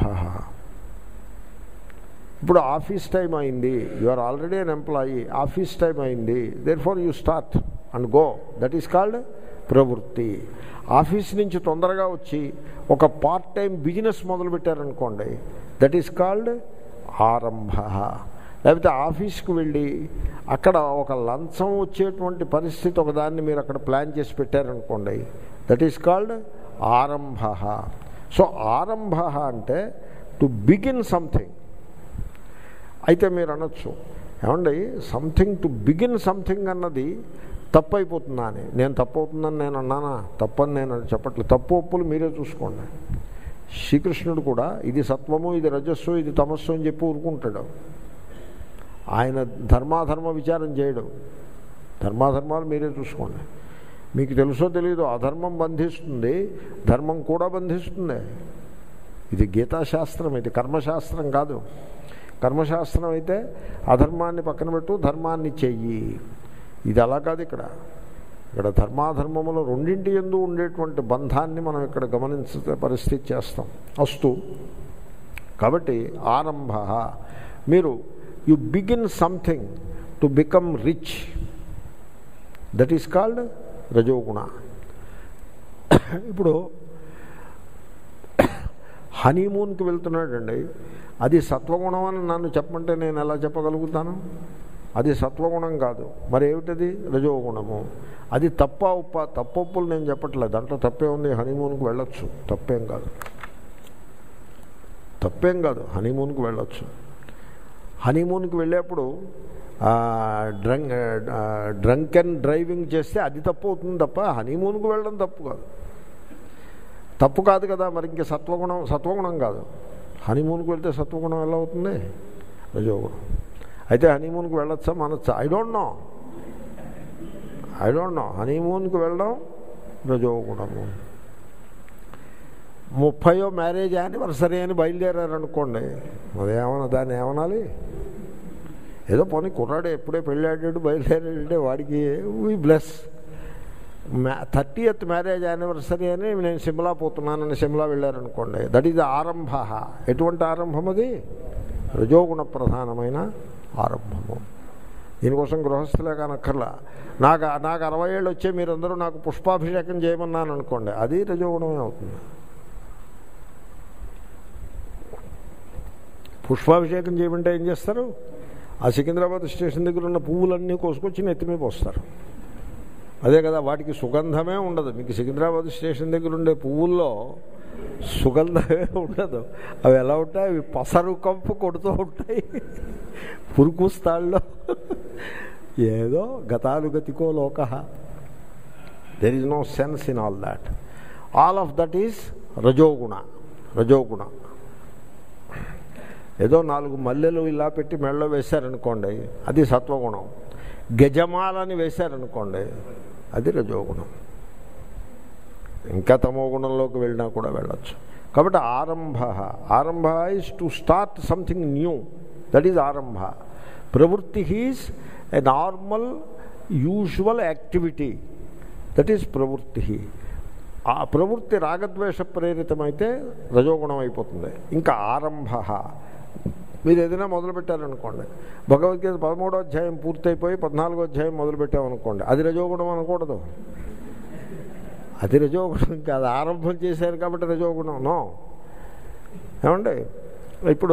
ఇప్పుడు ఆఫీస్ టైం అయింది, you are already an employee, office time అయింది, therefore you start and go, that is called ప్రవృత్తి. ఆఫీస్ నుంచి తొందరగా వచ్చి ఒక పార్ట్ టైం బిజినెస్ మొదలుపెట్టారనుకోండి, దట్ ఈస్ కాల్డ్ ఆరంభ. లేకపోతే ఆఫీస్కి వెళ్ళి అక్కడ ఒక లంచం వచ్చేటువంటి పరిస్థితి ఒకదాన్ని మీరు అక్కడ ప్లాన్ చేసి పెట్టారనుకోండి, దట్ ఈస్ కాల్డ్ ఆరంభ. సో ఆరంభ అంటే టు బిగిన్ సంథింగ్. అయితే మీరు అనొచ్చు, ఏమండి సంథింగ్ టు బిగిన్ సంథింగ్ అన్నది తప్పు అయిపోతుందా అని. నేను తప్పు అవుతుందని నేను అన్నానా? తప్పని నేను చెప్పట్లేదు. తప్పు ఒప్పులు మీరే చూసుకోండి. శ్రీకృష్ణుడు కూడా ఇది సత్వము, ఇది రజస్సు, ఇది తమస్సు అని చెప్పి ఊరుకుంటాడు. ఆయన ధర్మాధర్మ విచారం చేయడు. ధర్మాధర్మాలు మీరే చూసుకోండి. మీకు తెలుసో తెలీదో అధర్మం బంధిస్తుంది, ధర్మం కూడా బంధిస్తుంది. ఇది గీతాశాస్త్రం, ఇది కర్మశాస్త్రం కాదు. కర్మశాస్త్రం అయితే అధర్మాన్ని పక్కన పెట్టు, ధర్మాన్ని చెయ్యి. ఇది అలా కాదు. ఇక్కడ ఇక్కడ ధర్మాధర్మములు రెండింటి యందు ఉండేటువంటి బంధాన్ని మనం ఇక్కడ గమనించే పరిస్థితి చేస్తాం. అస్తు. కాబట్టి ఆరంభ, మీరు you begin something to become rich, that is called రజోగుణ. ఇప్పుడు హనీమూన్కి వెళ్తున్నాడండి, అది సత్వగుణం అని నన్ను చెప్పమంటే నేను ఎలా చెప్పగలుగుతాను? అది సత్వగుణం కాదు. మరి ఏమిటది? రజోగుణము. అది తప్ప ఉప్ప తప్పొప్పులు నేను చెప్పట్లేదు, దాంట్లో తప్పే ఉంది. హనీమూన్కి వెళ్ళొచ్చు, తప్పేం కాదు, తప్పేం కాదు. హనీమూన్కి వెళ్ళొచ్చు. హనీమూన్కి వెళ్ళేప్పుడు డ్రంక్ డ్రంక్ అండ్ డ్రైవింగ్ చేస్తే అది తప్పు అవుతుంది తప్ప హనీమూన్కి వెళ్ళడం తప్పు కాదు. తప్పు కాదు కదా, మరి ఇంక సత్వగుణం సత్వగుణం కాదు. హనీమూన్కి వెళ్తే సత్వగుణం ఎలా అవుతుంది? రజోగుణం. అయితే హనీమూన్కి వెళ్ళొచ్చా మనొచ్చా? I don't know I don't know హనీమూన్కి వెళ్ళడం రజోగుణము. ముప్పయో మ్యారేజ్ యానివర్సరీ అని బయలుదేరారనుకోండి, అదేమన్నా దాన్ని ఏమనాలి? ఏదో పోనీ కుర్రాడు ఎప్పుడే పెళ్ళాడాడు బయలుదేరాడంటే వాడికి we bless. My thirtieth marriage anniversary అని నేను సిమ్లా పోతున్నానని సిమ్లా వెళ్ళారనుకోండి, దట్ ఈజ్ ఆరంభ. ఎటువంటి ఆరంభం అది? రజోగుణ ప్రధానమైన ఆరంభము. దీనికోసం గృహస్థులే కానక్కర్లా. నాకు నాకు అరవై ఏళ్ళు వచ్చే మీరందరూ నాకు పుష్పాభిషేకం చేయమన్నాను అనుకోండి, అది రజోగుణమే అవుతుంది. పుష్పాభిషేకం చేయమంటే ఏం చేస్తారు? ఆ సికింద్రాబాద్ స్టేషన్ దగ్గర ఉన్న పువ్వులన్నీ కోసుకొచ్చి నెత్తిమీ పోస్తారు. అదే కదా, వాటికి సుగంధమే ఉండదు. మీకు సికింద్రాబాద్ స్టేషన్ దగ్గర ఉండే పువ్వుల్లో సుగంధమే ఉండదు. అవి ఎలా ఉంటాయి? అవి పసరు కంపు కొడుతూ ఉంటాయి పురుకుస్తాళ్ళలో. ఏదో గతాలు గతికో లోక. There is no sense in all that. All of that is రజోగుణ. రజోగుణ. ఏదో నాలుగు మల్లెలు ఇలా పెట్టి మెళ్ళలో వేశారనుకోండి, అది సత్వగుణం. గజమాలని వేశారనుకోండి, అది రజోగుణం. ఇంకా తమో గుణంలోకి వెళ్ళినా కూడా వెళ్ళచ్చు. కాబట్టి ఆరంభ ఆరంభ is to start something new. That is ఆరంభ. ప్రవృత్తి is a normal usual activity. That is ప్రవృత్తి. ఆ ప్రవృత్తి రాగద్వేష ప్రేరితమైతే రజోగుణం అయిపోతుంది. ఇంకా ఆరంభ, మీరు ఏదైనా మొదలుపెట్టారనుకోండి, భగవద్గీత పదమూడో అధ్యాయం పూర్తయిపోయి పద్నాలుగో అధ్యాయం మొదలుపెట్టామనుకోండి, అది రజోగుణం అనకూడదు. అది రజోగుణం కాదు. ఆరంభం చేశారు కాబట్టి రజోగుణం నో. ఏమండి, ఇప్పుడు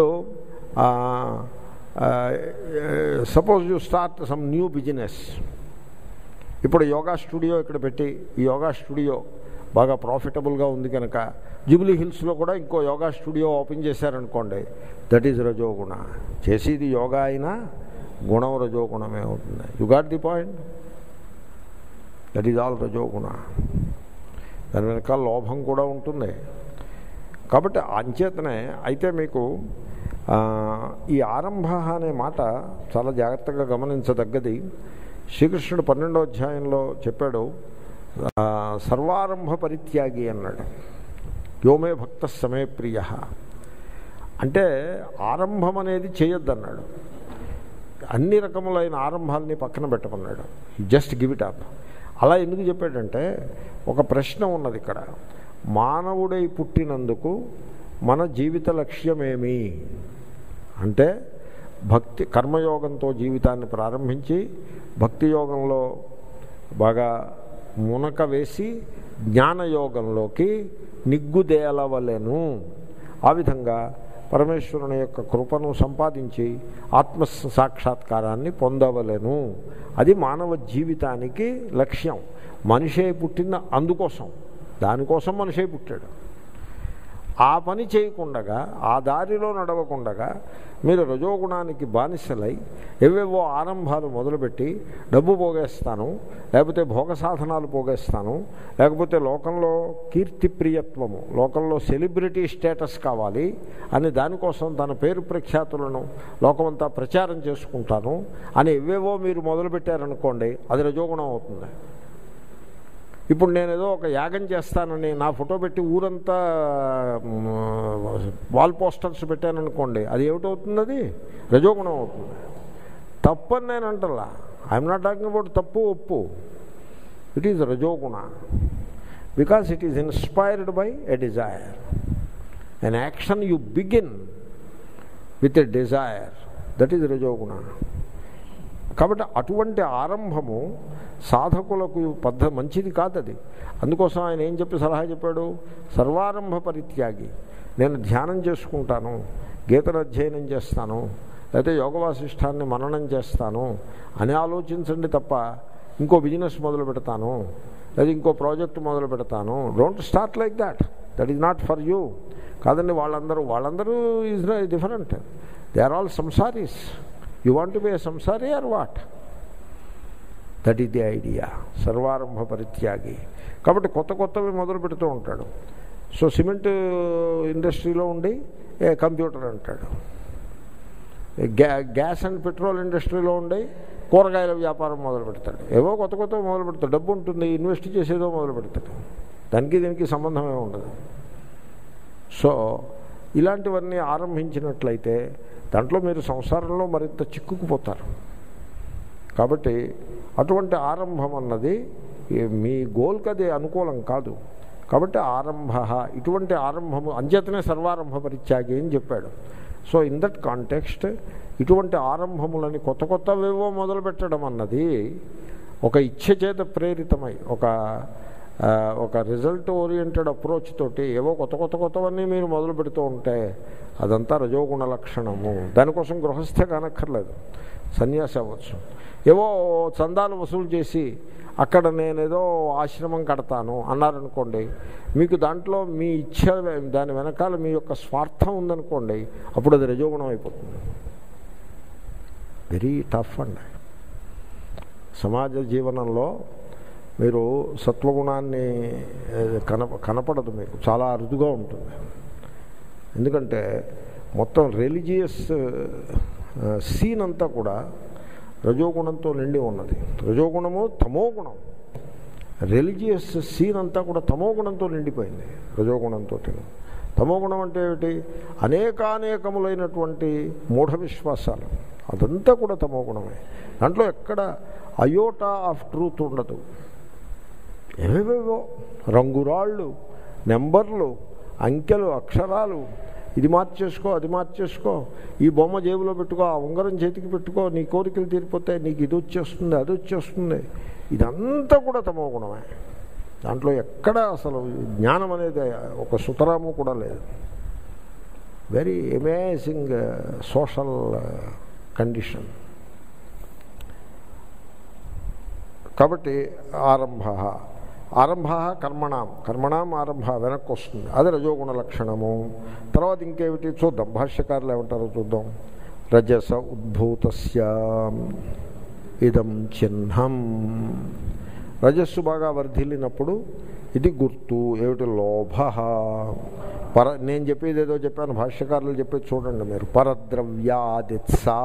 suppose you start some new business. ఇప్పుడు యోగా స్టూడియో ఇక్కడ పెట్టి, ఈ యోగా స్టూడియో బాగా ప్రాఫిటబుల్గా ఉంది కనుక జూబ్లీ హిల్స్లో కూడా ఇంకో యోగా స్టూడియో ఓపెన్ చేశారనుకోండి, దట్ ఈజ్ రజోగుణ. చేసేది యోగా అయినా గుణం రజోగుణమే అవుతుంది. You got the point? That is all రజోగుణ. దాని వెనకాల లోభం కూడా ఉంటుంది. కాబట్టి అంచేతనే అయితే మీకు ఈ ఆరంభ అనే మాట చాలా జాగ్రత్తగా గమనించదగ్గది. శ్రీకృష్ణుడు పన్నెండో అధ్యాయంలో చెప్పాడు, సర్వారంభ పరిత్యాగి అన్నాడు. యోమే భక్త సమే ప్రియ. అంటే ఆరంభం అనేది చేయొద్దన్నాడు. అన్ని రకములైన ఆరంభాలని పక్కన పెట్టమన్నాడు. Just give it up. అలా ఎందుకు చెప్పాడంటే, ఒక ప్రశ్న ఉన్నది ఇక్కడ. మానవుడై పుట్టినందుకు మన జీవిత లక్ష్యమేమి అంటే, భక్తి కర్మయోగంతో జీవితాన్ని ప్రారంభించి భక్తి యోగంలో బాగా మునక వేసి జ్ఞానయోగంలోకి నిగ్గుదేలవలెను. ఆ విధంగా పరమేశ్వరుని యొక్క కృపను సంపాదించి ఆత్మ సాక్షాత్కారాన్ని పొందవలెను. అది మానవ జీవితానికి లక్ష్యం. మనిషే పుట్టిన అందుకోసం, దానికోసం మనిషే పుట్టాడు. ఆ పని చేయకుండగా, ఆ దారిలో నడవకుండగా మీరు రజోగుణానికి బానిసలై ఏవేవో ఆరంభాలు మొదలుపెట్టి డబ్బు పోగేస్తాను, లేకపోతే భోగ సాధనాలు పోగేస్తాను, లేకపోతే లోకంలో కీర్తి ప్రియత్వము, లోకంలో సెలబ్రిటీ స్టేటస్ కావాలి అని దానికోసం తన పేరు ప్రఖ్యాతులను లోకమంతా ప్రచారం చేసుకుంటాను అని ఏవేవో మీరు మొదలుపెట్టారనుకోండి, అది రజోగుణం అవుతుంది. ఇప్పుడు నేను ఏదో ఒక యాగం చేస్తానని నా ఫోటో పెట్టి ఊరంతా వాల్ పోస్టర్స్ పెట్టాననుకోండి, అది ఏమిటవుతుంది? అది రజోగుణం అవుతుంది. తప్పు అని నేను అంటలా. ఐఎమ్ నాట్ టాకింగ్ అబౌట్ తప్పు ఒప్పు. ఇట్ ఈజ్ రజోగుణ. Because it is inspired by a desire. An action you begin with a desire, that is రజోగుణ. కాబట్టి అటువంటి ఆరంభము సాధకులకు పద్ధ మంచిది కాదు. అది అందుకోసం ఆయన ఏం చెప్పి సలహా చెప్పాడు? సర్వారంభ పరిత్యాగి. నేను ధ్యానం చేసుకుంటాను, గీతను అధ్యయనం చేస్తాను, లేకపోతే యోగవాసిష్టాన్ని మననం చేస్తాను అని ఆలోచించండి తప్ప ఇంకో బిజినెస్ మొదలు పెడతాను లేదా ఇంకో ప్రాజెక్ట్ మొదలు పెడతాను. Don't start like that. That is not for you. కాదండి, వాళ్ళందరూ వాళ్ళందరూ is different. They are all సంసారీస్. You want to be a సంసారి or what? That is the idea. సర్వారంభ పరిత్యాగి. కాబట్టి కొత్త కొత్తవి మొదలు పెడుతూ ఉంటాడు. సో సిమెంట్ ఇండస్ట్రీలో ఉండి ఏ కంప్యూటర్ అంటాడు, గ్యా గ్యాస్ అండ్ పెట్రోల్ ఇండస్ట్రీలో ఉండి కూరగాయల వ్యాపారం మొదలు పెడతాడు. ఏవో కొత్త కొత్త మొదలు పెడతాడు. డబ్బు ఉంటుంది, ఇన్వెస్ట్ చేసేదో మొదలు పెడతాడు. దానికి దీనికి సంబంధమే ఉండదు. సో ఇలాంటివన్నీ ఆరంభించినట్లయితే దాంట్లో మీరు సంసారంలో మరింత చిక్కుకుపోతారు. కాబట్టి అటువంటి ఆరంభం అన్నది మీ గోల్కి అది అనుకూలం కాదు. కాబట్టి ఆరంభ, ఇటువంటి ఆరంభము అంచేతనే సర్వారంభ పరిత్యాగి అని చెప్పాడు. సో ఇన్ దట్ కాంటెక్స్ట్ ఇటువంటి ఆరంభములని కొత్త కొత్తవేవో మొదలు పెట్టడం అన్నది ఒక ఇచ్ఛ చేత ప్రేరితమై ఒక ఒక రిజల్ట్ ఓరియంటెడ్ అప్రోచ్ తోటి ఏవో కొత్త కొత్త కొత్తవన్నీ మీరు మొదలు పెడుతూ ఉంటే అదంతా రజోగుణ లక్షణము. దానికోసం గృహస్థ కానక్కర్లేదు, సన్యాసి అవ్వచ్చు. ఏవో చందాలు వసూలు చేసి అక్కడ నేనేదో ఆశ్రమం కడతాను అన్నారనుకోండి, మీకు దాంట్లో మీ ఇచ్ఛ, దాని వెనకాల మీ యొక్క స్వార్థం ఉందనుకోండి, అప్పుడు అది రజోగుణం అయిపోతుంది. వెరీ టఫ్ అండి. సమాజ జీవనంలో మీరు సత్వగుణాన్ని కనప కనపడదు మీకు, చాలా అరుదుగా ఉంటుంది. ఎందుకంటే మొత్తం రిలీజియస్ సీన్ అంతా కూడా రజోగుణంతో నిండి ఉన్నది. రజోగుణము తమోగుణం. రిలీజియస్ సీన్ అంతా కూడా తమోగుణంతో నిండిపోయింది, రజోగుణంతో. తమోగుణం అంటే ఏమిటి? అనేకానేకములైనటువంటి మూఢ విశ్వాసాలు, అదంతా కూడా తమోగుణమే. దాంట్లో ఎక్కడ అయోటా ఆఫ్ ట్రూత్ ఉండదు. ఏవేవో రంగురాళ్ళు, నెంబర్లు, అంకెలు, అక్షరాలు, ఇది మార్చేసుకో, అది మార్చేసుకో, ఈ బొమ్మ జేబులో పెట్టుకో, ఆ ఉంగరం చేతికి పెట్టుకో, నీ కోరికలు తీరిపోతాయి, నీకు ఇది వచ్చేస్తుంది, అది వచ్చేస్తుంది. ఇదంతా కూడా తమో గుణమే. దాంట్లో ఎక్కడ అసలు జ్ఞానం అనేది ఒక సుతరాము కూడా లేదు. Very amazing social condition. కాబట్టి ఆరంభ ఆరంభ కర్మణం కర్మణం ఆరంభ వెనక్కి వస్తుంది, అది రజోగుణ లక్షణము. తర్వాత ఇంకేమిటి చూద్దాం, భాష్యకారులు ఏమంటారో చూద్దాం. రజస ఉద్భూతస్య ఇదం చిహ్నం. రజస్సు బాగా వర్ధిల్లినప్పుడు ఇది గుర్తు ఏమిటి? లోభ. పర నేను చెప్పేది ఏదో చెప్పాను, భాష్యకారులు చెప్పేది చూడండి మీరు. పరద్రవ్యాదిత్సా,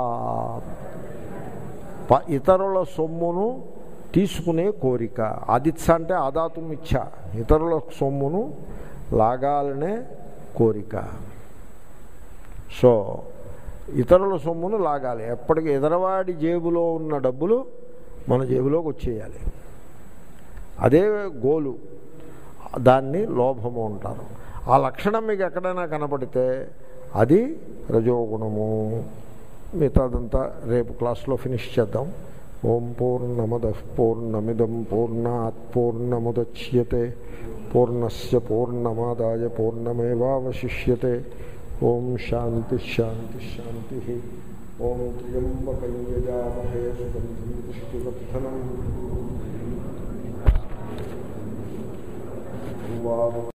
ఇతరుల సొమ్మును తీసుకునే కోరిక. ఆదిత్స అంటే ఆదాతుం ఇచ్చ, ఇతరుల సొమ్మును లాగాలనే కోరిక. సో ఇతరుల సొమ్మును లాగాలి. ఎప్పటికీ ఎదరవాడి జేబులో ఉన్న డబ్బులు మన జేబులోకి వచ్చేయాలి, అదే గోలు. దాన్ని లోభము అంటారు. ఆ లక్షణం మీకు ఎక్కడైనా కనపడితే అది రజోగుణము. మిగతాదంతా రేపు క్లాస్లో ఫినిష్ చేద్దాం. ఓం పూర్ణమదః పూర్ణమిదం పూర్ణాత్ పూర్ణముదచ్యతే పూర్ణస్య పూర్ణమాదాయ పూర్ణమేవావశిష్యతే. ఓం శాంతి శాంతి శాంతి. ఓం త్ర్యంబకం యజామహే సుగంధిం పుష్టివర్ధనం.